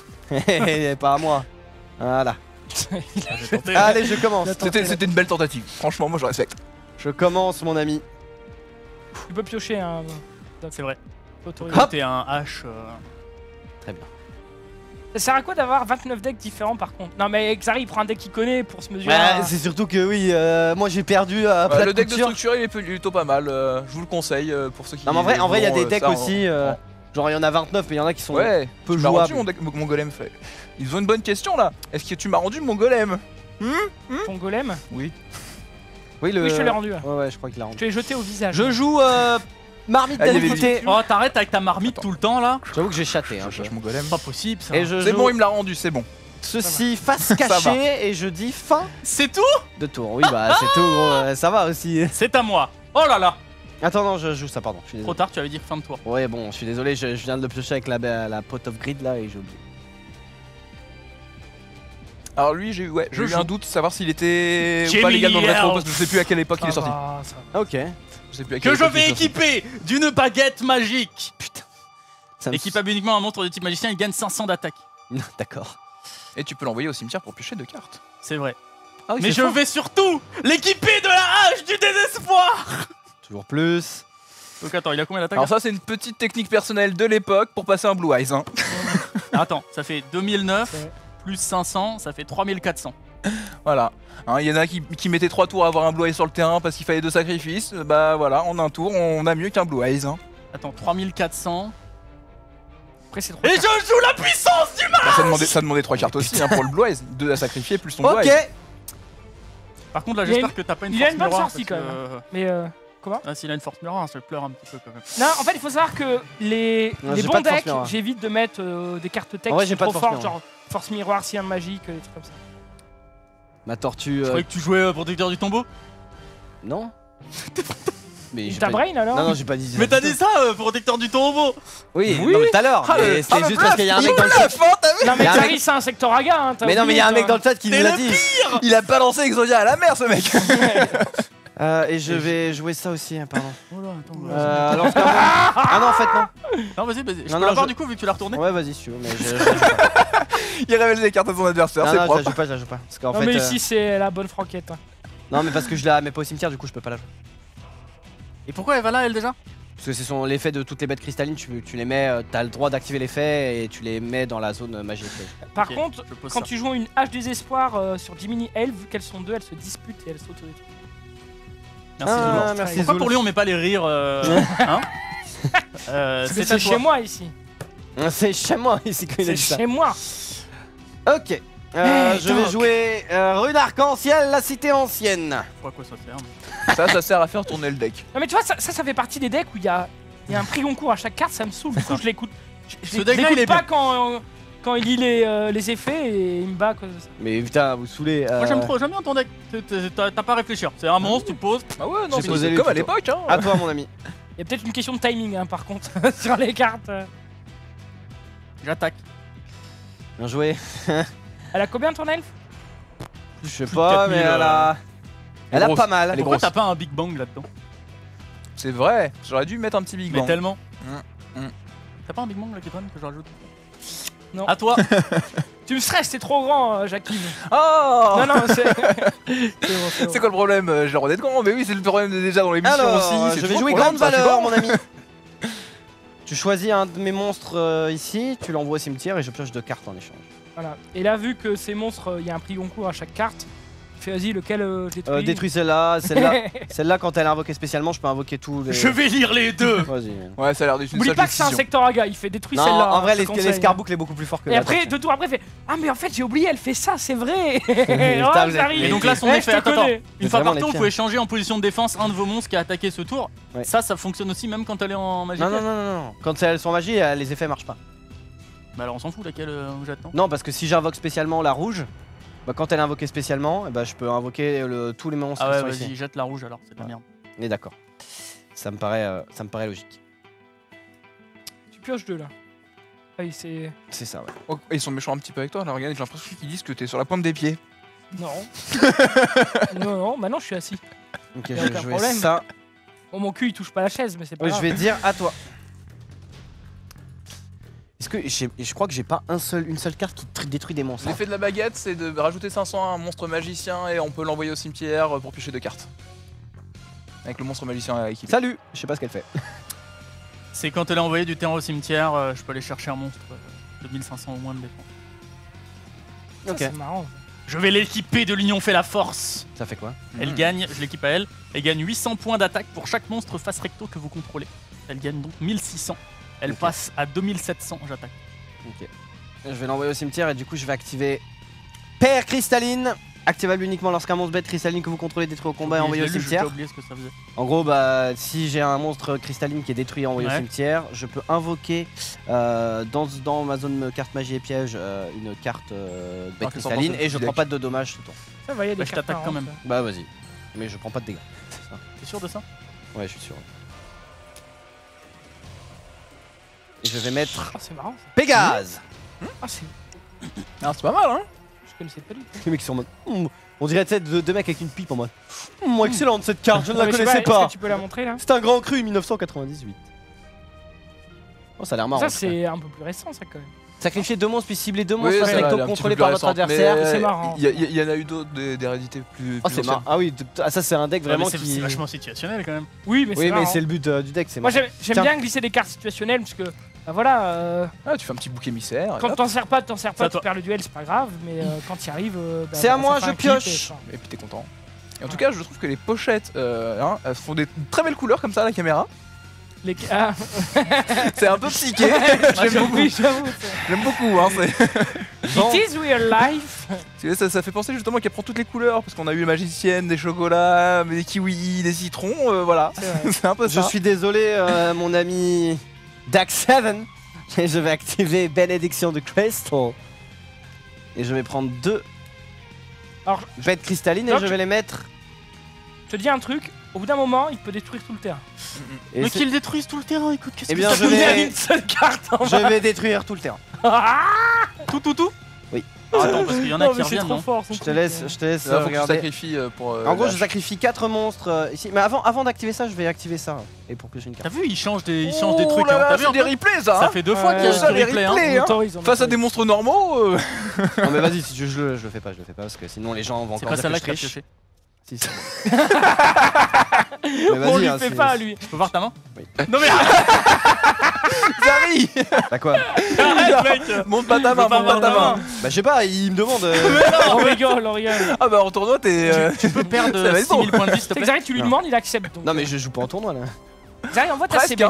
pas à moi. Voilà. J'ai tenté. Allez je commence. C'était c'était une belle tentative. Franchement, moi je respecte. Je commence mon ami. Tu peux piocher un. C'est vrai. autorisé. Hop. T'es un H. euh, Très bien. Ça sert à quoi d'avoir vingt-neuf decks différents par contre? Non, mais Xari il prend un deck qu'il connaît pour se mesurer. Bah, à- c'est surtout que oui, euh, moi j'ai perdu à Bah, plat le de deck de couture. structure il est plutôt pas mal. euh, je vous le conseille euh, pour ceux qui. Non mais en vrai, en vrai il y a des voudront, euh, decks ça, aussi, en- euh, en- genre il y en a vingt-neuf mais il y en a qui sont Ouais, peu tu m'as rendu jouables. mon, deck- mon golem fait. Ils ont une bonne question là. Est-ce que tu m'as rendu mon golem? Ton golem. Oui. Oui, le... Oui, je te l'ai rendu. là. Ouais ouais je crois qu'il l'a Je rendu. te l'ai jeté au visage. Je joue euh, Marmite Ah, il y avait d'Antiquité. Oh, t'arrêtes avec ta marmite Attends. tout le temps là. J'avoue que j'ai chaté un Je peu. cherche mon golem. Pas possible ça. Et je C'est joue bon, il me l'a rendu, c'est bon. ceci face va. cachée et je dis fin C'est tout. de tour. Oui bah c'est tout gros, euh, ça va aussi. C'est à moi. Oh là là. Attends non je joue ça pardon. Je suis Trop désolé. tard, tu avais dit fin de tour. Ouais bon je suis désolé, je, je viens de le piocher avec la, la pot of grid là et j'ai oublié. Alors lui, j'ai eu, ouais, j'ai Je eu joue. un doute, savoir s'il était ou Jamie pas légal dans le rétro, Earl. parce que je sais plus à quelle époque il est Ça sorti. va, ça va. Ah, ok. Je sais plus à quelle Que je époque il est vais sorti. équiper d'une baguette magique. Putain. Ça me- Équipable uniquement un monstre de type magicien, il gagne cinq cents d'attaque. D'accord. Et tu peux l'envoyer au cimetière pour piocher deux cartes. C'est vrai. Ah oui, Mais c'est je fort. vais surtout l'équiper de la hache du désespoir. Toujours plus. Donc attends, il a combien d'attaque Alors ça, c'est une petite technique personnelle de l'époque pour passer un Blue Eyes. Hein. là Attends, ça fait deux mille neuf Ouais. plus cinq cents, ça fait trois mille quatre cents. Voilà. Hein, Il y en a qui, qui mettaient trois tours à avoir un Blue Eyes sur le terrain parce qu'il fallait deux sacrifices. Bah voilà, en un tour, on a mieux qu'un Blue Eyes. Hein. Attends, trois mille quatre cents. Après, c'est trop Et je tard. joue la puissance du mal. Bah, ça, demandait, ça demandait trois cartes aussi hein, pour le Blue Eyes. Deux à sacrifier plus ton Blue Ok. Eyes. Par contre là, Il y a j'espère une- que t'as pas une il y a force une bonne miroir. sortie, parce quand que- même. Mais euh, comment? Ah, s'il a une force miroir, je pleure un petit peu quand même. Non, en fait, il faut savoir que les, Non, les j'ai bons pas de force decks, miroir. j'évite de mettre euh, des cartes texte En vrai, j'ai qui pas sont de trop force fortes, genre force miroir, sien magique, euh, des trucs comme ça. Ma tortue. Je euh, croyais que tu jouais euh, protecteur du tombeau. Non. Mais j'ai Ta pas... brain alors? Non non j'ai pas dit. Mais t'as dit ça, euh, protecteur du tombeau. Oui, Oui. non, mais tout à l'heure. Ah, mais le- c'était ah, le juste parce qu'il y a un bluff, mec dans le il chat. bluff, hein, t'as vu Non mais Y a un Xari mec- c'est un Sectoraga hein, t'as Mais non mais il y a un oublié, mec dans toi. le chat qui nous T'es l'a le dit. Il a balancé Exodia à la mer, ce mec. Euh, et je vais jouer ça aussi, hein, pardon. Oh là, attends. Euh, alors, c'est pas bon. Ah non en fait non. Non, vas-y, vas-y. Je Non, peux non, l'avoir je- du coup vu que tu l'as retourné. Ouais vas-y si tu veux mais je. je la joue pas. Il révèle les cartes à son adversaire, Non c'est non je la propre. joue pas, je la joue pas. Parce qu'en Non fait. mais euh, ici c'est la bonne franquette. hein. Non mais parce que je la mets pas au cimetière du coup je peux pas la jouer. Et pourquoi elle va là, elle déjà? Parce que c'est son l'effet de toutes les bêtes cristallines, tu, tu les mets, euh, t'as le droit d'activer l'effet et tu les mets dans la zone euh, magique. Par Ok, contre, je pose quand ça. tu joues une hache désespoir euh, sur Jiminy Elf, vu qu'elles sont deux, elles se disputent et elles s'autorisent. Merci, Ah, Zoulou. merci, Pourquoi Zoul. pour lui on met pas les rires euh, hein Euh, Parce que C'est à c'est toi. chez moi ici. C'est chez moi ici quand il a C'est dit ça. chez moi. Ok. Euh, Hey, je vais Doc. jouer euh, Rune Arc-en-Ciel, la cité ancienne. Pourquoi quoi ça sert? Ça, ça sert à faire tourner le deck. Non mais tu vois, ça, ça, ça fait partie des decks où il y a, il y a un prix concours à chaque carte, ça me saoule. Du coup, je l'écoute. Je, je Ce l'é- deck-là, je l'écoute il est pas bien. quand, euh, quand il lit les, euh, les effets et il me bat à cause de ça. Mais putain, vous saoulez. euh, Moi j'aime trop, j'aime bien ton deck. T'es- t'es- T'as t'as pas à réfléchir. C'est un monstre, tu poses. Ah ouais, non, J'ai c'est posé c'est les comme à tutos. l'époque. Hein. À toi, mon ami. Il y a peut-être une question de timing hein, par contre sur les cartes. J'attaque. Bien joué. Elle a combien ton elfe? Je sais Plus de pas, mais quatre mille, elle a. Elle a grosse. pas mal. Elle est Pourquoi grosse. t'as pas un Big Bang là-dedans? C'est vrai, j'aurais dû mettre un petit Big Mais Bang. tellement. Mm, mm. T'as pas un Big Bang là qui traîne que je rajoute? Non. À toi. Tu me stresses, t'es trop grand, euh, Jacqueline. Oh Non, non, c'est. c'est bon, c'est bon. C'est quoi le problème euh, J'ai le droit d'être grand, mais oui, c'est le problème de- déjà dans l'émission Alors, aussi. euh, c'est je vais toujours jouer le problème, grande ça, tu valeur, vois. mon ami. Tu choisis un de mes monstres euh, ici, tu l'envoies au cimetière et je pioche deux cartes en échange. Voilà. Et là, vu que ces monstres, euh, il y a un prix concours à chaque carte, fais vas-y, lequel euh, je détruis Euh, détruis celle-là, celle-là. Celle-là, quand elle est invoquée spécialement, je peux invoquer tous les. Je vais lire les deux. Vas-y. Ouais, ça a l'air d'être une Oublie sage pas que c'est un décision. Sectoraga, il fait détruire Non, celle-là. en vrai, hein, je les- te conseille. l'escarboucle est beaucoup plus fort que Et la après, tête. deux tours après, il fait ah, mais en fait, j'ai oublié, elle fait ça, c'est vrai. Putain, Oh, vous êtes- j'arrive. Et donc là, son Ouais, effet, je te attends, attends. connais. Une fois vraiment par les tour, vous pires. pouvez changer en position de défense un de vos monstres qui a attaqué ce tour. Ouais. Ça, ça fonctionne aussi même quand elle est en magie. Non, non, non, non, non. Quand elles sont magie, euh, les effets marchent pas. Bah alors on s'en fout laquelle euh, j'attends. Non, parce que si j'invoque spécialement la rouge, bah, quand elle est invoquée spécialement, eh bah, je peux invoquer le- tous les monstres Ah ouais, qui sont vas-y, ici. jette la rouge alors, c'est de la merde. On est d'accord. Ça me paraît, euh, ça me paraît logique. Tu pioches deux là. Ah oui, c'est. C'est ça, ouais. Oh, ils sont méchants un petit peu avec toi, là, regarde, j'ai l'impression qu'ils disent que t'es sur la pointe des pieds. Non. non, non, maintenant je suis assis. Ok, Y a je vais aucun jouer problème. ça. Bon, mon cul il touche pas la chaise, mais c'est pas Oui, je grave. vais dire à toi. Est-ce que j'ai- je crois que j'ai pas un seul, une seule carte qui tr- détruit des monstres. hein. L'effet de la baguette, c'est de rajouter cinq cents à un monstre magicien et on peut l'envoyer au cimetière pour piocher deux cartes. Avec le monstre magicien équipé. Salut. Je sais pas ce qu'elle fait. C'est quand elle a envoyé du terrain au cimetière, euh, je peux aller chercher un monstre euh, de mille cinq cents ou moins de défense. Ça, Ok. C'est marrant. Je vais l'équiper de l'Union fait la force. Ça fait quoi? Elle Mhm. gagne, je l'équipe à elle, elle gagne huit cents points d'attaque pour chaque monstre face recto que vous contrôlez. Elle gagne donc mille six cents. Elle Ok. passe à deux mille sept cents, j'attaque. Ok. Je vais l'envoyer au cimetière et du coup je vais activer Père Cristalline. Activable uniquement lorsqu'un monstre bête cristalline que vous contrôlez détruit au combat et envoyé au Je l'ai lu, cimetière. J'ai oublié ce que ça faisait. En gros, bah, si j'ai un monstre cristalline qui est détruit et envoyé Ouais. au cimetière, je peux invoquer euh, dans, dans ma zone de carte magie et piège euh, une carte euh, bête Alors que ça cristalline porte et je du prends deck. pas de dommages tout le temps. Ça va, il y a des Bah, je cartes t'attaque quand marrantes, même. ça. Bah vas-y, mais je prends pas de dégâts. C'est ça. T'es sûr de ça? Ouais, je suis sûr. Et je vais mettre Ah, c'est marrant ça. Pégase. Ah, c'est. Alors c'est pas mal, hein. Je connaissais pas du tout. Les mecs sont en mode. Hmm, on dirait tu sais, deux, deux mecs avec une pipe en mode. Hmm, excellente cette carte, je ne Ah, la mais je sais connaissais est-ce pas. que tu peux la montrer là? C'est un grand cru mille neuf cent quatre-vingt-dix-huit. Oh, ça a l'air marrant. Ça, ça. c'est un peu plus récent ça quand même. Sacrifier deux monstres puis cibler deux Oui, monstres ça, face elle est recto un petit contrôlés peu par plus votre récente, adversaire. mais, C'est euh, marrant. Il y, a- il y en a eu d'autres des, des réalités plus. Oh, plus c'est anciennes. marrant. Ah oui, t- ah, ça c'est un deck Ouais, vraiment mais c'est qui. c'est vachement situationnel quand même. Oui, mais Oui, c'est mais marrant. c'est le but euh, du deck, c'est Moi marrant. j'aime j'aime Tiens. bien glisser des cartes situationnelles parce que bah voilà, euh, Ah, tu fais un petit bouc émissaire. et quand hop. t'en sers pas, t'en sers C'est à pas, tu toi. perds le duel, c'est pas grave, mais euh, quand tu arrives, euh, bah, C'est à voilà, moi, ça fait je un clip pioche. et- enfin, Et puis t'es content. Et en tout cas, je trouve que les pochettes euh, hein, elles font des très belles couleurs comme ça à la caméra. Les... Ah, C'est un peu psyché. J'aime j'avoue, beaucoup. oui, j'avoue. J'aime beaucoup. Hein, c'est- Bon. It is real life. Parce que ça, ça fait penser justement qu'elle prend toutes les couleurs. Parce qu'on a eu les magiciennes, des chocolats, des kiwis, des citrons. euh, voilà. C'est vrai. C'est un peu Je ça. suis désolé, euh, mon ami Dax sept. Et je vais activer Bénédiction de Crystal. Et je vais prendre deux Alors, bêtes cristallines et Non, je tu- vais les mettre. je te dis un truc, au bout d'un moment, il peut détruire tout le terrain. Et Mais c'est- qu'ils détruisent tout le terrain, écoute, qu'est-ce Eh que bien, ça je veut Il y a vais- une seule carte en je bas. vais détruire tout le terrain. Tout, tout, tout Oui. Ah, attends, parce qu'il y en a Non, qui mais c'est reviennent, trop non fort. son Je te truc, laisse, euh. je te laisse Là, euh, faut que tu regarder. sacrifies euh, pour. euh, En gros, la je sacrifie quatre monstres euh, ici. Mais avant, avant d'activer ça, je vais activer ça. Et pour piocher une T'as carte. vu, ils changent des, ils changent des Oh trucs. là hein. là, T'as vu c'est un des peu replays ça. Ça hein. fait deux fois Ouais, qu'il y a ça, du les replay. hein. replays. On autorise, on Face à autorise. des monstres normaux. euh, Non, mais vas-y, si tu veux, je le, je le fais pas, je le fais pas parce que sinon les gens vont C'est encore pas dire celle-là que qui je a triche. pioché. Si, c'est bon. Mais On vas-y, lui hein, fait c'est- pas, lui. Je peux voir ta main Non mais Zari. Bah quoi? Arrête, mec. Monte pas ta main, Je peux pas monte pas voir ta ta main. Bah je sais pas, il me demande. euh, on rigole, on rigole. Ah bah en tournoi t'es. euh, Tu peux perdre Ça va être six mille points de vie, s'il te C'est plaît. Xari, tu lui Non. demandes, il accepte. Donc. Non mais je joue pas en tournoi là. Xari, envoie ta C Presque B. hein.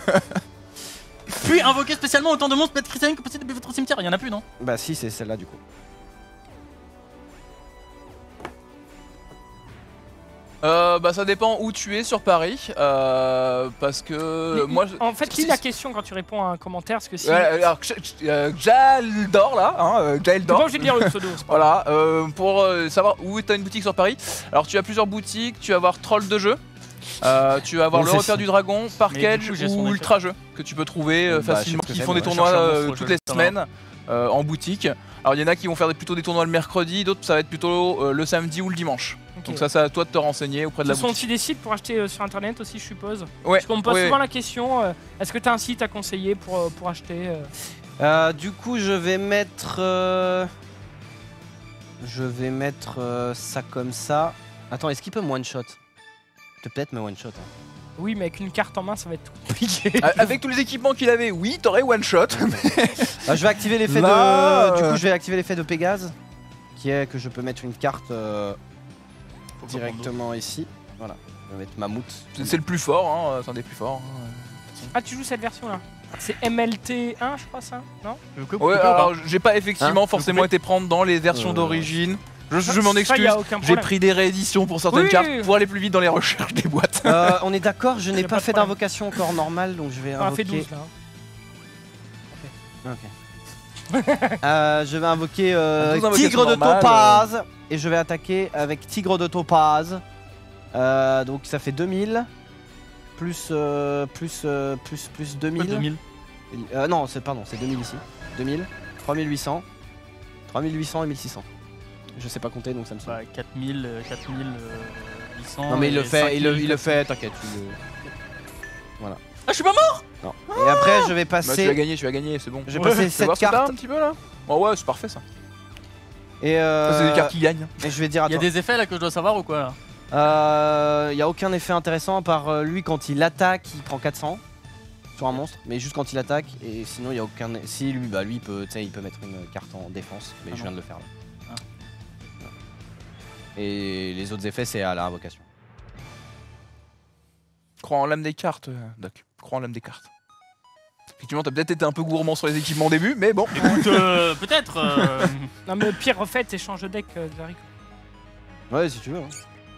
Puis invoquer spécialement autant de monstres bêtes cristallines que possible depuis votre cimetière. Il y en a plus, non? Bah si, c'est celle-là du coup. Euh, bah ça dépend où tu es sur Paris, euh, parce que Mais, moi... je- en fait, lis si- la question quand tu réponds à un commentaire, parce que si. Ouais, alors, euh, Jaldor là, hein, euh, T'es Jaldor. pas obligé de lire le pseudo. c'est pas Voilà, euh, pour euh, savoir où tu as une boutique sur Paris. Alors tu as plusieurs boutiques, tu vas avoir Troll de jeu, euh, tu vas avoir Donc, le c'est repère ça. du dragon, Park Mais du Edge coup, j'ai son ou effet. Ultra jeu que tu peux trouver euh, Bah, je sais facilement, ce que qui c'est, font moi. des Ouais, tournois cherche un euh, monstre, toutes je les vais semaines euh, en boutique. Alors il y en a qui vont faire des- plutôt des tournois le mercredi, d'autres ça va être plutôt euh, le samedi ou le dimanche. Ok. Donc ça c'est à toi de te renseigner auprès de Ce la sont boutique. aussi des sites pour acheter euh, sur internet aussi, je suppose. Ouais, Parce qu'on me pose ouais, souvent ouais. la question euh, est-ce que tu as un site à conseiller pour, euh, pour acheter euh Euh, du coup, je vais mettre. euh, Je vais mettre euh, ça comme ça. Attends, est-ce qu'il peut me one shot? Peut-être me one shot. Hein. Oui, mais avec une carte en main, ça va être compliqué. A- Avec tous les équipements qu'il avait, oui, t'aurais one shot. Ah, je vais activer l'effet Là, de. Du euh, coup, je vais activer l'effet de Pégase, qui est que je peux mettre une carte euh, Faut que directement ici. Voilà. Je vais mettre Mammouth. C'est c'est le plus fort, hein, c'est un des plus forts. hein. Ah, tu joues cette version là? C'est M L T un, je crois, ça? Non? Je peux Ouais, couper ou pas alors j'ai pas effectivement Hein forcément été prendre dans les versions Euh, d'origine. Je, je m'en Ça, y excuse. a aucun J'ai problème. pris des rééditions pour certaines Oui, cartes oui, oui. pour aller plus vite dans les recherches des boîtes. Euh, on est d'accord, je Y n'ai a pas, pas de fait problème. d'invocation encore normale, donc je vais On a fait invoquer. douze là. hein. Ok. Euh, je vais invoquer euh, douze invocations Tigre de normales, Topaz et je vais attaquer avec Tigre de Topaz. Euh, donc ça fait deux mille plus euh, plus euh, plus plus deux Pourquoi mille. deux mille Euh, non, c'est pardon, c'est deux mille ici. deux mille, trois mille huit cents, trois mille huit cents et mille six cents. Je sais pas compter donc ça me semble. Bah, quatre mille, euh, quatre mille huit cents. Non mais il le et fait, il le, cinq mille. il le fait, t'inquiète. il le- Ah, je suis pas mort. Non. Et après je vais Bah, tu vas passer, gagner, tu vas gagner, c'est bon. je vais Ouais, passer Tu veux voir cette ce que t'as cartes un petit peu là. Oh ouais, c'est parfait ça. et, Ça, euh, c'est des cartes qui gagnent. et je vais dire Il y a attends. des effets là que je dois savoir ou quoi là? Euh, y a aucun effet intéressant à part euh, lui quand il attaque, il prend quatre cents sur un monstre, mais juste quand il attaque et sinon il y a aucun. Si lui, bah lui il peut, tu sais, il peut mettre une carte en défense, mais Ah je non. viens de le faire là. Ah. Ouais. Et les autres effets c'est à la invocation. Crois en l'âme des cartes, euh, Doc. Crois en l'âme des cartes. Effectivement, t'as peut-être été un peu gourmand sur les équipements au début, mais bon. Écoute, euh, peut-être. euh, Non, mais pire, refait et change de deck, euh, Zari. Ouais, si tu veux. hein.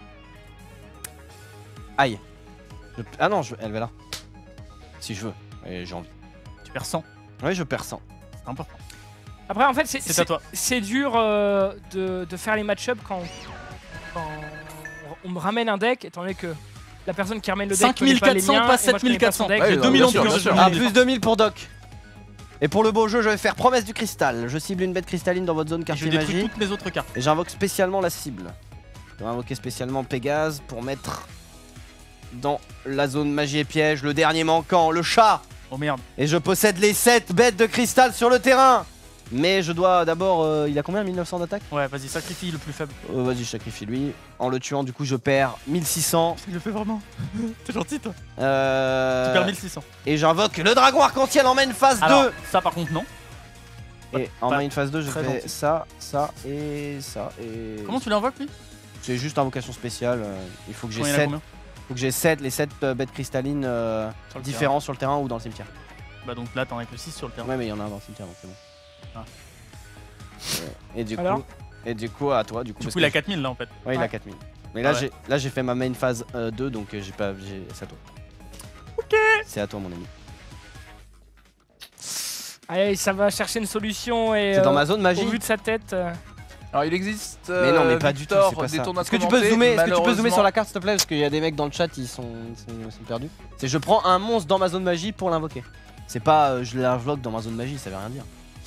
Aïe. Je- Ah non, je... elle va là. Si je veux, et j'ai envie. Tu perds cent. Oui, je perds cent. C'est important. Après, en fait, c'est C'est à c'est- toi. c'est dur euh, de, de faire les match-up quand, quand on me ramène un deck, étant donné que la personne qui ramène le deck cinq connaît mille pas les quatre cents, miens, pas et moi, je connais sept mille quatre cents. son deck. Ouais, J'ai non, deux mille bien en sûr, plus. bien sûr. Ah, plus deux mille pour Doc. Et pour le beau jeu, je vais faire promesse du cristal. Je cible une bête cristalline dans votre zone Et je quartier détruis magie. toutes mes autres cartes. Et j'invoque spécialement la cible. Je vais invoquer spécialement Pégase pour mettre dans la zone magie et piège le dernier manquant, le chat. Oh merde. Et je possède les sept bêtes de cristal sur le terrain. Mais je dois d'abord... euh, il a combien mille neuf cents d'attaque Ouais, vas-y, sacrifie le plus faible. Euh, Vas-y, je sacrifie lui. En le tuant, du coup, je perds mille six cents. Il le fait vraiment. T'es gentil toi. Euh, Tu perds mille six cents. Et j'invoque le dragon arc-en-ciel en main phase Alors, deux. ça par contre, non. Et en Pas main phase deux, je très fais gentil. ça, ça et ça. Et... Comment tu l'invoques lui? C'est juste invocation spéciale. euh, Il faut que j'ai Combien il a sept. combien? Faut que j'ai sept, les sept euh, bêtes cristallines euh, Sur le différents sur le terrain ou dans le cimetière. terrain. Bah donc là t'en as que six sur le terrain. Ouais, mais il y en a un dans le cimetière donc c'est bon. Ah. Et, et du Alors coup, et du coup à toi, du coup. Du parce coup il a que- quatre mille là en fait. Ouais, il a Ouais. quatre mille. Mais là Ah ouais. j'ai là j'ai fait ma main phase euh, deux donc euh, j'ai pas j'ai c'est à toi. Ok. C'est à toi mon ami. Allez, ça va chercher une solution et C'est dans euh, ma zone magie. au vu de sa tête. euh, Alors il existe. Mais non, mais euh, pas du tout, Victor, c'est pas des ça. tournois Est-ce que tu peux commentés, zoomer, est-ce que tu peux zoomer malheureusement- sur la carte s'il te plaît parce qu'il y a des mecs dans le chat ils sont, ils sont, ils sont perdus. C'est je prends un monstre dans ma zone magie pour l'invoquer. C'est pas euh, je l'invoque dans ma zone magie, ça veut rien dire.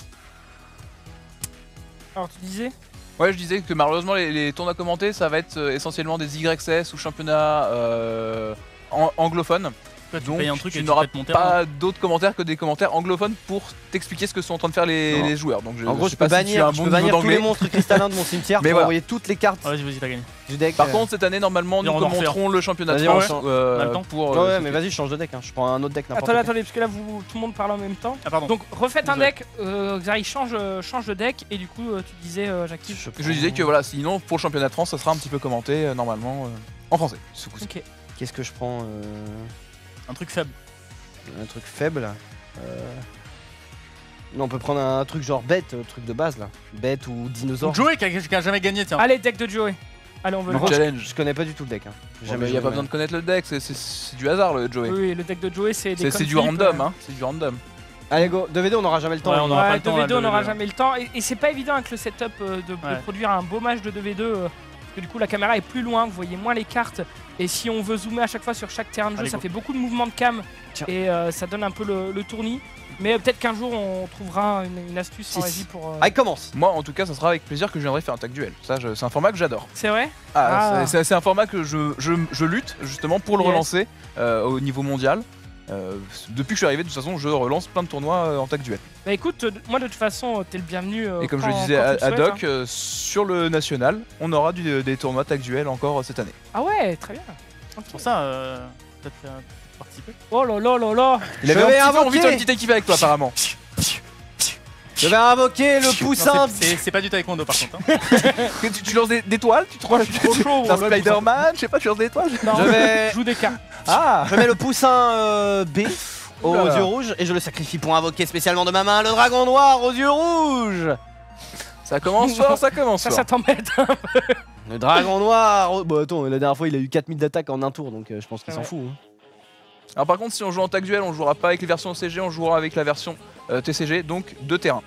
Alors, tu disais Ouais, je disais que malheureusement les, les tournois commentés ça va être euh, essentiellement des Y X S ou championnats euh, an- anglophones. Toi tu Donc payes un truc tu et tu n'auras pètes mon terrain. pas d'autres commentaires que des commentaires anglophones pour t'expliquer ce que sont en train de faire les, Non. les joueurs. Donc je, En gros, je je sais peux pas si tu as bannir, un je bon peux niveau bannir tous les d'anglais. monstres cristallins de mon cimetière Mais pour voilà. envoyer toutes les cartes Ah, vas-y, vas-y, t'as gagné. du deck. Par euh. contre cette année normalement Et nous on va en refaire. commenterons le championnat de Vas-y, on France change. euh, On a le temps pour. Ouais, euh, ouais, ce mais qui- vas-y, je change de deck. Hein. Je prends un autre deck n'importe Attendez, lequel. attendez, parce que là, vous, tout le monde parle en même temps. Ah pardon. Donc, refaites un Désolé. deck, euh, Xari change, euh, change de deck, et du coup, euh, tu disais, euh, Jackie. Je, Je disais que voilà, sinon pour le championnat de France ça sera un petit peu commenté euh, normalement euh, en français. ce coup-ci. Ok. Qu'est-ce que je prends euh, Un truc faible. Un truc faible. Euh... Non, on peut prendre un truc genre bête, euh, truc de base là. Bête ou dinosaure. Joey qui a, qui a jamais gagné, tiens. Allez, deck de Joey. Allez, on veut Par le contre, challenge. je, je connais pas du tout le deck. Hein. Il Jamais n'y a joué, pas mais- besoin de connaître le deck, c'est- c'est c'est du hasard le Joey. Oui, oui, le deck de Joey, c'est des C'est c'est du conflits, random, euh, hein. C'est du random. Allez, go. deux v deux, on n'aura jamais le temps. Ouais, hein. on aura pas Ouais, le temps, deux v là, deux, on le n'aura deux v deux. jamais le temps. Et, et c'est pas évident avec le setup euh, de, de Ouais. produire un beau match de deux v deux. euh, parce que du coup, la caméra est plus loin, vous voyez moins les cartes. Et si on veut zoomer à chaque fois sur chaque terrain de jeu, Allez, ça go. fait beaucoup de mouvements de cam. Tiens. Et euh, ça donne un peu le, le tournis. Mais euh, peut-être qu'un jour, on trouvera une, une astuce en Six. régie pour. euh, Allez, commence. Moi, en tout cas, ça sera avec plaisir que je viendrai faire un tag duel. Ça, je- c'est un format que j'adore. C'est vrai Ah, Ah. c'est- c'est c'est un format que je, je, je lutte justement pour le Yes. relancer euh, au niveau mondial. Euh, depuis que je suis arrivé, de toute façon, je relance plein de tournois euh, en tag duel. Bah écoute, euh, moi de toute façon, t'es le bienvenu. euh, Et comme je quand- le disais quand à, tu le à souhaites, Doc, hein. euh, sur le national, on aura du- des tournois tag duel encore euh, cette année. Ah ouais, très bien. Ok. Pour ça, euh, peut-être euh, participer. Oh là là là là. Il Je avait un vais petit peu envie de invoquer. faire une petite équipe avec toi, apparemment. Je vais invoquer le Non, poussin. c'est- C'est c'est pas du taekwondo par contre. hein. Que tu, tu lances des, des toiles, tu te crois Trop chaud. T'es un ouais, Spider-Man, je sais pas, tu lances des toiles. Non, Je vais- je joue des cartes. Ah Je mets le poussin euh, B aux Oula. yeux rouges et je le sacrifie pour invoquer spécialement de ma main le dragon noir aux yeux rouges. Ça commence fort, ça commence Ça, fort. ça t'embête. Le dragon noir. oh- Bah attends, la dernière fois il a eu quatre mille d'attaque en un tour donc euh, je pense qu'il Ouais. s'en fout. hein. Alors par contre, si on joue en tag duel, on jouera pas avec les versions O C G, on jouera avec la version euh, T C G, donc deux terrains.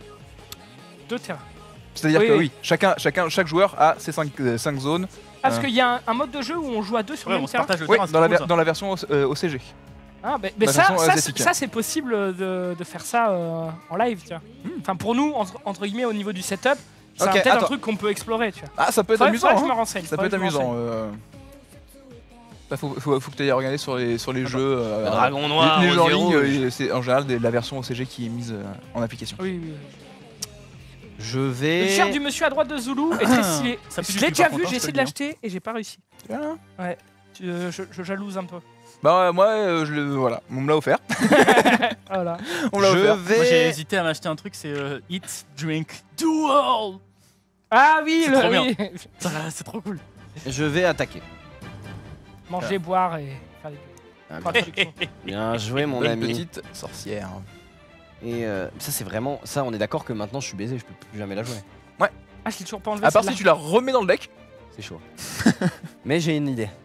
Deux terrains. C'est-à-dire Oui, que oui. oui, chacun, chacun, chaque joueur a ses cinq zones. Parce Euh. qu'il y a un, un mode de jeu où on joue à deux sur Ouais, le même on se terrain. partage le Oui, terrain, c'est dans la, cool, ver- ça. dans la version euh, O C G. Ah, bah, mais La ça, version ça, asiatique. ça, c'est possible de, de faire ça euh, en live, tu vois. Enfin, pour nous, entre, entre guillemets, au niveau du setup, c'est Ok, peut-être un attends. truc qu'on peut explorer, tu vois. Ah, ça peut être Faudrait- amusant. faudrait que je hein. me renseigne. Ça peut faudrait être que je me amusant. renseigne. euh. Bah, faut, faut, faut que tu ailles regarder sur les, sur les jeux. euh, Le alors, dragon noir les, les jeux en aux yeux ligne, rouges. euh, c'est en général des- la version O C G qui est mise euh, en application. Oui, oui. Je Le vais. t-shirt du monsieur à droite de Zulu est très stylé. Ça pue Je du l'ai cul, déjà par vu, contre, j'ai hein, essayé je de te le dis, l'acheter et j'ai pas réussi. Voilà. Tu- euh, je, je jalouse un peu. Bah ouais, moi, euh, je le, voilà, on me l'a offert. Voilà. On me l'a Je offert. Moi j'ai vais. hésité à m'acheter un truc, c'est euh, Eat, Drink, Duel. Ah oui, C'est le trop bien. oui. Ça, C'est trop cool. Je vais attaquer. Manger, boire et faire des Ah, Pas de production. Bien joué mon Bonne ami. petite sorcière. Et euh, ça c'est vraiment. Ça on est d'accord que maintenant je suis baisé, je peux plus jamais la jouer. Ah, je l'ai toujours pas enlevé. À part si celle-là. tu la remets dans le deck. C'est chaud. Mais j'ai une idée.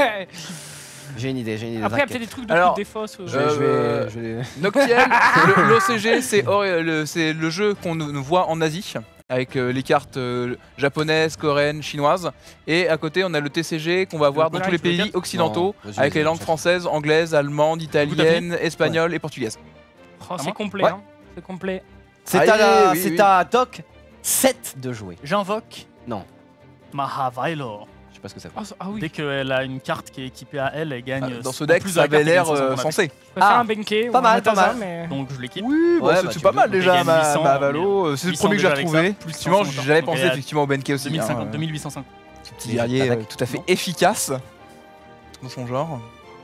J'ai une idée, j'ai une idée. Après, il y a t'inquiète. peut-être des trucs de Alors, coup de défausse. euh. Je vais, je vais, Euh, je vais- Noctiel, le- l'O C G, c'est or- le, c'est le jeu qu'on nous voit en Asie, avec euh, les cartes euh, japonaises, coréennes, chinoises. Et à côté, on a le T C G qu'on va voir dans Voilà, tous les tu veux pays dire occidentaux, Non, vas-y, avec vas-y, les langues on s'en françaises, anglaises, allemandes, italiennes, espagnoles et portugaises. Oh, c'est moi complet, Ouais. hein. C'est complet. C'est Allez, à, la- oui, c'est oui. à Doc sept de jouer. J'invoque Non. Mahavailor. Je sais pas ce que ça fait. Ah, ça- ah oui. Dès qu'elle a une carte qui est équipée à elle, elle gagne. Ah, dans ce en deck, plus de ça la carte, avait elle l'air gagne cinq cents euh, en attaque. sensé. Je peux faire Ah, un Benkei. pas ou mal, un pas Metaza, mal. mais- Donc je l'équipe. Oui, bah, Ouais, c'est bah, c'est tu pas peux- mal donc déjà, elle gagne ma, huit cents, ma Valo. euh, C'est le huit cents premier que j'ai déjà avec retrouvé. ça, plus Effectivement, cinq cents j'avais donc pensé elle a effectivement au Benkei aussi. deux mille cinquante, hein, deux mille huit cent cinquante. ce petit guerrier euh, Attaque. tout à fait efficace dans son genre.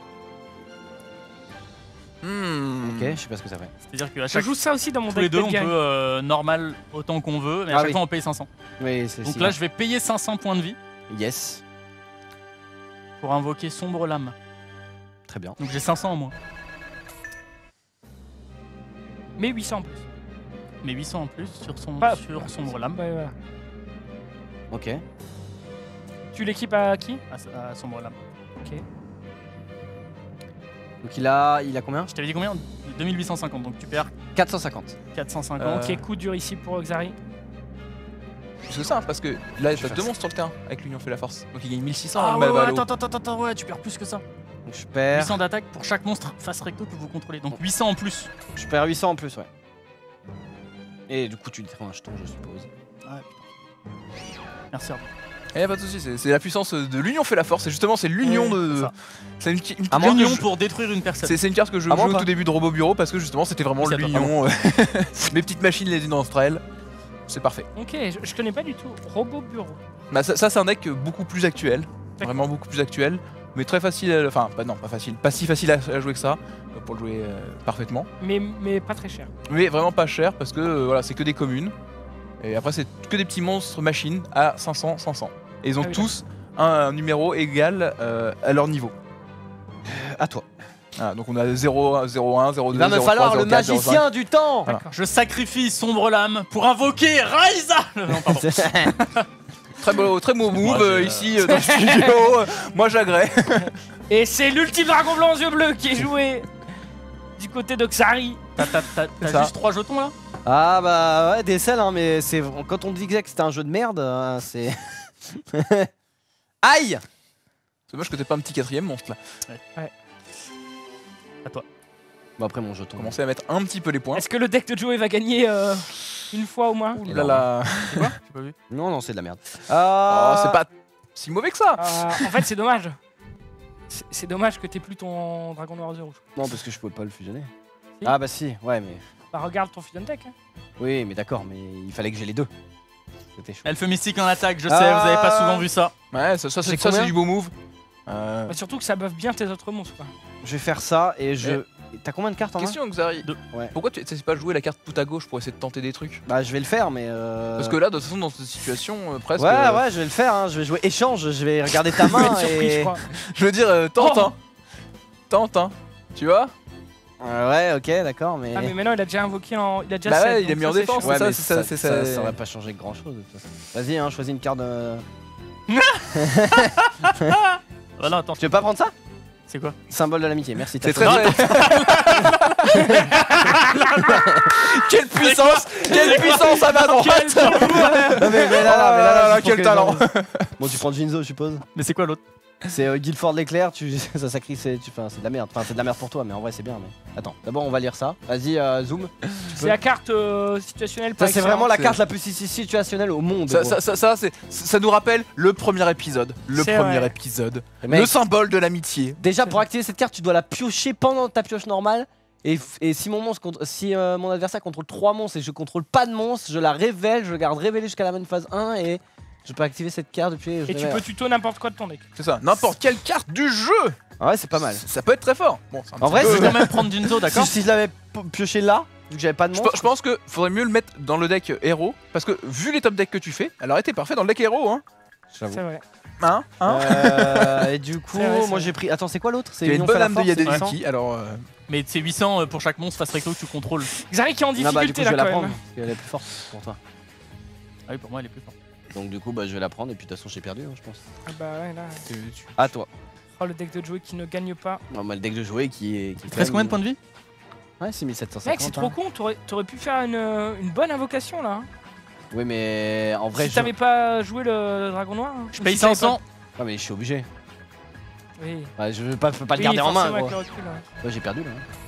Hmm. Ok, je sais pas ce que ça fait. C'est-à-dire qu'à Je chaque joue ça aussi dans mon tous les deck deux, on peut Benkei. euh, normal autant qu'on veut, mais à Ah chaque oui. fois on paye cinq cents. Oui, c'est Donc si, là, ouais. je vais payer cinq cents points de vie Yes, pour invoquer Sombre Lame. très bien. Donc j'ai cinq cents en moins. Mais huit cents en plus. Mais huit cents en plus sur, son, Pas- sur Sombre Lame. Ouais, voilà. Ok. Tu l'équipes à qui? À, à Sombre Lame. Ok. Donc il a, il a combien? Je t'avais dit combien? deux mille huit cent cinquante, donc tu perds quatre cent cinquante. quatre cent cinquante. Ok, coup dur ici pour Xari. C'est ça, parce que là, Je t'as vais deux faire monstres sur le terrain avec l'Union fait la force. Donc il gagne mille six cents. Ah hein, ouais, ouais, Mavalo. attends, attends, attends, attends, ouais, tu perds plus que ça. Donc je huit perds, cents d'attaque pour chaque monstre face recto que vous contrôlez. Donc huit cents en plus. je perds huit cents en plus, ouais. Et du coup tu détruis un jeton, je suppose. Ouais, putain. Merci. Arnaud. Eh, y a pas de soucis, c'est c'est la puissance de l'Union fait la force. Et justement, c'est l'union Ouais, de. c'est ça. C'est une, une, une À carte moins que L'union je- pour détruire une personne. C'est c'est une carte que je Ah, moi, jouais au pas. tout début de Robo Bureau parce que justement c'était vraiment C'est à toi, l'union. euh, Mes petites machines les unes entre elles. C'est parfait. Ok, je, je connais pas du tout. Robot Bureau. Bah, ça, ça, c'est un deck beaucoup plus actuel. D'accord. Vraiment beaucoup plus actuel. Mais très facile. à- Enfin, pas, non, pas facile. Pas si facile à, à jouer que ça. euh, Pour le jouer euh, parfaitement. Mais, mais pas très cher. Mais vraiment pas cher parce que euh, voilà, c'est que des communes. Et après, c'est que des petits monstres machines à cinq cents, cinq cents. Et ils ont Ah oui, tous un, un numéro égal euh, à leur niveau. À toi. Voilà, donc on a zéro, zéro un, zéro deux, Il va me zéro trois, falloir zéro le quatre, zéro cinq. magicien du temps. Voilà. D'accord. Je sacrifie Sombre Lame pour invoquer Raiza. Non, pardon. Très beau, très beau move Moi, euh, j'ai, ici euh, dans le studio. Moi j'agrée. Et c'est l'ultime dragon blanc aux yeux bleus qui est joué du côté de Xari. T'as t'as- t'as- t'as ça. juste trois jetons là? Ah bah ouais, D S L, hein, mais c'est quand on disait que c'était un jeu de merde, hein, c'est. Aïe! C'est dommage que t'aies pas un petit quatrième monstre là. À toi. Bon après mon jeton. Commencer à mettre un petit peu les points. Est-ce que le deck de Joey va gagner euh, une fois au moins? Ouh là là. C'est quoi? J'ai pas vu. Non non c'est de la merde. Oh, Euh... c'est pas si mauvais que ça. Euh, En fait, c'est dommage. C'est- C'est dommage que t'aies plus ton dragon noir aux yeux rouges. Non parce que je pouvais pas le fusionner. Si. Ah bah si, ouais mais. Bah, regarde ton fusion deck. Hein. Oui mais d'accord, mais il fallait que j'ai les deux. C'était chaud. Elfe mystique en attaque, je sais, Ah. vous avez pas souvent vu ça. Ouais, ça, ça, C'est c'est ça, combien c'est du beau move. Euh, Bah, surtout que ça buff bien tes autres monstres. Quoi. Je vais faire ça et je. T'as combien de cartes en main? Question Xari. Deux. Ouais. Pourquoi tu sais pas jouer la carte tout à gauche pour essayer de tenter des trucs? Bah je vais le faire mais euh... Parce que là, de toute façon, dans cette situation, euh, presque. Ouais euh, ouais je vais le faire, hein. Je vais jouer échange, je vais regarder ta Je vais main être surpris, je et... crois. Je veux dire, euh, tente, Oh. hein. Tente, hein. Tu vois? Euh, ouais ok d'accord mais... Ah, mais maintenant, il a déjà invoqué en. Il a déjà Bah sept, ouais, il donc est mis ça, en c'est défense, chiant. Ouais, ça, mais c'est ça, ça, c'est ça, ça. ça aurait pas changé grand chose de toute façon. Vas-y hein, choisis une carte de... Voilà, attends, Tu veux pas prendre ça? c'est quoi? Symbole de l'amitié, merci. C'est t'as très fait- très. Quelle puissance! Quelle puissance à ma droite! Non, mais, mais là, là, mais là, là, Oh là là, juste pour quel que- talent. Bon tu prends Jinzo je suppose. Mais c'est quoi l'autre? C'est euh, Guildford l'éclair, tu... ça sacrifie, c'est tu... enfin, c'est de la merde. Enfin c'est de la merde pour toi mais en vrai c'est bien mais... Attends, d'abord on va lire ça. Vas-y euh, zoom. C'est la carte euh, situationnelle. Ça par c'est vraiment excellence. la c'est- carte la plus si- si- situationnelle au monde. Ça, gros. ça, ça, ça, c'est- ça nous rappelle le premier épisode. Le C'est premier vrai. épisode. Mec, Le symbole de l'amitié. déjà pour activer cette carte tu dois la piocher pendant ta pioche normale. Et, f- et si mon monstre contre- si euh, mon adversaire contrôle trois monstres et je contrôle pas de monstres, je la révèle, je le garde révélée jusqu'à la fin de phase un et je peux activer cette carte depuis. je Et tu révèle. peux tuto n'importe quoi de ton deck. C'est ça. N'importe quelle carte du jeu. Ah ouais c'est pas mal. Ça peut être très fort. Bon, c'est un En petit vrai, Je peu- vais quand même prendre Jinzo, d'accord? Si, si je l'avais p- pioché là, vu que j'avais pas de Je, monstre. pe- je pense que faudrait mieux le mettre dans le deck héros. Parce que vu les top decks que tu fais, elle aurait été parfait dans le deck héros. Hein. J'avoue. C'est vrai. Hein, hein Euh, et du coup, C'est vrai, c'est moi vrai. j'ai pris. Attends, c'est quoi l'autre? C'est Il y a une Union bonne fait la âme de force, c'est Yadenuki. Alors. euh, Mais c'est huit cents pour chaque monstre face recto que tu contrôles. Xari qui est en Ah bah du coup difficulté je vais là la quand prendre même. parce qu'elle est plus forte pour toi. Ah oui, pour moi, elle est plus forte. Donc du coup bah je vais la prendre et puis de toute façon j'ai perdu hein, je pense. Ah bah ouais, là. tu- tu- À toi. Oh, le deck de Joey qui ne gagne pas. Non, moi le deck de jouer qui est. Qui Il te reste combien de points de vie? Ouais, six mille sept cent cinquante. Mec, c'est trop con. T'aurais t'aurais pu faire une, euh, une bonne invocation là. hein. Oui, mais en vrai, Si je. t'avais pas joué le dragon noir. hein. Je Ou paye si t'avais cinq cents. Ah, mais je suis obligé. pas- Oui. Ouais, je veux pas, peux pas le Oui, garder en main, forcément, gros. avec le recul, ouais. Ouais, j'ai perdu là.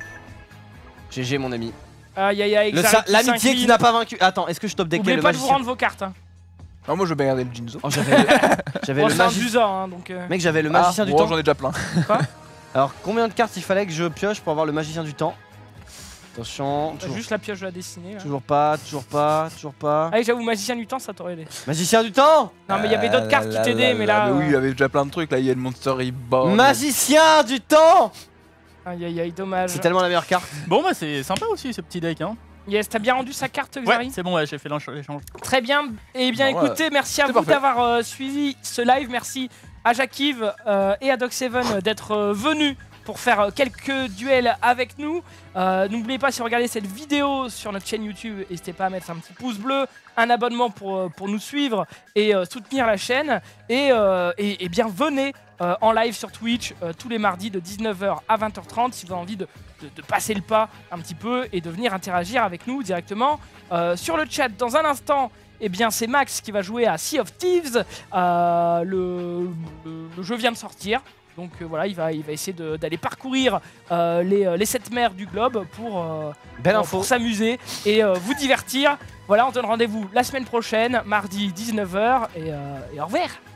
G G, mon ami. Aïe aïe aïe. Le Xari sa- qui L'amitié qui s'incline. n'a pas vaincu. Attends, est-ce que je top decké Oubliez le pas de vous magicien? rendre vos cartes. Hein. Ah, moi je vais bien garder le Jinzo. Oh, j'avais le, j'avais Bon, le c'est un magicien. Dusa, hein, donc. euh, Mec, j'avais le Ah, magicien du bon, temps. j'en ai déjà plein. Alors, combien de cartes il fallait que je pioche pour avoir le magicien du temps? Attention, T'as toujours, juste la pioche de la dessinée. Là. toujours pas, toujours pas, toujours pas. Allez, j'avoue, magicien du temps, ça t'aurait aidé. Magicien du temps! Non, mais il y avait d'autres cartes qui t'aidaient, mais là. Mais oui, il y euh, avait déjà plein de trucs. Là, il y a le Monster Reborn. Magicien du temps! Aïe aïe aïe, dommage. C'est tellement la meilleure carte. Bon, bah, c'est sympa aussi ce petit deck, hein. Yes, t'as bien rendu sa carte, Xari? Ouais, c'est bon, ouais, j'ai fait l'échange. Très bien. Eh bien, Bon, ouais. écoutez, merci à C'est vous parfait. d'avoir euh, suivi ce live. Merci à Jacques-Yves euh, et à Doc Seven d'être euh, venus pour faire euh, quelques duels avec nous. Euh, N'oubliez pas, si vous regardez cette vidéo sur notre chaîne YouTube, n'hésitez pas à mettre un petit pouce bleu, un abonnement pour, euh, pour nous suivre et euh, soutenir la chaîne. Et, euh, et, et bien, venez euh, en live sur Twitch euh, tous les mardis de dix-neuf heures à vingt heures trente si vous avez envie de, de, de passer le pas un petit peu et de venir interagir avec nous directement euh, sur le chat. Dans un instant, eh bien, c'est Max qui va jouer à Sea of Thieves. Euh, le, le- le jeu vient de sortir. Donc euh, voilà, il va, il va essayer de- d'aller parcourir euh, les, euh, les sept mers du globe pour, euh, Belle pour- info. pour s'amuser et euh, vous divertir. Voilà, on donne rendez-vous la semaine prochaine, mardi dix-neuf heures. Et, euh, et au revoir.